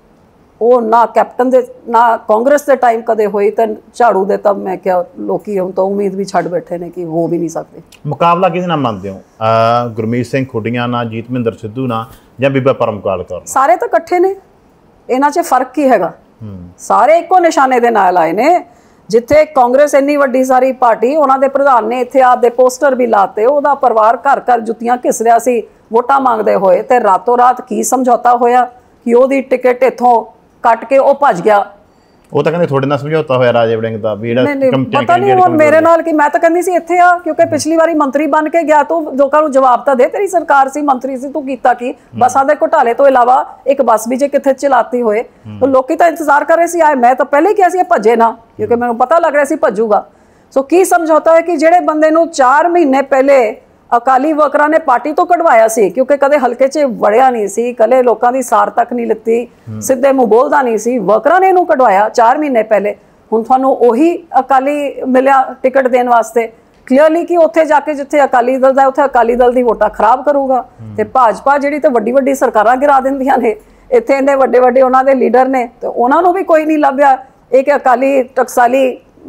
ਉਹ ਨਾ ਕੈਪਟਨ ਦੇ ਨਾ ਕਾਂਗਰਸ ਦੇ ਟਾਈਮ ਕਦੇ ਹੋਈ, ਤਾਂ ਝਾੜੂ ਦੇ ਤਾਂ ਮੈਂ ਕਿਹਾ ਲੋਕੀ ਹੁਣ ਤਾਂ ਉਮੀਦ ਵੀ ਛੱਡ ਬੈਠੇ ਨੇ ਕਿ ਹੋ ਵੀ ਨਹੀਂ ਸਕਦੇ। ਮੁਕਾਬਲਾ ਕਿਹਦੇ ਨਾਲ ਮੰਨਦੇ ਹੋ? ਗੁਰਮੀਤ ਸਿੰਘ ਖੁੱਡੀਆਂ ਨਾਲ, ਜੀਤਮਿੰਦਰ ਸਿੱਧੂ ਨਾਲ, ਜਾਂ ਬੀਬਾ ਪਰਮਕਾਲ ਕੌਰ? ਸਾਰੇ ਤਾਂ ਇਕੱਠੇ ਨੇ, ਇਹਨਾਂ 'ਚ ਫਰਕ ਕੀ ਹੈਗਾ? ਸਾਰੇ ਇੱਕੋ ਨਿਸ਼ਾਨੇ ਦੇ ਨਾਲ ਆਏ ਨੇ। ਜਿੱਥੇ ਕਾਂਗਰਸ ਇੰਨੀ ਵੱਡੀ ਸਾਰੀ ਪਾਰਟੀ, ਉਹਨਾਂ ਦੇ ਪ੍ਰਧਾਨ ਨੇ ਇੱਥੇ ਆਪਦੇ ਪੋਸਟਰ ਵੀ ਲਾਤੇ, ਉਹਦਾ ਪਰਿਵਾਰ ਘਰ ਘਰ ਜੁੱਤੀਆਂ ਘਿਸ ਰਿਹਾ ਸੀ ਵੋਟਾਂ ਮੰਗਦੇ ਹੋਏ, ਤੇ ਰਾਤੋਂ ਰਾਤ ਕੀ ਸਮਝੌਤਾ ਹੋਇਆ ਕਿ ਉਹਦੀ ਟਿਕਟ ਇੱਥੋਂ ਕੱਟ ਕੇ ਉਹ ਭੱਜ ਗਿਆ। ਉਹ ਤਾਂ ਕਹਿੰਦੇ ਤੁਹਾਡੇ ਨਾਲ ਸਮਝੌਤਾ ਹੋਇਆ ਰਾਜੇ ਵੜਿੰਗ ਦਾ, ਵੀ ਜਿਹੜਾ ਪਤਾ ਨਹੀਂ ਹੁਣ ਮੇਰੇ ਨਾਲ ਕਿ ਮੈਂ ਤਾਂ ਕਹਿੰਦੀ ਸੀ ਇੱਥੇ ਆ, ਕਿਉਂਕਿ ਪਿਛਲੀ ਵਾਰੀ ਮੰਤਰੀ ਬਣ ਕੇ ਗਿਆ, ਤੂੰ ਲੋਕਾਂ ਨੂੰ ਜਵਾਬ ਤਾਂ ਦੇ, ਤੇਰੀ ਸਰਕਾਰ ਸੀ, ਮੰਤਰੀ ਸੀ, ਤੂੰ ਕੀਤਾ ਕੀ? ਬੱਸਾਂ ਦੇ ਘੁਟਾਲੇ ਤੋਂ ਇਲਾਵਾ ਇੱਕ ਬੱਸ ਵੀ ਜੇ ਕਿੱਥੇ ਚਲਾਤੀ ਹੋਏ, ਤਾਂ ਲੋਕੀ ਤਾਂ ਇੰਤਜ਼ਾਰ ਕਰ ਰਹੇ ਸੀ ਆਏ। ਮੈਂ ਤਾਂ ਪਹਿਲੇ ਹੀ ਕਿਹਾ ਸੀ ਇਹ ਭੱਜੇ ਨਾ, ਕਿਉਂਕਿ ਮੈਨੂੰ ਪਤਾ ਲੱਗ ਰਿਹਾ ਸੀ ਭੱਜੂਗਾ। ਸੋ ਕੀ ਸਮਝੌਤਾ ਹੈ ਕਿ ਜਿਹੜੇ ਬੰਦੇ ਨੂੰ ਚਾਰ ਮਹੀਨੇ ਪਹਿਲੇ ਅਕਾਲੀ ਵਰਕਰਾਂ ਨੇ ਪਾਰਟੀ ਤੋਂ ਕਢਵਾਇਆ ਸੀ, ਕਿਉਂਕਿ ਕਦੇ ਹਲਕੇ 'ਚ ਵੜਿਆ ਨਹੀਂ ਸੀ, ਕਦੇ ਲੋਕਾਂ ਦੀ ਸਾਰ ਤੱਕ ਨਹੀਂ ਲਿੱਤੀ, ਸਿੱਧੇ ਮੂੰਹ ਬੋਲਦਾ ਨਹੀਂ ਸੀ, ਵਰਕਰਾਂ ਨੇ ਇਹਨੂੰ ਕਢਵਾਇਆ ਚਾਰ ਮਹੀਨੇ ਪਹਿਲੇ। ਹੁਣ ਤੁਹਾਨੂੰ ਉਹੀ ਅਕਾਲੀ ਮਿਲਿਆ ਟਿਕਟ ਦੇਣ ਵਾਸਤੇ, ਕਲੀਅਰਲੀ ਕਿ ਉੱਥੇ ਜਾ ਕੇ ਜਿੱਥੇ ਅਕਾਲੀ ਦਲ ਦਾ ਉੱਥੇ ਅਕਾਲੀ ਦਲ ਦੀ ਵੋਟਾਂ ਖਰਾਬ ਕਰੂਗਾ। ਤੇ ਭਾਜਪਾ ਜਿਹੜੀ ਤਾਂ ਵੱਡੀ ਵੱਡੀ ਸਰਕਾਰਾਂ ਗਿਰਾ ਦਿੰਦੀਆਂ ਨੇ, ਇੱਥੇ ਇੰਨੇ ਵੱਡੇ ਵੱਡੇ ਉਹਨਾਂ ਦੇ ਲੀਡਰ ਨੇ, ਤੇ ਉਹਨਾਂ ਨੂੰ ਵੀ ਕੋਈ ਨਹੀਂ ਲੱਭਿਆ। ਇੱਕ ਅਕਾਲੀ ਟਕਸਾਲੀ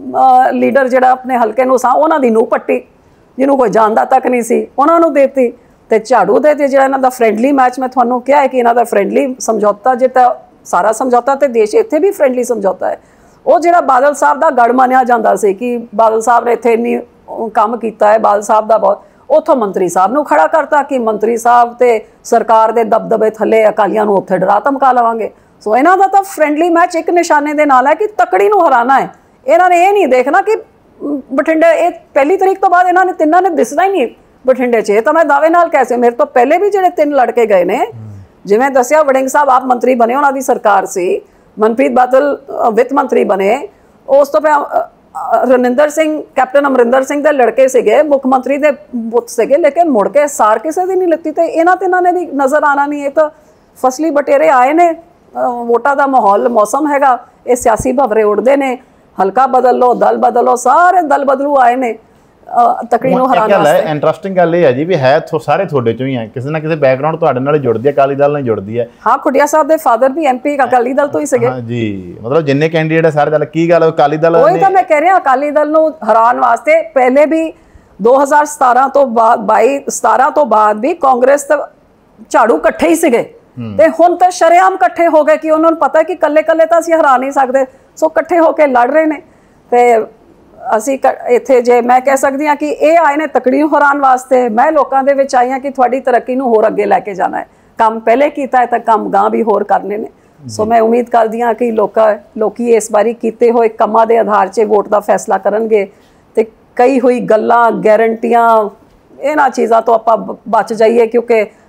ਲੀਡਰ ਜਿਹੜਾ ਆਪਣੇ ਹਲਕੇ ਨੂੰ ਸਾਂ, ਉਹਨਾਂ ਦੀ ਨੂੰਹ ਪੱਟੀ, ਜਿਹਨੂੰ ਕੋਈ ਜਾਣਦਾ ਤੱਕ ਨਹੀਂ ਸੀ, ਉਹਨਾਂ ਨੂੰ ਦੇਤੀ। ਤੇ ਝਾੜੂ ਦੇ ਤੇ ਜਿਹੜਾ ਇਹਨਾਂ ਦਾ ਫਰੈਂਡਲੀ ਮੈਚ, ਮੈਂ ਤੁਹਾਨੂੰ ਕਿਹਾ ਹੈ ਕਿ ਇਹਨਾਂ ਦਾ ਫਰੈਂਡਲੀ ਸਮਝੌਤਾ, ਜੇ ਤਾਂ ਸਾਰਾ ਸਮਝੌਤਾ ਤੇ ਦੇਸ਼ ਇੱਥੇ ਵੀ ਫਰੈਂਡਲੀ ਸਮਝੌਤਾ ਹੈ। ਉਹ ਜਿਹੜਾ ਬਾਦਲ ਸਾਹਿਬ ਦਾ ਗੜ ਮੰਨਿਆ ਜਾਂਦਾ ਸੀ ਕਿ ਬਾਦਲ ਸਾਹਿਬ ਨੇ ਇੱਥੇ ਇੰਨੀ ਕੰਮ ਕੀਤਾ ਹੈ, ਬਾਦਲ ਸਾਹਿਬ ਦਾ ਬਹੁਤ, ਉੱਥੋਂ ਮੰਤਰੀ ਸਾਹਿਬ ਨੂੰ ਖੜਾ ਕਰਤਾ ਕਿ ਮੰਤਰੀ ਸਾਹਿਬ ਤੇ ਸਰਕਾਰ ਦੇ ਦਬਦਬੇ ਥੱਲੇ ਅਕਾਲੀਆਂ ਨੂੰ ਉੱਥੇ ਡਰਾ ਧਮਕਾ ਲਵਾਂਗੇ। ਸੋ ਇਹਨਾਂ ਦਾ ਤਾਂ ਫਰੈਂਡਲੀ ਮੈਚ ਇੱਕ ਨਿਸ਼ਾਨੇ ਦੇ ਨਾਲ ਹੈ ਕਿ ਤਕੜੀ ਨੂੰ ਹਰਾਣਾ ਹੈ। ਇਹਨਾਂ ਨੇ ਇਹ ਨਹੀਂ ਦੇਖਣਾ ਕਿ ਬਠਿੰਡੇ ਇਹ ਪਹਿਲੀ ਤਰੀਕ ਤੋਂ ਬਾਅਦ ਇਹਨਾਂ ਨੇ ਤਿੰਨਾਂ ਨੇ ਦਿਸਣਾ ਹੀ ਨਹੀਂ ਬਠਿੰਡੇ 'ਚ। ਇਹ ਤਾਂ ਮੈਂ ਦਾਅਵੇ ਨਾਲ ਕਹਿ ਸਕਦੀ, ਮੇਰੇ ਤੋਂ ਪਹਿਲੇ ਵੀ ਜਿਹੜੇ ਤਿੰਨ ਲੜਕੇ ਗਏ ਨੇ, ਜਿਵੇਂ ਦੱਸਿਆ ਵੜਿੰਗ ਸਾਹਿਬ ਆਪ ਮੰਤਰੀ ਬਣੇ, ਉਹਨਾਂ ਦੀ ਸਰਕਾਰ ਸੀ, ਮਨਪ੍ਰੀਤ ਬਾਦਲ ਵਿੱਤ ਮੰਤਰੀ ਬਣੇ, ਉਸ ਤੋਂ ਪਹਿਲਾਂ ਰਮਿੰਦਰ ਸਿੰਘ, ਕੈਪਟਨ ਅਮਰਿੰਦਰ ਸਿੰਘ ਦੇ ਲੜਕੇ ਸੀਗੇ, ਮੁੱਖ ਮੰਤਰੀ ਦੇ ਪੁੱਤ ਸੀਗੇ, ਲੇਕਿਨ ਮੁੜ ਕੇ ਸਾਰ ਕਿਸੇ ਦੀ ਨਹੀਂ ਲਿੱਤੀ। ਤੇ ਇਹਨਾਂ ਤਿੰਨਾਂ ਨੇ ਵੀ ਨਜ਼ਰ ਆਉਣਾ ਨਹੀਂ। ਇਹ ਤਾਂ ਫਸਲੀ ਬਟੇਰੇ ਆਏ ਨੇ, ਵੋਟਾਂ ਦਾ ਮਾਹੌਲ ਮੌਸਮ ਹੈਗਾ, ਇਹ ਸਿਆਸੀ ਭਵਰੇ ਉੱਡਦੇ ਨੇ, ਹਲਕਾ ਬਦਲ ਲੋ, ਦਲ ਬਦਲ ਲੋ, ਸਾਰੇ ਦਲ ਬਦਲੂ ਆਏ ਨੇ ਤਕੜੀ ਨੂੰ ਹਰਾਉਣ ਵਾਸਤੇ। ਇੰਟਰਸਟਿੰਗ ਗੱਲ ਇਹ ਹੈ ਜੀ ਵੀ ਹੈ ਸਾਰੇ ਤੁਹਾਡੇ ਚੋਂ ਹੀ ਹੈ, ਕਿਸੇ ਨਾ ਕਿਸੇ ਬੈਕਗ੍ਰਾਉਂਡ ਤੁਹਾਡੇ ਨਾਲ ਜੁੜਦੀ ਹੈ, ਅਕਾਲੀ ਦਲ ਨਾਲ ਜੁੜਦੀ ਹੈ। ਹਾਂ, ਖੁੱਡੀਆ ਸਾਹਿਬ ਦੇ ਫਾਦਰ ਵੀ ਐਮਪੀ ਅਕਾਲੀ ਦਲ ਤੋਂ ਹੀ ਸੀਗੇ। ਹਾਂ ਜੀ, ਮਤਲਬ ਜਿੰਨੇ ਕੈਂਡੀਡੇਟ ਸਾਰੇ ਦਲ, ਕੀ ਗੱਲ ਅਕਾਲੀ ਦਲ, ਉਹੀ ਤਾਂ ਮੈਂ ਕਹਿ ਰਿਹਾ, ਅਕਾਲੀ ਦਲ ਨੂੰ ਹਰਾਉਣ ਵਾਸਤੇ ਪਹਿਲੇ ਵੀ ਦੋ ਹਜ਼ਾਰ ਸਤਾਰਾਂ ਤੋਂ ਬਾਅਦ ਬਾਈ ਸਤਾਰਾਂ ਤੋਂ ਬਾਅਦ ਵੀ ਕਾਂਗਰਸ ਤੇ ਝਾੜੂ ਇਕੱਠੇ ਹੀ ਸੀਗੇ, ਤੇ ਹੁਣ ਤਾਂ ਸ਼ਰੇਆਮ ਇਕੱਠੇ ਹੋ ਗਏ ਕਿ ਉਹਨਾਂ ਨੂੰ ਪਤਾ ਕਿ ਕੱਲੇ ਕੱਲੇ ਤਾਂ ਅਸੀਂ ਹਰਾ ਨਹੀਂ ਸਕਦੇ। ਸੋ ਇਕੱਠੇ ਹੋ ਕੇ ਲੜ ਰਹੇ ਨੇ। ਤੇ ਅਸੀਂ ਇੱਥੇ ਜੇ ਮੈਂ ਕਹਿ ਸਕਦੀ ਹਾਂ ਕਿ ਇਹ ਆਏ ਨੇ ਤਕੜੀ ਨੂੰ ਹਰਾਉਣ ਵਾਸਤੇ, ਮੈਂ ਲੋਕਾਂ ਦੇ ਵਿੱਚ ਆਈ ਹਾਂ ਕਿ ਤੁਹਾਡੀ ਤਰੱਕੀ ਨੂੰ ਹੋਰ ਅੱਗੇ ਲੈ ਕੇ ਜਾਣਾ ਹੈ। ਕੰਮ ਪਹਿਲੇ ਕੀਤਾ ਹੈ ਤਾਂ ਕੰਮ ਗਾਂ ਵੀ ਹੋਰ ਕਰਨੇ ਨੇ। ਸੋ ਮੈਂ ਉਮੀਦ ਕਰਦੀ ਹਾਂ ਕਿ ਲੋਕਾਂ ਲੋਕੀ ਇਸ ਵਾਰੀ ਕੀਤੇ ਹੋਏ ਕੰਮਾਂ ਦੇ ਆਧਾਰ 'ਚ ਵੋਟ ਦਾ ਫੈਸਲਾ ਕਰਨਗੇ, ਤੇ ਕਈ ਹੋਈ ਗੱਲਾਂ, ਗਾਰੰਟੀਆਂ, ਇਹਨਾਂ ਚੀਜ਼ਾਂ ਤੋਂ ਆਪਾਂ ਬਚ ਜਾਈਏ, ਕਿਉਂਕਿ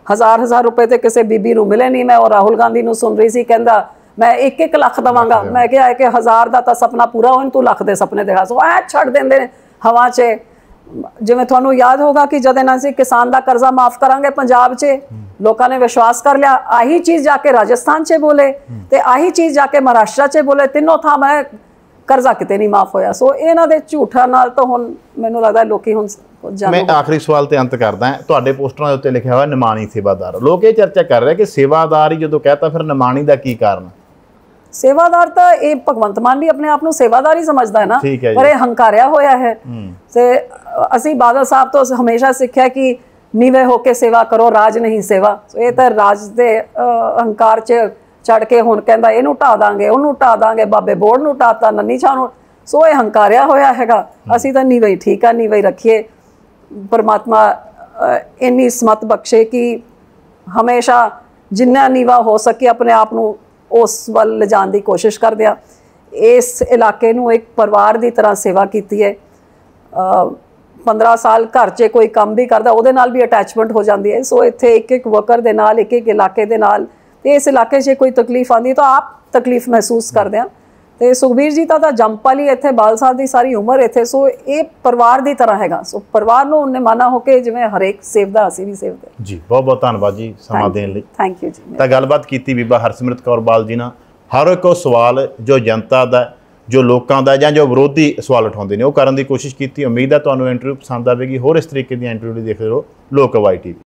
हज़ार हज़ार रुपए तो किसी बीबी नूं मिले नहीं। मैं और राहुल गांधी नूं सुन रही सी, कहंदा मैं एक एक लख देवांगा। मैं कहा कि हज़ार का तो सपना पूरा हो, तू लख दे सपने दिखा। सो ऐ छड़ देंदे ने हवा च। जिवें तुहानूं याद होगा कि जद इन्हां सी किसान का कर्जा माफ़ करांगे पंजाब च, लोगों ने विश्वास कर लिया। आही चीज़ जाके राजस्थान च बोले ते आही चीज़ जाके महाराष्ट्र च बोले, तीनों थां मैं कर्जा किते नहीं माफ़ होया। सो इन्हां दे झूठां नाल तो हुण मैनूं लगदा लोकी हुण मैं आखिरी सवाल ते अंत करदा हां। तुहाडे पोस्टरां दे उत्ते लिखिआ होया निमाणी सेवादार। लोग ये चर्चा कर रहे कि सेवादार ही जदों कहता फिर निमाणी दा की कारण? सेवादार तो ये भगवंत मान भी अपने आप को सेवादार ही समझता है ना, है पर यह हंकारिया होया है। ते असी बादल साहब तो हमेशा सीखा कि नीवे होके सेवा करो, राज नहीं सेवा। ये तो राज के हंकार च चढ़ के हुण कहंदा इहनूं ढा दांगे, उहनूं ढा दांगे, बाबे बोड़ नूं ढाता, नन्नी छां नूं। सो ये हंकारिया होया हैगा। असी तो नीवे ही ठीक है, नीवे ही रखिए। परमात्मा इन्नी समत बख्शे कि हमेशा जिन्ना नीवा हो सके अपने आप नूं उस वल ले जाने की कोशिश कर दिया। इस इलाके नूं एक परिवार की तरह सेवा की है। पंद्रह साल घर च कोई काम भी करता उहदे नाल भी अटैचमेंट हो जाती है। सो इत्थे एक एक वर्कर दे नाल, एक एक इलाके दे नाल, ते इस इलाके च कोई तकलीफ आती है तो आप तकलीफ महसूस करते हैं। तो सुखबीर जी का तो जंपल ही इत्थे, बाल साहब की सारी उम्र इत्थे। सो ये परिवार की तरह हैगा। सो परिवार नूं उन्हें माना हो के जिवें हरेक सेवदा असीं भी सेवदे। जी बहुत बहुत धन्यवाद जी समा देण लई। थैंक यू जी। तो गलबात कीती बीबा हरसिमरत कौर बाल जी नाल। हर एक सवाल जो जनता का, जो लोगों का जां जो विरोधी सवाल उठाउंदे ने, वो करन दी कोशिश की। उम्मीद है तुहानूं इंटरव्यू पसंद आवेगी। होर इस तरीके दी इंटरव्यू देखते रहो लोक अवाज़ टीवी।